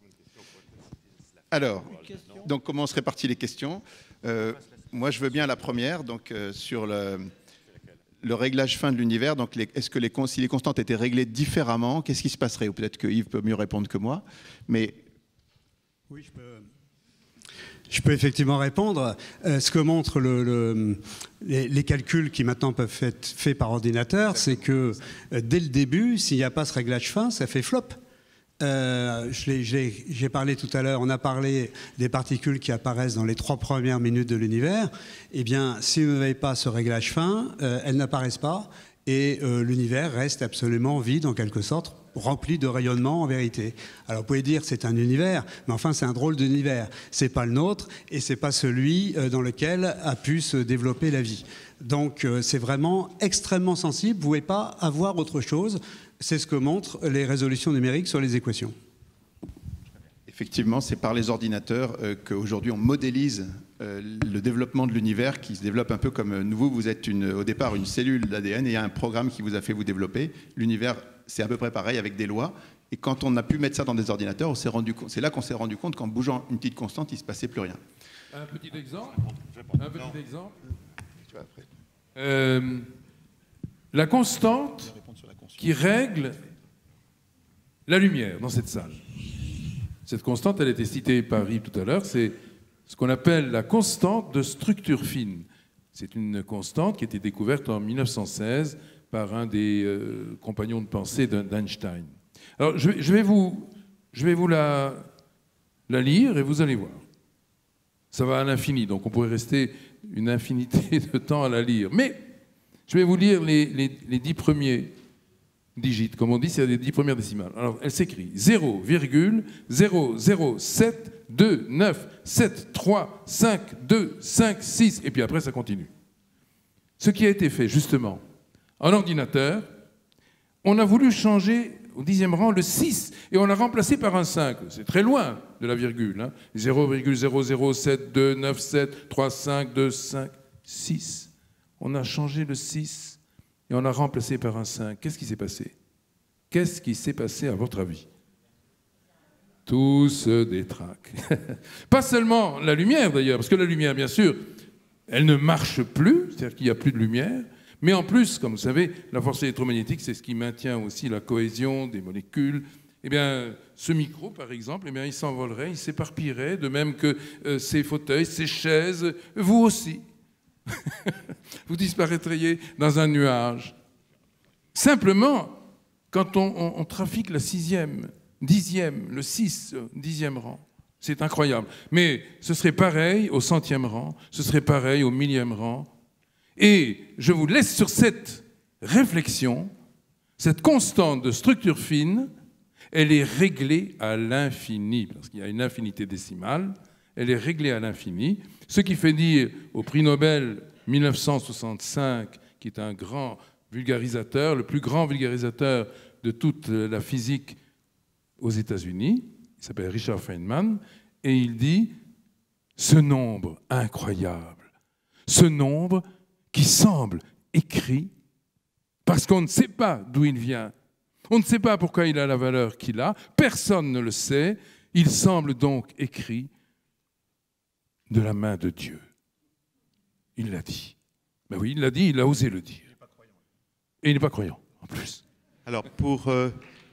Alors, donc comment on se répartit les questions? euh, Moi, je veux bien la première, donc euh, sur le, le réglage fin de l'univers. Donc, les, est-ce que les, si les constantes étaient réglées différemment, qu'est-ce qui se passerait? Ou peut-être que Yves peut mieux répondre que moi. Mais oui, je peux. Je peux effectivement répondre. Euh, ce que montrent le, le, les, les calculs qui maintenant peuvent être faits par ordinateur, c'est que euh, dès le début, s'il n'y a pas ce réglage fin, ça fait flop. Euh, j'ai parlé tout à l'heure, on a parlé des particules qui apparaissent dans les trois premières minutes de l'univers. Eh bien, si vous n'avez pas ce réglage fin, euh, elles n'apparaissent pas et euh, l'univers reste absolument vide en quelque sorte, rempli de rayonnement en vérité. Alors vous pouvez dire que c'est un univers, mais enfin c'est un drôle d'univers. C'est pas le nôtre et c'est pas celui euh, dans lequel a pu se développer la vie. Donc euh, c'est vraiment extrêmement sensible. Vous ne pouvez pas avoir autre chose. C'est ce que montrent les résolutions numériques sur les équations. effectivement, c'est par les ordinateurs euh, qu'aujourd'hui on modélise euh, le développement de l'univers qui se développe un peu comme euh, vous, vous êtes une, au départ une cellule d'A D N et il y a un programme qui vous a fait vous développer. L'univers, c'est à peu près pareil avec des lois. Et quand on a pu mettre ça dans des ordinateurs, on s'est rendu compte, c'est là qu'on s'est rendu compte qu'en bougeant une petite constante, il ne se passait plus rien. Un petit exemple. Un petit exemple. Euh, la constante qui règle la lumière dans cette salle. Cette constante, elle a été citée par Yves tout à l'heure, c'est ce qu'on appelle la constante de structure fine. C'est une constante qui a été découverte en mille neuf cent seize par un des euh, compagnons de pensée d'Einstein. Alors, je, je vais vous, je vais vous la, la lire et vous allez voir. Ça va à l'infini, donc on pourrait rester une infinité de temps à la lire. Mais je vais vous lire les, les, les dix premiers digits. Comme on dit, c'est les dix premières décimales. Alors, elle s'écrit zéro virgule zéro zéro sept deux neuf sept trois cinq deux cinq six. Et puis après, ça continue. Ce qui a été fait, justement, en ordinateur, on a voulu changer au dixième rang le six et on l'a remplacé par un cinq. C'est très loin de la virgule. Hein. zéro virgule zéro zéro sept deux neuf sept trois cinq deux cinq six. On a changé le six et on l'a remplacé par un cinq. Qu'est-ce qui s'est passé? Qu'est-ce qui s'est passé à votre avis? Tout se détraque. Pas seulement la lumière d'ailleurs, parce que la lumière, bien sûr, elle ne marche plus, c'est-à-dire qu'il n'y a plus de lumière. Mais en plus, comme vous savez, la force électromagnétique, c'est ce qui maintient aussi la cohésion des molécules eh bien, ce micro, par exemple, eh bien, il s'envolerait, il s'éparpillerait, de même que euh, ces fauteuils, ces chaises, vous aussi. Vous disparaîtriez dans un nuage. Simplement, quand on, on, on trafique la sixième, dixième, le six, dixième rang, c'est incroyable. Mais ce serait pareil au centième rang, ce serait pareil au millième rang. Et je vous laisse sur cette réflexion, cette constante de structure fine, elle est réglée à l'infini, parce qu'il y a une infinité décimale, elle est réglée à l'infini, ce qui fait dire au prix Nobel mille neuf cent soixante-cinq, qui est un grand vulgarisateur, le plus grand vulgarisateur de toute la physique aux États-Unis, il s'appelle Richard Feynman, et il dit « ce nombre incroyable, ce nombre qui semble écrit parce qu'on ne sait pas d'où il vient, on ne sait pas pourquoi il a la valeur qu'il a, personne ne le sait, il semble donc écrit de la main de Dieu. » Il l'a dit. Ben oui, il l'a dit, il a osé le dire. Et il n'est pas croyant, en plus. Alors, pour... Euh...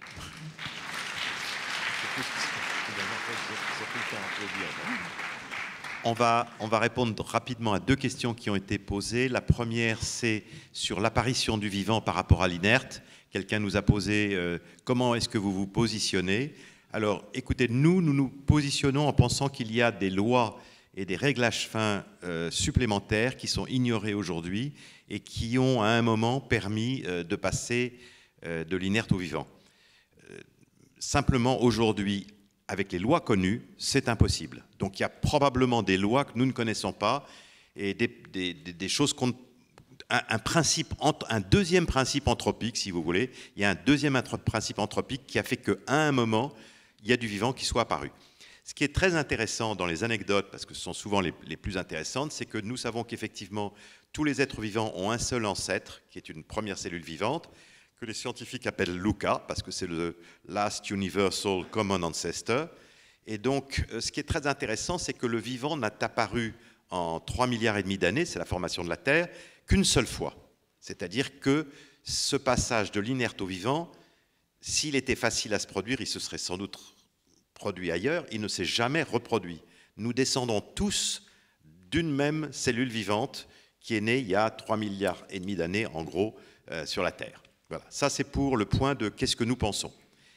On va, on va répondre rapidement à deux questions qui ont été posées. La première, c'est sur l'apparition du vivant par rapport à l'inerte. Quelqu'un nous a posé euh, comment est-ce que vous vous positionnez. Alors, écoutez, nous, nous nous positionnons en pensant qu'il y a des lois et des réglages fins euh, supplémentaires qui sont ignorés aujourd'hui et qui ont à un moment permis euh, de passer euh, de l'inerte au vivant. Euh, simplement, aujourd'hui, avec les lois connues, c'est impossible. Donc il y a probablement des lois que nous ne connaissons pas et des, des, des, des choses qu'on... Un, un, principe, un deuxième principe anthropique, si vous voulez, il y a un deuxième principe anthropique qui a fait qu'à un moment, il y a du vivant qui soit apparu. Ce qui est très intéressant dans les anecdotes, parce que ce sont souvent les, les plus intéressantes, c'est que nous savons qu'effectivement, tous les êtres vivants ont un seul ancêtre, qui est une première cellule vivante, que les scientifiques appellent Luca, parce que c'est le Last Universal Common Ancestor. Et donc, ce qui est très intéressant, c'est que le vivant n'a apparu en trois milliards et demi d'années, c'est la formation de la Terre, qu'une seule fois. C'est-à-dire que ce passage de l'inerte au vivant, s'il était facile à se produire, il se serait sans doute produit ailleurs, il ne s'est jamais reproduit. Nous descendons tous d'une même cellule vivante qui est née il y a trois milliards et demi d'années, en gros, euh, sur la Terre. Voilà, ça c'est pour le point de qu'est-ce que nous pensons.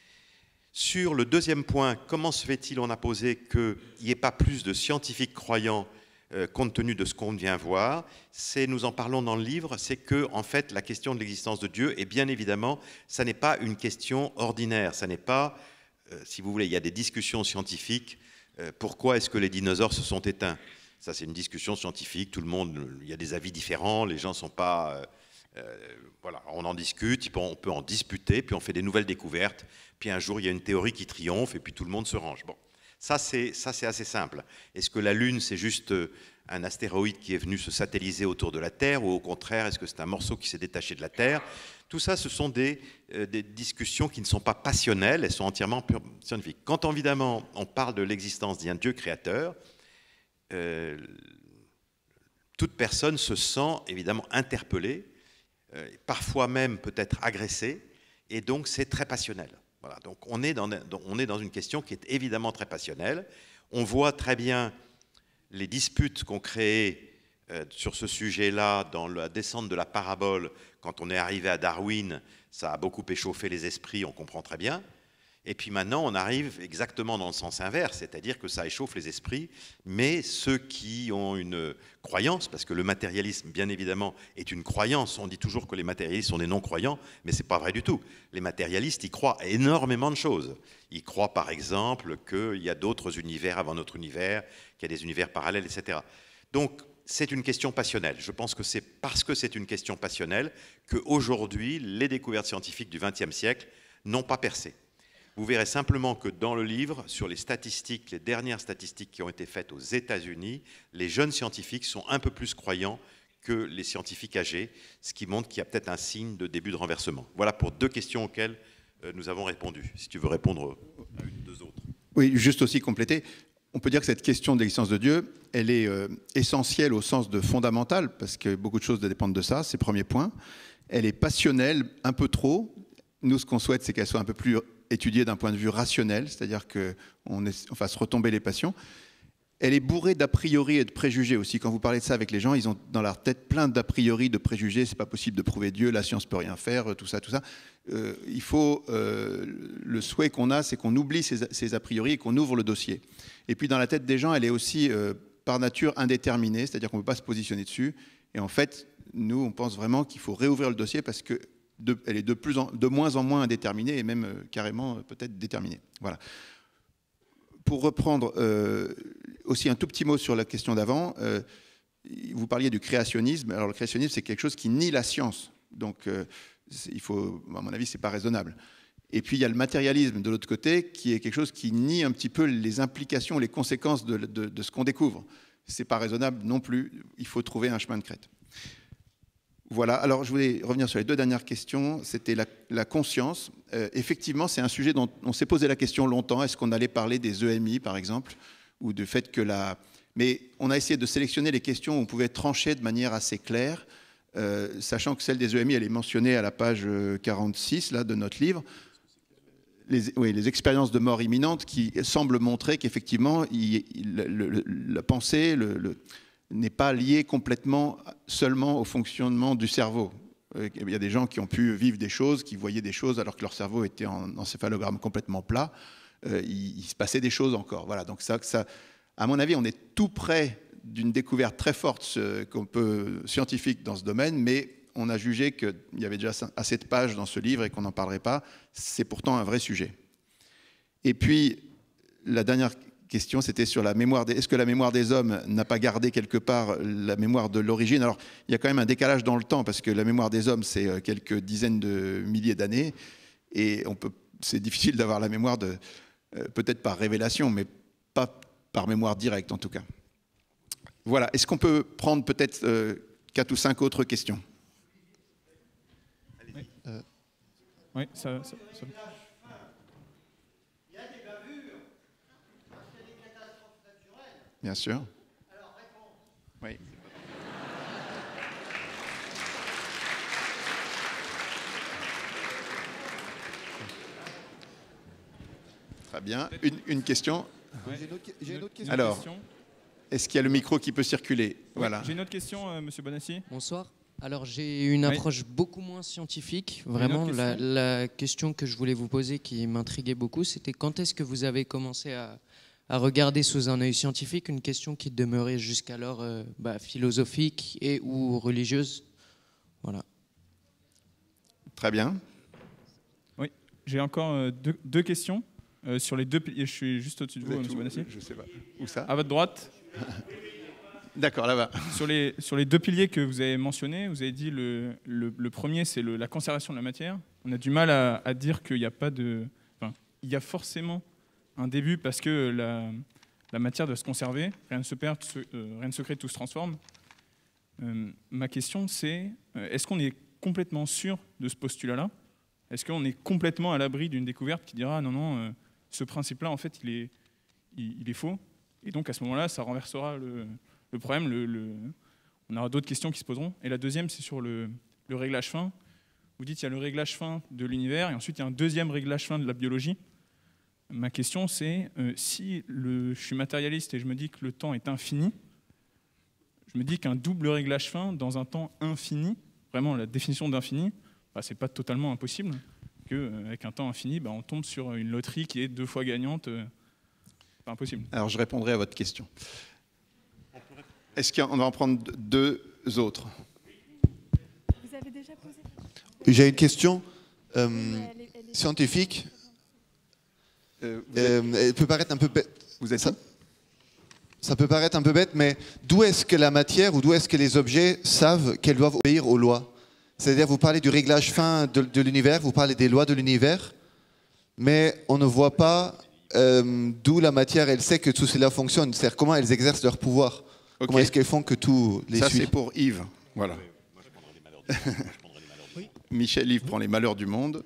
Sur le deuxième point, comment se fait-il, on a posé qu'il n'y ait pas plus de scientifiques croyants euh, compte tenu de ce qu'on vient voir, c'est, nous en parlons dans le livre, c'est que en fait la question de l'existence de Dieu, et bien évidemment, ça n'est pas une question ordinaire, ça n'est pas, euh, si vous voulez, il y a des discussions scientifiques, euh, pourquoi est-ce que les dinosaures se sont éteints? Ça c'est une discussion scientifique, tout le monde, il y a des avis différents, les gens ne sont pas... Euh, Euh, voilà, on en discute, on peut en disputer, puis on fait des nouvelles découvertes, puis un jour il y a une théorie qui triomphe et puis tout le monde se range. Bon, ça c'est ça c'est assez simple. Est-ce que la Lune c'est juste un astéroïde qui est venu se satelliser autour de la Terre, ou au contraire est-ce que c'est un morceau qui s'est détaché de la Terre? Tout ça, ce sont des, euh, des discussions qui ne sont pas passionnelles, elles sont entièrement scientifiques. Quand évidemment on parle de l'existence d'un Dieu créateur, euh, toute personne se sent évidemment interpellée, Euh, parfois même peut-être agressé, et donc c'est très passionnel. Voilà, donc on est, dans, on est dans une question qui est évidemment très passionnelle. On voit très bien les disputes qu'ont créées euh, sur ce sujet-là dans la descente de la parabole. Quand on est arrivé à Darwin, ça a beaucoup échauffé les esprits, on comprend très bien. Et puis maintenant, on arrive exactement dans le sens inverse, c'est-à-dire que ça échauffe les esprits, mais ceux qui ont une croyance, parce que le matérialisme, bien évidemment, est une croyance. On dit toujours que les matérialistes sont des non-croyants, mais ce n'est pas vrai du tout. Les matérialistes, ils croient à énormément de choses. Ils croient, par exemple, qu'il y a d'autres univers avant notre univers, qu'il y a des univers parallèles, et cetera. Donc, c'est une question passionnelle. Je pense que c'est parce que c'est une question passionnelle qu'aujourd'hui, les découvertes scientifiques du vingtième siècle n'ont pas percé. Vous verrez simplement que dans le livre, sur les statistiques, les dernières statistiques qui ont été faites aux États-Unis, les jeunes scientifiques sont un peu plus croyants que les scientifiques âgés, ce qui montre qu'il y a peut-être un signe de début de renversement. Voilà pour deux questions auxquelles nous avons répondu. Si tu veux répondre à une ou deux autres. Oui, juste aussi compléter. On peut dire que cette question de l'existence de Dieu, elle est euh, essentielle au sens de fondamentale, parce que beaucoup de choses dépendent de ça, c'est le premier point. Elle est passionnelle, un peu trop. Nous, ce qu'on souhaite, c'est qu'elle soit un peu plus étudiée d'un point de vue rationnel, c'est-à-dire qu'on on fasse retomber les passions. Elle est bourrée d'a priori et de préjugés aussi. Quand vous parlez de ça avec les gens, ils ont dans leur tête plein d'a priori, de préjugés. C'est pas possible de prouver Dieu, la science peut rien faire, tout ça, tout ça. Euh, il faut euh, le souhait qu'on a, c'est qu'on oublie ces, ces a priori et qu'on ouvre le dossier. Et puis dans la tête des gens, elle est aussi euh, par nature indéterminée, c'est-à-dire qu'on ne peut pas se positionner dessus. Et en fait, nous, on pense vraiment qu'il faut réouvrir le dossier parce que de, elle est de, plus en, de moins en moins indéterminée et même euh, carrément euh, peut-être déterminée. Voilà. Pour reprendre euh, aussi un tout petit mot sur la question d'avant, euh, vous parliez du créationnisme. Alors le créationnisme, c'est quelque chose qui nie la science. Donc, euh, il faut, à mon avis, c'est pas raisonnable. Et puis il y a le matérialisme de l'autre côté, qui est quelque chose qui nie un petit peu les implications, les conséquences de, de, de ce qu'on découvre. C'est pas raisonnable non plus. Il faut trouver un chemin de crête. Voilà, alors je voulais revenir sur les deux dernières questions. C'était la, la conscience. Euh, effectivement, c'est un sujet dont on s'est posé la question longtemps. Est-ce qu'on allait parler des E M I, par exemple, ou du fait que la... Mais on a essayé de sélectionner les questions où on pouvait trancher de manière assez claire, euh, sachant que celle des E M I, elle est mentionnée à la page quarante-six là, de notre livre. Les, oui, les expériences de mort imminente qui semblent montrer qu'effectivement, il, il, le, le, la pensée... Le, le, n'est pas lié complètement seulement au fonctionnement du cerveau. Il y a des gens qui ont pu vivre des choses, qui voyaient des choses alors que leur cerveau était en encéphalogramme complètement plat. Euh, il, il se passait des choses encore. Voilà. Donc ça, ça, à mon avis, on est tout près d'une découverte très forte qu'on peut, scientifique dans ce domaine, mais on a jugé qu'il y avait déjà assez de pages dans ce livre et qu'on n'en parlerait pas. C'est pourtant un vrai sujet. Et puis, la dernière question, c'était sur la mémoire des... Est-ce que la mémoire des hommes n'a pas gardé quelque part la mémoire de l'origine? Alors, il y a quand même un décalage dans le temps, parce que la mémoire des hommes, c'est quelques dizaines de milliers d'années, et on peut... c'est difficile d'avoir la mémoire de... peut-être par révélation, mais pas par mémoire directe, en tout cas. Voilà. Est-ce qu'on peut prendre peut-être euh, quatre ou cinq autres questions? Oui, euh... oui ça... ça, ça... Bien sûr. Oui. Très bien. Une, une question. Ouais. J'ai une autre, j'ai une autre question. Alors, est-ce qu'il y a le micro qui peut circuler? Oui, voilà. J'ai une autre question, euh, Monsieur Bonassi. Bonsoir. Alors j'ai une approche oui. beaucoup moins scientifique. Vraiment, question. La, la question que je voulais vous poser qui m'intriguait beaucoup, c'était quand est-ce que vous avez commencé à, à regarder sous un œil scientifique une question qui demeurait jusqu'alors euh, bah, philosophique et ou religieuse. Voilà. Très bien. Oui, j'ai encore euh, deux, deux questions euh, sur les deux piliers. Je suis juste au-dessus de vous, vous Monsieur Bonassi. Je sais pas. Où ça? À votre droite. D'accord, là-bas. Sur les, sur les deux piliers que vous avez mentionnés, vous avez dit le, le, le premier, c'est le, la conservation de la matière. On a du mal à, à dire qu'il n'y a pas de... Enfin, il y a forcément un début parce que la, la matière doit se conserver. Rien ne se perd, se, euh, rien ne se crée, tout se transforme. Euh, ma question, c'est euh, est-ce qu'on est complètement sûr de ce postulat-là? Est-ce qu'on est complètement à l'abri d'une découverte qui dira non, non, euh, ce principe-là, en fait, il est, il, il est faux? Et donc, à ce moment-là, ça renversera le... Le problème, le, le, on aura d'autres questions qui se poseront. Et la deuxième, c'est sur le, le réglage fin. Vous dites qu'il y a le réglage fin de l'univers et ensuite il y a un deuxième réglage fin de la biologie. Ma question, c'est euh, si le, je suis matérialiste et je me dis que le temps est infini, je me dis qu'un double réglage fin dans un temps infini, vraiment la définition d'infini, bah, c'est pas totalement impossible. Qu'avec euh, un temps infini, bah, on tombe sur une loterie qui est deux fois gagnante. Euh, pas impossible. Alors je répondrai à votre question. Est-ce qu'on va en prendre deux autres? Vous avez déjà posé? J'ai une question euh, elle est, elle est... scientifique. Euh, euh, êtes... Elle peut paraître un peu bête. Vous êtes ça, ça peut paraître un peu bête, mais d'où est-ce que la matière ou d'où est-ce que les objets savent qu'elles doivent obéir aux lois? C'est-à-dire, vous parlez du réglage fin de, de l'univers, vous parlez des lois de l'univers, mais on ne voit pas euh, d'où la matière, elle sait que tout cela fonctionne. C'est-à-dire, comment elles exercent leur pouvoir. Okay. Comment est-ce qu'elles font que tout les Ça, suit? c'est pour Yves. Voilà. Oui. Michel Yves prend les malheurs du monde.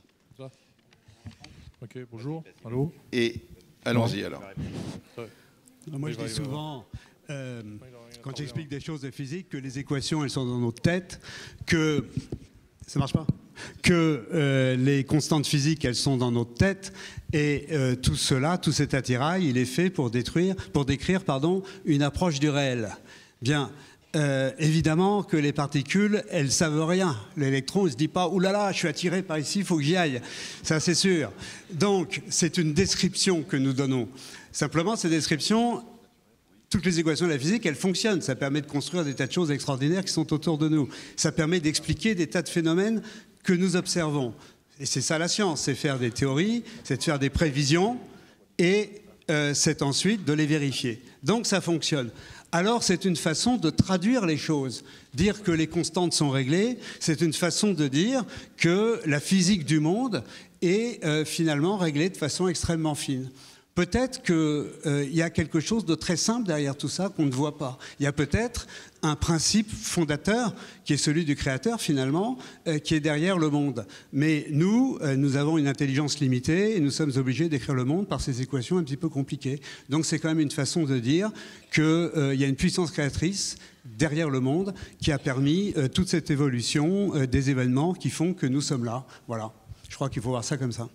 Ok, bonjour. Allô? Et allons-y alors. Moi, je dis souvent, euh, quand j'explique des choses de physique, que les équations, elles sont dans notre tête, que... Ça marche pas? que euh, les constantes physiques, elles sont dans notre tête, et euh, tout cela, tout cet attirail, il est fait pour détruire, pour décrire, pardon, une approche du réel. Bien, euh, évidemment que les particules, elles savent rien. L'électron, il se dit pas, oulala, là là, je suis attiré par ici, il faut que j'y aille. Ça, c'est sûr. Donc, c'est une description que nous donnons. Simplement, ces descriptions, toutes les équations de la physique, elles fonctionnent. Ça permet de construire des tas de choses extraordinaires qui sont autour de nous. Ça permet d'expliquer des tas de phénomènes que nous observons. Et c'est ça la science, c'est faire des théories, c'est de faire des prévisions, et euh, c'est ensuite de les vérifier. Donc ça fonctionne. Alors c'est une façon de traduire les choses. Dire que les constantes sont réglées, c'est une façon de dire que la physique du monde est euh, finalement réglée de façon extrêmement fine. Peut-être qu'il euh, y a quelque chose de très simple derrière tout ça qu'on ne voit pas. Il y a peut-être un principe fondateur qui est celui du créateur finalement, euh, qui est derrière le monde. Mais nous, euh, nous avons une intelligence limitée et nous sommes obligés d'écrire le monde par ces équations un petit peu compliquées. Donc c'est quand même une façon de dire qu'il euh, y a une puissance créatrice derrière le monde qui a permis euh, toute cette évolution euh, des événements qui font que nous sommes là. Voilà. Je crois qu'il faut voir ça comme ça.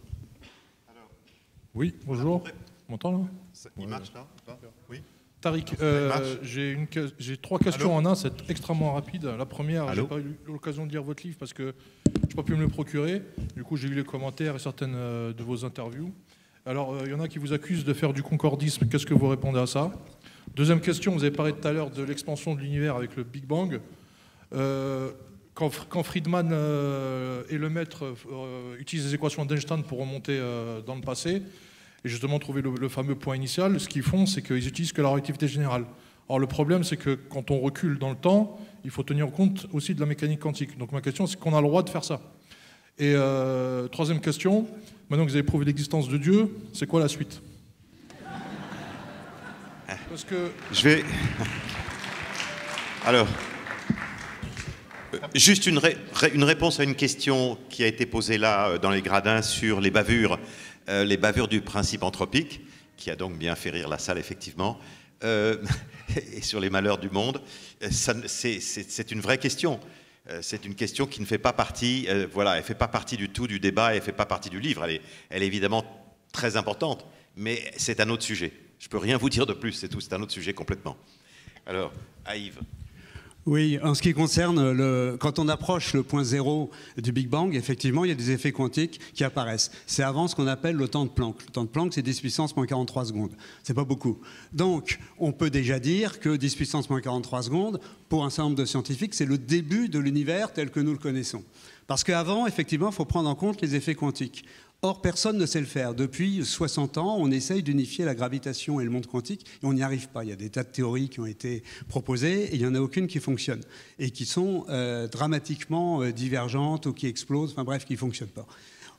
Oui, bonjour. On m'entend là? Il marche là ou pas? Oui. Tariq, euh, j'ai trois questions Allô en un, c'est extrêmement rapide. La première, j'ai pas eu l'occasion de lire votre livre parce que je n'ai pas pu me le procurer. Du coup, j'ai eu les commentaires et certaines de vos interviews. Alors, il euh, y en a qui vous accusent de faire du concordisme. Qu'est-ce que vous répondez à ça? Deuxième question, vous avez parlé tout à l'heure de l'expansion de l'univers avec le Big Bang. Euh, quand, quand Friedman euh, et Lemaitre euh, utilisent les équations d'Einstein pour remonter euh, dans le passé, et justement trouver le, le fameux point initial, ce qu'ils font, c'est qu'ils utilisent que la relativité générale. Or, le problème, c'est que quand on recule dans le temps, il faut tenir compte aussi de la mécanique quantique. Donc ma question, c'est qu'on a le droit de faire ça. Et euh, troisième question, maintenant que vous avez prouvé l'existence de Dieu, c'est quoi la suite? Parce que... Je vais... Alors... Juste une, ré une réponse à une question qui a été posée là, dans les gradins, sur les bavures. Euh, les bavures du principe anthropique, qui a donc bien fait rire la salle, effectivement, euh, et sur les malheurs du monde, c'est une vraie question. Euh, c'est une question qui ne fait pas partie, euh, voilà, elle ne fait pas partie du tout du débat, elle ne fait pas partie du livre. Elle est, elle est évidemment très importante, mais c'est un autre sujet. Je ne peux rien vous dire de plus, c'est tout, c'est un autre sujet complètement. Alors, à Yves. Oui, en ce qui concerne, le, quand on approche le point zéro du Big Bang, effectivement, il y a des effets quantiques qui apparaissent. C'est avant ce qu'on appelle le temps de Planck. Le temps de Planck, c'est dix puissance moins quarante-trois secondes. C'est pas beaucoup. Donc, on peut déjà dire que dix puissance moins quarante-trois secondes, pour un certain nombre de scientifiques, c'est le début de l'univers tel que nous le connaissons. Parce qu'avant, effectivement, il faut prendre en compte les effets quantiques. Or, personne ne sait le faire. Depuis soixante ans, on essaye d'unifier la gravitation et le monde quantique, et on n'y arrive pas. Il y a des tas de théories qui ont été proposées, et il n'y en a aucune qui fonctionne, et qui sont euh, dramatiquement euh, divergentes, ou qui explosent, enfin bref, qui ne fonctionnent pas.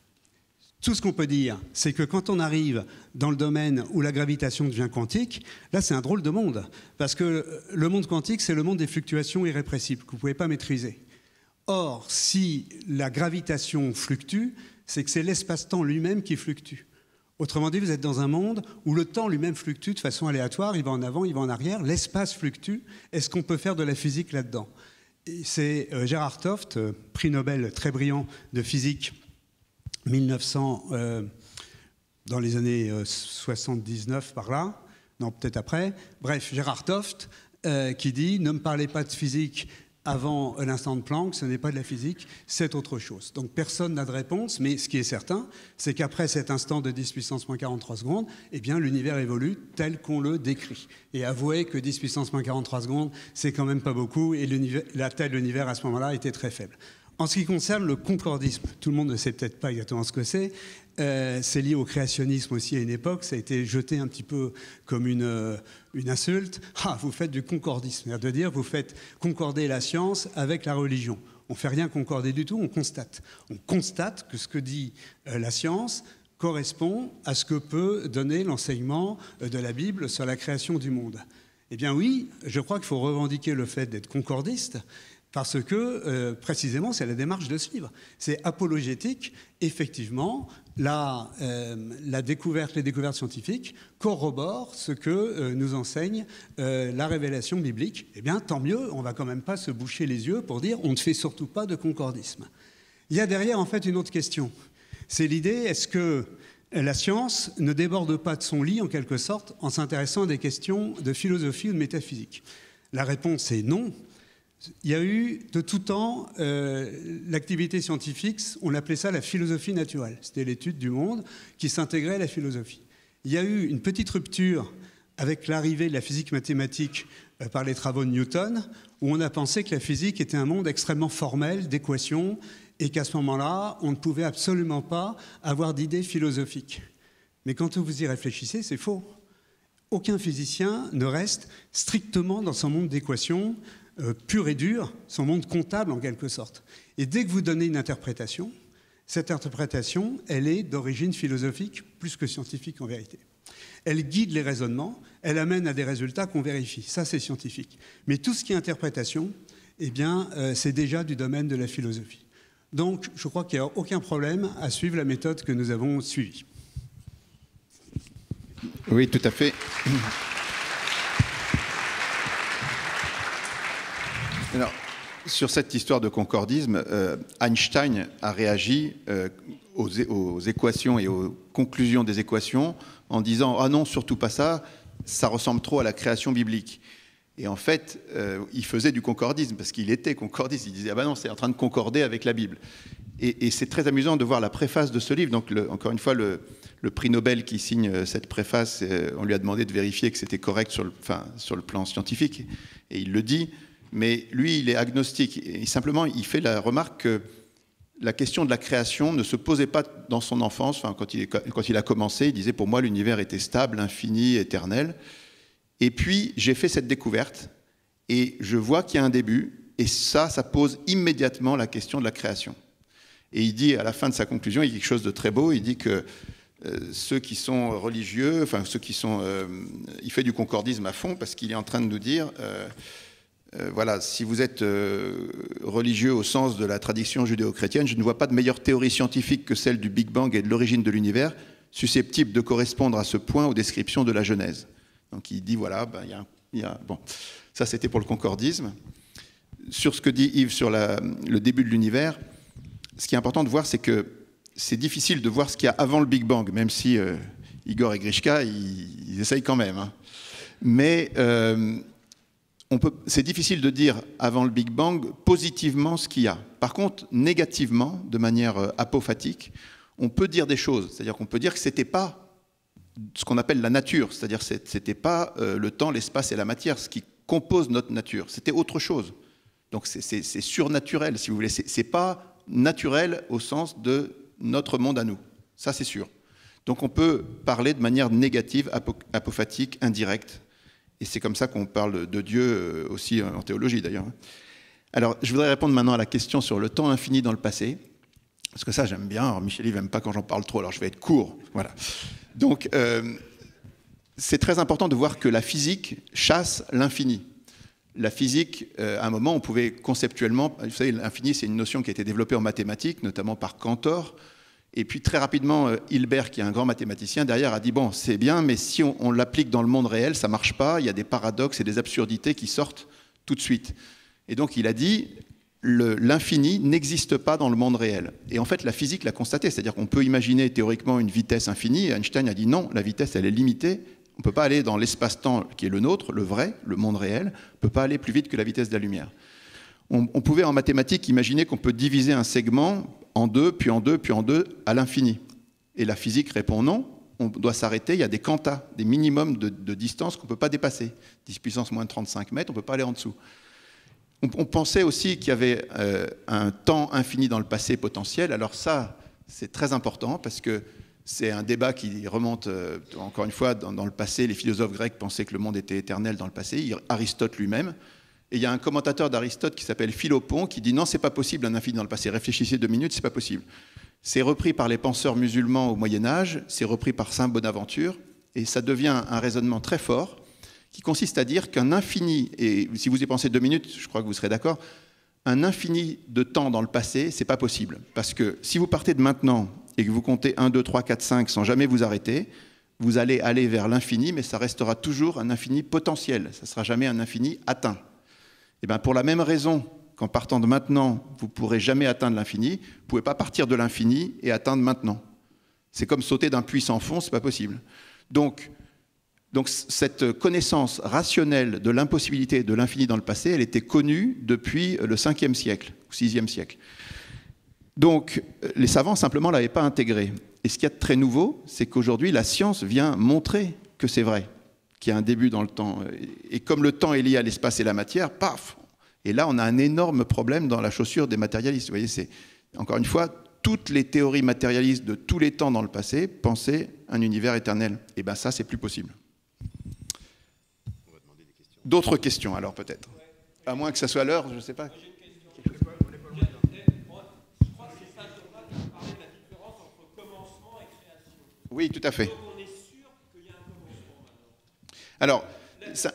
Tout ce qu'on peut dire, c'est que quand on arrive dans le domaine où la gravitation devient quantique, là, c'est un drôle de monde. Parce que le monde quantique, c'est le monde des fluctuations irrépressibles, que vous ne pouvez pas maîtriser. Or, si la gravitation fluctue, c'est que c'est l'espace-temps lui-même qui fluctue. Autrement dit, vous êtes dans un monde où le temps lui-même fluctue de façon aléatoire, il va en avant, il va en arrière, l'espace fluctue. Est-ce qu'on peut faire de la physique là-dedans? C'est euh, Gerhard Toft, euh, prix Nobel très brillant de physique, mille neuf cents, euh, dans les années euh, soixante-dix-neuf par là, non, peut-être après. Bref, Gerhard Toft, euh, qui dit « Ne me parlez pas de physique ». Avant l'instant de Planck, ce n'est pas de la physique, c'est autre chose. Donc personne n'a de réponse, mais ce qui est certain, c'est qu'après cet instant de dix puissance moins quarante-trois secondes, eh bien l'univers évolue tel qu'on le décrit. Et avouez que dix puissance moins quarante-trois secondes, c'est quand même pas beaucoup, et la taille de l'univers à ce moment-là était très faible. En ce qui concerne le concordisme, tout le monde ne sait peut-être pas exactement ce que c'est, euh, c'est lié au créationnisme aussi à une époque, ça a été jeté un petit peu comme une, euh, une insulte. Ah, vous faites du concordisme, c'est-à-dire de dire vous faites concorder la science avec la religion. On ne fait rien concorder du tout, on constate. On constate que ce que dit euh, la science correspond à ce que peut donner l'enseignement euh, de la Bible sur la création du monde. Eh bien oui, je crois qu'il faut revendiquer le fait d'être concordiste, parce que, euh, précisément, c'est la démarche de ce livre. C'est apologétique, effectivement, la, euh, la découverte, les découvertes scientifiques corroborent ce que euh, nous enseigne euh, la révélation biblique. Eh bien, tant mieux, on ne va quand même pas se boucher les yeux pour dire on ne fait surtout pas de concordisme. Il y a derrière, en fait, une autre question. C'est l'idée, est-ce que la science ne déborde pas de son lit, en quelque sorte, en s'intéressant à des questions de philosophie ou de métaphysique? La réponse est non. Il y a eu de tout temps euh, l'activité scientifique, on appelait ça la philosophie naturelle. C'était l'étude du monde qui s'intégrait à la philosophie. Il y a eu une petite rupture avec l'arrivée de la physique mathématique euh, par les travaux de Newton, où on a pensé que la physique était un monde extrêmement formel, d'équations, et qu'à ce moment-là, on ne pouvait absolument pas avoir d'idées philosophiques. Mais quand vous y réfléchissez, c'est faux. Aucun physicien ne reste strictement dans son monde d'équations, euh, pur et dur, son monde comptable en quelque sorte. Et dès que vous donnez une interprétation, cette interprétation, elle est d'origine philosophique, plus que scientifique en vérité. Elle guide les raisonnements, elle amène à des résultats qu'on vérifie. Ça, c'est scientifique. Mais tout ce qui est interprétation, eh bien, euh, c'est déjà du domaine de la philosophie. Donc, je crois qu'il n'y a aucun problème à suivre la méthode que nous avons suivie. Oui, tout à fait. Alors, sur cette histoire de concordisme, euh, Einstein a réagi euh, aux, aux équations et aux conclusions des équations en disant « Ah non, surtout pas ça, ça ressemble trop à la création biblique ». Et en fait, euh, il faisait du concordisme, parce qu'il était concordiste. Il disait « Ah ben non, c'est en train de concorder avec la Bible ». Et, et c'est très amusant de voir la préface de ce livre. Donc, le, encore une fois, le, le prix Nobel qui signe cette préface, euh, on lui a demandé de vérifier que c'était correct sur le, enfin, sur le plan scientifique. Et il le dit. Mais lui, il est agnostique. Et simplement, il fait la remarque que la question de la création ne se posait pas dans son enfance. Enfin, quand il, quand il a commencé, il disait « Pour moi, l'univers était stable, infini, éternel ». Et puis, j'ai fait cette découverte et je vois qu'il y a un début. Et ça, ça pose immédiatement la question de la création. Et il dit, à la fin de sa conclusion, il dit quelque chose de très beau. Il dit que euh, ceux qui sont religieux, enfin, ceux qui sont... Euh, il fait du concordisme à fond parce qu'il est en train de nous dire... Euh, Euh, voilà, si vous êtes euh, religieux au sens de la tradition judéo-chrétienne, je ne vois pas de meilleure théorie scientifique que celle du Big Bang et de l'origine de l'univers, susceptible de correspondre à ce point aux descriptions de la Genèse. Donc il dit, voilà, ben, y a, y a, bon, ça c'était pour le concordisme. Sur ce que dit Yves sur la, le début de l'univers, ce qui est important de voir, c'est que c'est difficile de voir ce qu'il y a avant le Big Bang, même si euh, Igor et Grishka, ils, ils essayent quand même. Hein. Mais... Euh, c'est difficile de dire avant le Big Bang positivement ce qu'il y a. Par contre, négativement, de manière euh, apophatique, on peut dire des choses. C'est-à-dire qu'on peut dire que ce n'était pas ce qu'on appelle la nature, c'est-à-dire que ce n'était pas euh, le temps, l'espace et la matière, ce qui compose notre nature. C'était autre chose. Donc c'est surnaturel, si vous voulez. Ce n'est pas naturel au sens de notre monde à nous. Ça, c'est sûr. Donc on peut parler de manière négative, apophatique, indirecte. Et c'est comme ça qu'on parle de Dieu aussi en théologie d'ailleurs. Alors, je voudrais répondre maintenant à la question sur le temps infini dans le passé, parce que ça j'aime bien. Alors, Michel-Yves n'aime pas quand j'en parle trop, alors je vais être court. Voilà. Donc, euh, c'est très important de voir que la physique chasse l'infini. La physique, euh, à un moment, on pouvait conceptuellement... Vous savez, l'infini, c'est une notion qui a été développée en mathématiques, notamment par Cantor. Et puis très rapidement, Hilbert, qui est un grand mathématicien, derrière a dit « Bon, c'est bien, mais si on, on l'applique dans le monde réel, ça ne marche pas, il y a des paradoxes et des absurdités qui sortent tout de suite. » Et donc il a dit « L'infini n'existe pas dans le monde réel. » Et en fait, la physique l'a constaté, c'est-à-dire qu'on peut imaginer théoriquement une vitesse infinie, et Einstein a dit « Non, la vitesse, elle est limitée, on ne peut pas aller dans l'espace-temps qui est le nôtre, le vrai, le monde réel, on ne peut pas aller plus vite que la vitesse de la lumière. » On, on pouvait en mathématiques imaginer qu'on peut diviser un segment en deux, puis en deux, puis en deux, à l'infini. Et la physique répond non, on doit s'arrêter, il y a des quantas, des minimums de, de distance qu'on ne peut pas dépasser. dix puissance moins de trente-cinq mètres, on ne peut pas aller en dessous. On, on pensait aussi qu'il y avait euh, un temps infini dans le passé potentiel. Alors ça, c'est très important, parce que c'est un débat qui remonte, euh, encore une fois, dans, dans le passé. Les philosophes grecs pensaient que le monde était éternel dans le passé, Aristote lui-même. Et il y a un commentateur d'Aristote qui s'appelle Philopon qui dit « Non, c'est pas possible un infini dans le passé. Réfléchissez deux minutes, c'est pas possible. » C'est repris par les penseurs musulmans au Moyen-Âge, c'est repris par saint Bonaventure, et ça devient un raisonnement très fort qui consiste à dire qu'un infini, et si vous y pensez deux minutes, je crois que vous serez d'accord, un infini de temps dans le passé, c'est pas possible. Parce que si vous partez de maintenant et que vous comptez un, deux, trois, quatre, cinq sans jamais vous arrêter, vous allez aller vers l'infini, mais ça restera toujours un infini potentiel. Ça ne sera jamais un infini atteint. Et bien pour la même raison qu'en partant de maintenant, vous ne pourrez jamais atteindre l'infini, vous ne pouvez pas partir de l'infini et atteindre maintenant. C'est comme sauter d'un puits sans fond, ce n'est pas possible. Donc, donc cette connaissance rationnelle de l'impossibilité de l'infini dans le passé, elle était connue depuis le cinquième siècle, ou sixième siècle. Donc, les savants simplement ne l'avaient pas intégré. Et ce qu'il y a de très nouveau, c'est qu'aujourd'hui, la science vient montrer que c'est vrai, qu'il y a un début dans le temps. Et comme le temps est lié à l'espace et la matière, paf! Et là, on a un énorme problème dans la chaussure des matérialistes. Vous voyez, c'est, encore une fois, toutes les théories matérialistes de tous les temps dans le passé pensaient un univers éternel. Et bien ça, c'est plus possible. D'autres questions, alors, peut-être? À moins que ça soit l'heure, je ne sais pas. Oui, tout à fait. Alors, ça...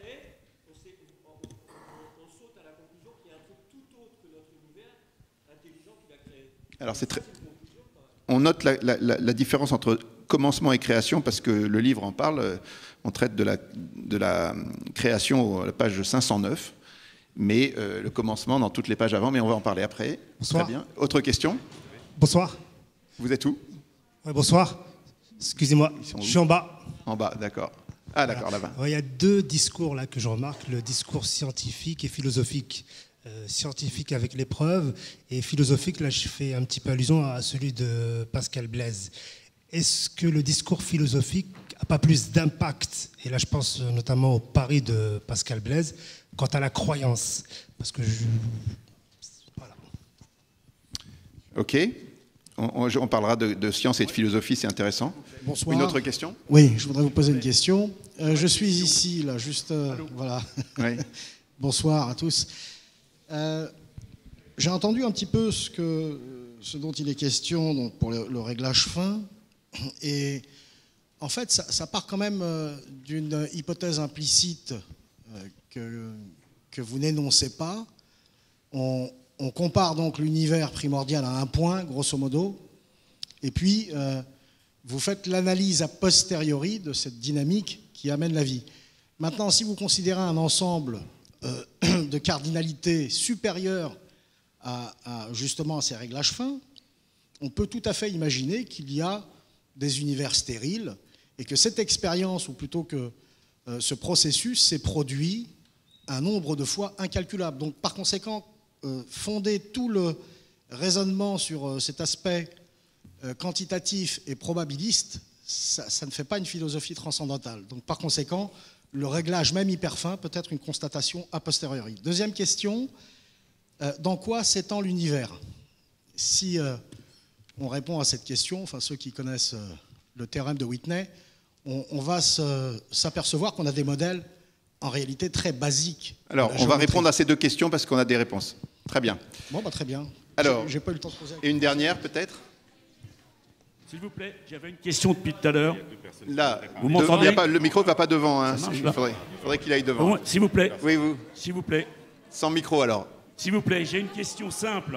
Alors, c'est très... On note la, la, la différence entre commencement et création, parce que le livre en parle, on traite de la, de la création à la page cinq cent neuf, mais euh, le commencement dans toutes les pages avant, mais on va en parler après. Bonsoir. Très bien. Autre question? Bonsoir. Vous êtes où? Oui, bonsoir. Excusez-moi, je suis en bas. En bas, d'accord. Ah, d'accord, voilà. là-bas. Il y a deux discours là que je remarque, le discours scientifique et philosophique. Euh, scientifique avec les preuves et philosophique, là je fais un petit peu allusion à celui de Pascal Blaise. Est-ce que le discours philosophique n'a pas plus d'impact, et là je pense notamment au pari de Pascal Blaise, quant à la croyance? Parce que je... Voilà. Ok. On, on, on parlera de, de science et de philosophie, c'est intéressant. Bonsoir. Une autre question? Oui, je voudrais vous poser une question. Euh, je suis ici, là, juste... Euh, voilà. Oui. Bonsoir à tous. Euh, j'ai entendu un petit peu ce, que, ce dont il est question donc pour le, le réglage fin. Et en fait, ça, ça part quand même euh, d'une hypothèse implicite euh, que, que vous n'énoncez pas. On, on compare donc l'univers primordial à un point, grosso modo, et puis euh, vous faites l'analyse a posteriori de cette dynamique qui amène la vie. Maintenant, si vous considérez un ensemble euh, de cardinalité supérieure à, à, justement à ces réglages fins, on peut tout à fait imaginer qu'il y a des univers stériles et que cette expérience, ou plutôt que euh, ce processus, s'est produit un nombre de fois incalculable. Donc par conséquent, euh, fonder tout le raisonnement sur euh, cet aspect euh, quantitatif et probabiliste, ça, ça ne fait pas une philosophie transcendantale. Donc par conséquent, le réglage même hyper fin peut être une constatation a posteriori. Deuxième question, euh, dans quoi s'étend l'univers? Si euh, on répond à cette question, enfin ceux qui connaissent euh, le théorème de Whitney, on, on va s'apercevoir qu'on a des modèles en réalité très basiques. Alors, on va répondre à ces deux questions parce qu'on a des réponses. Très bien. Bon, bah, très bien. Alors, j'ai pas eu le temps de poser. Et une dernière peut-être? S'il vous plaît, j'avais une question depuis tout à l'heure. Là, vous m'entendez? Le micro ne va pas devant. Hein. Il faudrait, faudrait qu'il aille devant. S'il vous plaît. Oui, vous. S'il vous plaît. Sans micro alors. S'il vous plaît, j'ai une question simple.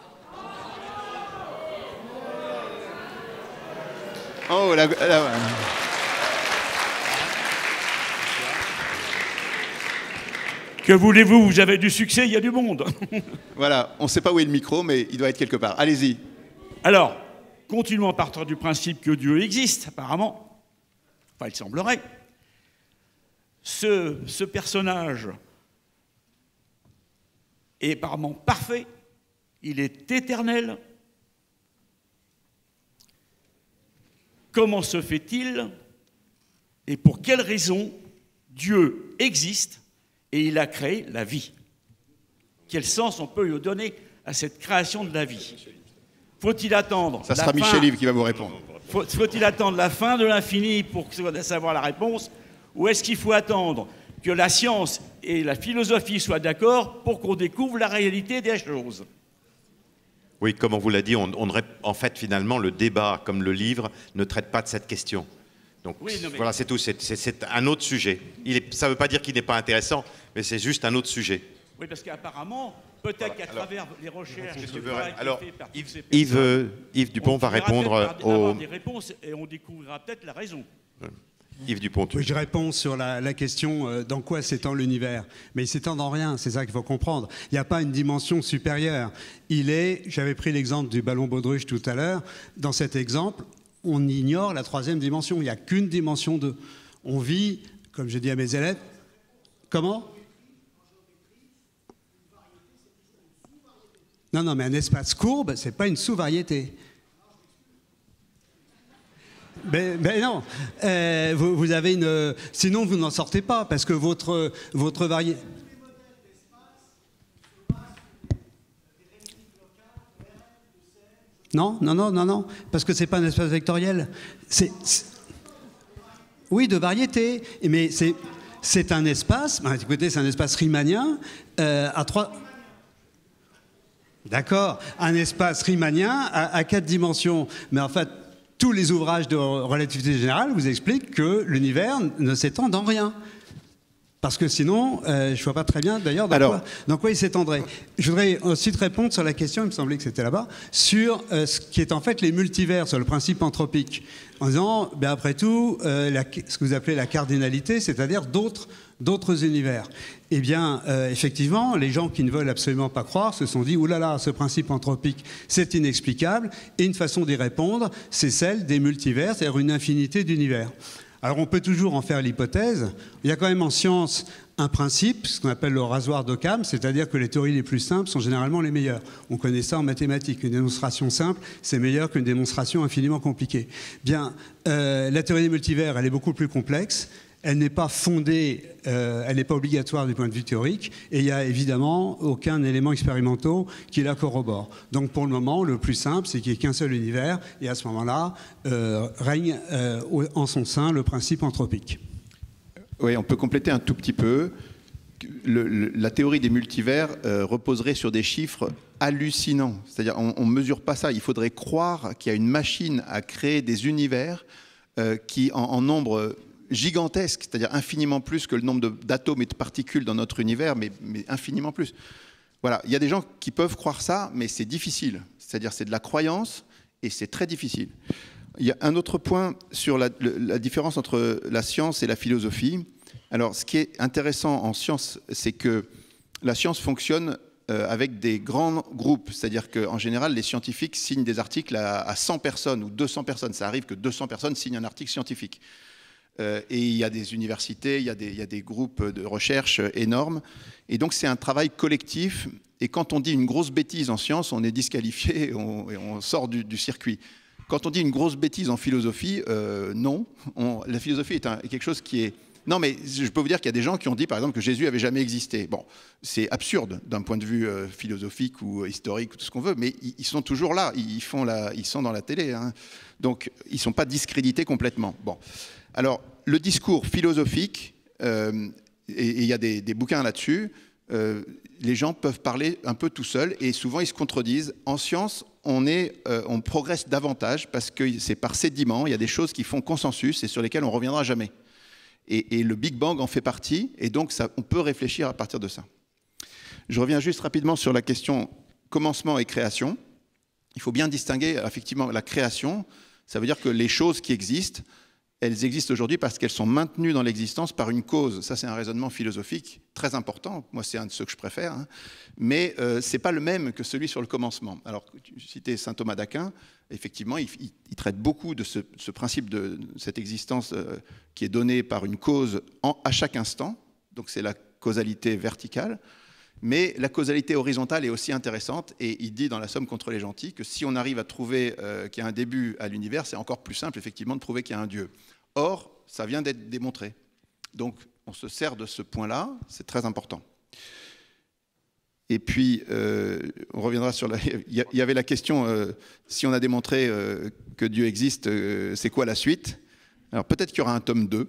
Oh, la... la... Que voulez-vous? Vous avez du succès, il y a du monde. Voilà, on ne sait pas où est le micro, mais il doit être quelque part. Allez-y. Alors, continuons à partir du principe que Dieu existe, apparemment. Enfin, il semblerait. Ce, ce personnage est apparemment parfait. Il est éternel. Comment se fait-il et pour quelles raisons Dieu existe et il a créé la vie? Quel sens on peut lui donner à cette création de la vie? Faut-il attendre Ça sera Michel Yves qui va vous répondre. Faut-il attendre la fin de l'infini pour savoir la réponse? Ou est-ce qu'il faut attendre que la science et la philosophie soient d'accord pour qu'on découvre la réalité des choses? Oui, comme on vous l'a dit, on, on, en fait, finalement, le débat, comme le livre, ne traite pas de cette question. Donc, oui, non, mais... voilà, c'est tout. C'est un autre sujet. Il est, ça ne veut pas dire qu'il n'est pas intéressant, mais c'est juste un autre sujet. Oui, parce qu'apparemment, peut-être voilà, qu'à travers les recherches... Que tu veux, alors, Yves, Yves, Yves Dupont va répondre aux... aux... des réponses et on découvrira peut-être la raison. Yves Dupontel. Oui, je réponds sur la, la question euh, dans quoi s'étend l'univers. Mais il s'étend dans rien, c'est ça qu'il faut comprendre. Il n'y a pas une dimension supérieure. Il est, j'avais pris l'exemple du ballon baudruche tout à l'heure, dans cet exemple, on ignore la troisième dimension. Il n'y a qu'une dimension deux. On vit, comme je dis à mes élèves, comment ? Non, non, mais un espace courbe, ce n'est pas une sous-variété. Ben, ben non, euh, vous, vous avez une... Sinon, vous n'en sortez pas, parce que votre, votre variété... Non, non, non, non, non, parce que c'est pas un espace vectoriel. C'est... Oui, de variété, mais c'est, c'est un espace... Ben, écoutez, c'est un espace riemanien euh, à trois... D'accord, un espace riemanien à, à quatre dimensions. Mais en fait, tous les ouvrages de relativité générale vous expliquent que l'univers ne s'étend dans rien. Parce que sinon, euh, je ne vois pas très bien d'ailleurs dans, quoi, dans quoi il s'étendrait. Je voudrais aussi te répondre sur la question, il me semblait que c'était là-bas, sur euh, ce qui est en fait les multivers, sur le principe anthropique. En disant, ben après tout, euh, la, ce que vous appelez la cardinalité, c'est-à-dire d'autres, d'autres univers. Eh bien, euh, effectivement, les gens qui ne veulent absolument pas croire se sont dit, oulala, ce principe anthropique, c'est inexplicable. Et une façon d'y répondre, c'est celle des multivers, c'est-à-dire une infinité d'univers. Alors on peut toujours en faire l'hypothèse. Il y a quand même en science un principe, ce qu'on appelle le rasoir d'Occam, c'est-à-dire que les théories les plus simples sont généralement les meilleures. On connaît ça en mathématiques. Une démonstration simple, c'est meilleur qu'une démonstration infiniment compliquée. Bien, euh, la théorie des multivers, elle est beaucoup plus complexe. Elle n'est pas fondée, euh, elle n'est pas obligatoire du point de vue théorique, et il n'y a évidemment aucun élément expérimental qui la corrobore. Donc pour le moment, le plus simple, c'est qu'il n'y ait qu'un seul univers, et à ce moment-là, euh, règne euh, en son sein le principe anthropique. Oui, on peut compléter un tout petit peu. Le, le, la théorie des multivers euh, reposerait sur des chiffres hallucinants. C'est-à-dire, on ne mesure pas ça. Il faudrait croire qu'il y a une machine à créer des univers euh, qui, en, en nombre gigantesque, c'est-à-dire infiniment plus que le nombre de, d'atomes et de particules dans notre univers, mais, mais infiniment plus. Voilà, il y a des gens qui peuvent croire ça, mais c'est difficile. C'est-à-dire c'est de la croyance et c'est très difficile. Il y a un autre point sur la, la différence entre la science et la philosophie. Alors, ce qui est intéressant en science, c'est que la science fonctionne euh, avec des grands groupes. C'est-à-dire qu'en général, les scientifiques signent des articles à, à cent personnes ou deux cents personnes. Ça arrive que deux cents personnes signent un article scientifique. Euh, et il y a des universités, il y a des, il y a des groupes de recherche énormes. Et donc, c'est un travail collectif. Et quand on dit une grosse bêtise en science, on est disqualifié et on, et on sort du, du circuit. Quand on dit une grosse bêtise en philosophie, euh, non. On, la philosophie est un, quelque chose qui est... Non, mais je peux vous dire qu'il y a des gens qui ont dit, par exemple, que Jésus n'avait jamais existé. Bon, c'est absurde d'un point de vue euh, philosophique ou historique ou tout ce qu'on veut, mais ils, ils sont toujours là. Ils, font la, ils sont dans la télé. Hein. Donc, ils ne sont pas discrédités complètement. Bon. Alors, le discours philosophique, euh, et il y a des, des bouquins là-dessus, euh, les gens peuvent parler un peu tout seuls et souvent ils se contredisent. En science, on, est, euh, on progresse davantage parce que c'est par sédiments, il y a des choses qui font consensus et sur lesquelles on ne reviendra jamais. Et, et le Big Bang en fait partie, et donc ça, on peut réfléchir à partir de ça. Je reviens juste rapidement sur la question commencement et création. Il faut bien distinguer effectivement la création, ça veut dire que les choses qui existent, elles existent aujourd'hui parce qu'elles sont maintenues dans l'existence par une cause. Ça, c'est un raisonnement philosophique très important. Moi, c'est un de ceux que je préfère. Hein. Mais euh, ce n'est pas le même que celui sur le commencement. Alors, tu citais saint Thomas d'Aquin. Effectivement, il, il, il traite beaucoup de ce, ce principe de, de cette existence euh, qui est donnée par une cause en, à chaque instant. Donc, c'est la causalité verticale. Mais la causalité horizontale est aussi intéressante. Et il dit dans La Somme contre les gentils que si on arrive à trouver euh, qu'il y a un début à l'univers, c'est encore plus simple, effectivement, de prouver qu'il y a un Dieu. Or, ça vient d'être démontré. Donc, on se sert de ce point-là, c'est très important. Et puis, euh, on reviendra sur la... Il y avait la question, euh, si on a démontré euh, que Dieu existe, euh, c'est quoi la suite? Alors, peut-être qu'il y aura un tome deux.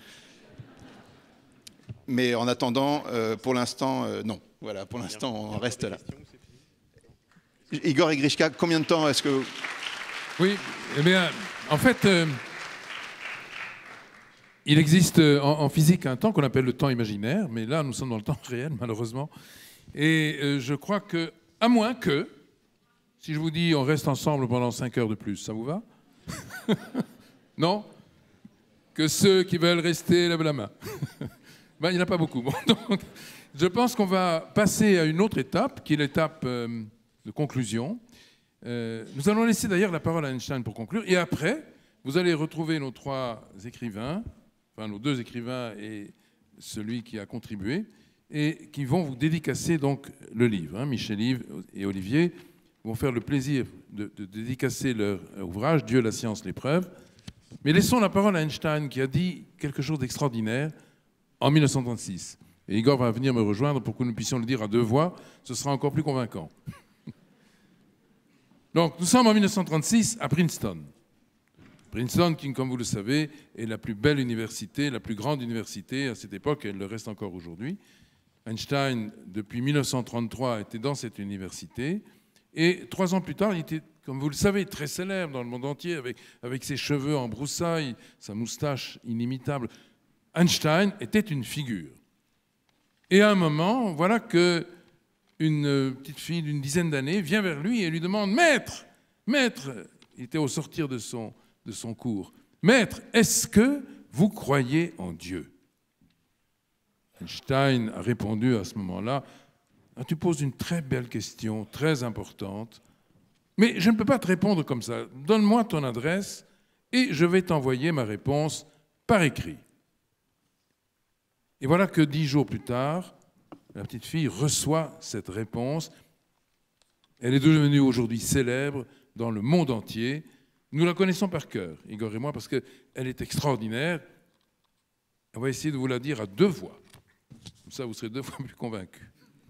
Mais en attendant, euh, pour l'instant, euh, non. Voilà, pour l'instant, on reste là. Igor et Grishka, combien de temps est-ce que... Oui, eh bien, en fait... Euh... Il existe en physique un temps qu'on appelle le temps imaginaire, mais là, nous sommes dans le temps réel, malheureusement. Et euh, je crois que, à moins que, si je vous dis on reste ensemble pendant cinq heures de plus, ça vous va? Non? Que ceux qui veulent rester lèvent la main. Ben, il n'y en a pas beaucoup. Bon, donc, je pense qu'on va passer à une autre étape, qui est l'étape euh, de conclusion. Euh, nous allons laisser d'ailleurs la parole à Einstein pour conclure. Et après, vous allez retrouver nos trois écrivains, enfin nos deux écrivains et celui qui a contribué, et qui vont vous dédicacer donc le livre. Hein. Michel-Yves et Olivier vont faire le plaisir de, de dédicacer leur ouvrage « Dieu, la science, l'épreuve ». Mais laissons la parole à Einstein qui a dit quelque chose d'extraordinaire en mille neuf cent trente-six. Et Igor va venir me rejoindre pour que nous puissions le dire à deux voix. Ce sera encore plus convaincant. Donc, nous sommes en mille neuf cent trente-six à Princeton. Princeton, qui, comme vous le savez, est la plus belle université, la plus grande université à cette époque, et elle le reste encore aujourd'hui. Einstein, depuis mille neuf cent trente-trois, était dans cette université. Et trois ans plus tard, il était, comme vous le savez, très célèbre dans le monde entier, avec, avec ses cheveux en broussailles, sa moustache inimitable. Einstein était une figure. Et à un moment, voilà que une petite fille d'une dizaine d'années vient vers lui et lui demande « Maître, maître !» Il était au sortir de son, de son cours. « Maître, est-ce que vous croyez en Dieu ?» Einstein a répondu à ce moment-là « Tu poses une très belle question, très importante, mais je ne peux pas te répondre comme ça. Donne-moi ton adresse et je vais t'envoyer ma réponse par écrit. » Et voilà que dix jours plus tard, la petite fille reçoit cette réponse. Elle est devenue aujourd'hui célèbre dans le monde entier. Nous la connaissons par cœur, Igor et moi, parce qu'elle est extraordinaire. On va essayer de vous la dire à deux voix. Comme ça, vous serez deux fois plus convaincus.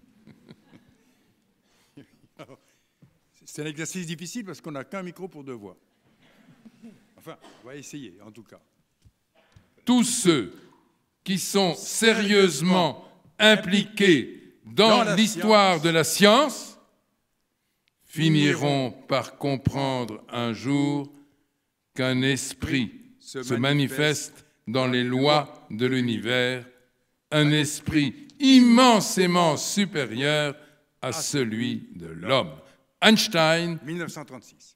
C'est un exercice difficile parce qu'on n'a qu'un micro pour deux voix. Enfin, on va essayer, en tout cas. Tous ceux qui sont sérieusement impliqués dans, dans l'histoire de la science finiront par comprendre un jour qu'un esprit se, se manifeste dans les lois de l'univers, un esprit immensément supérieur à celui de l'homme. Einstein, mille neuf cent trente-six.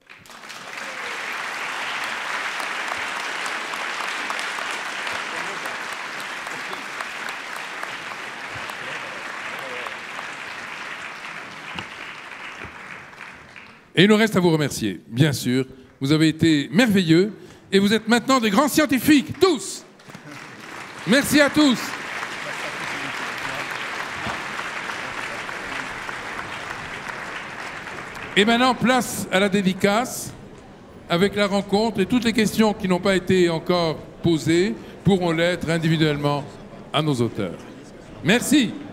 Et il nous reste à vous remercier, bien sûr. Vous avez été merveilleux et vous êtes maintenant des grands scientifiques, tous. Merci à tous. Et maintenant, place à la dédicace avec la rencontre et toutes les questions qui n'ont pas été encore posées pourront l'être individuellement à nos auteurs. Merci.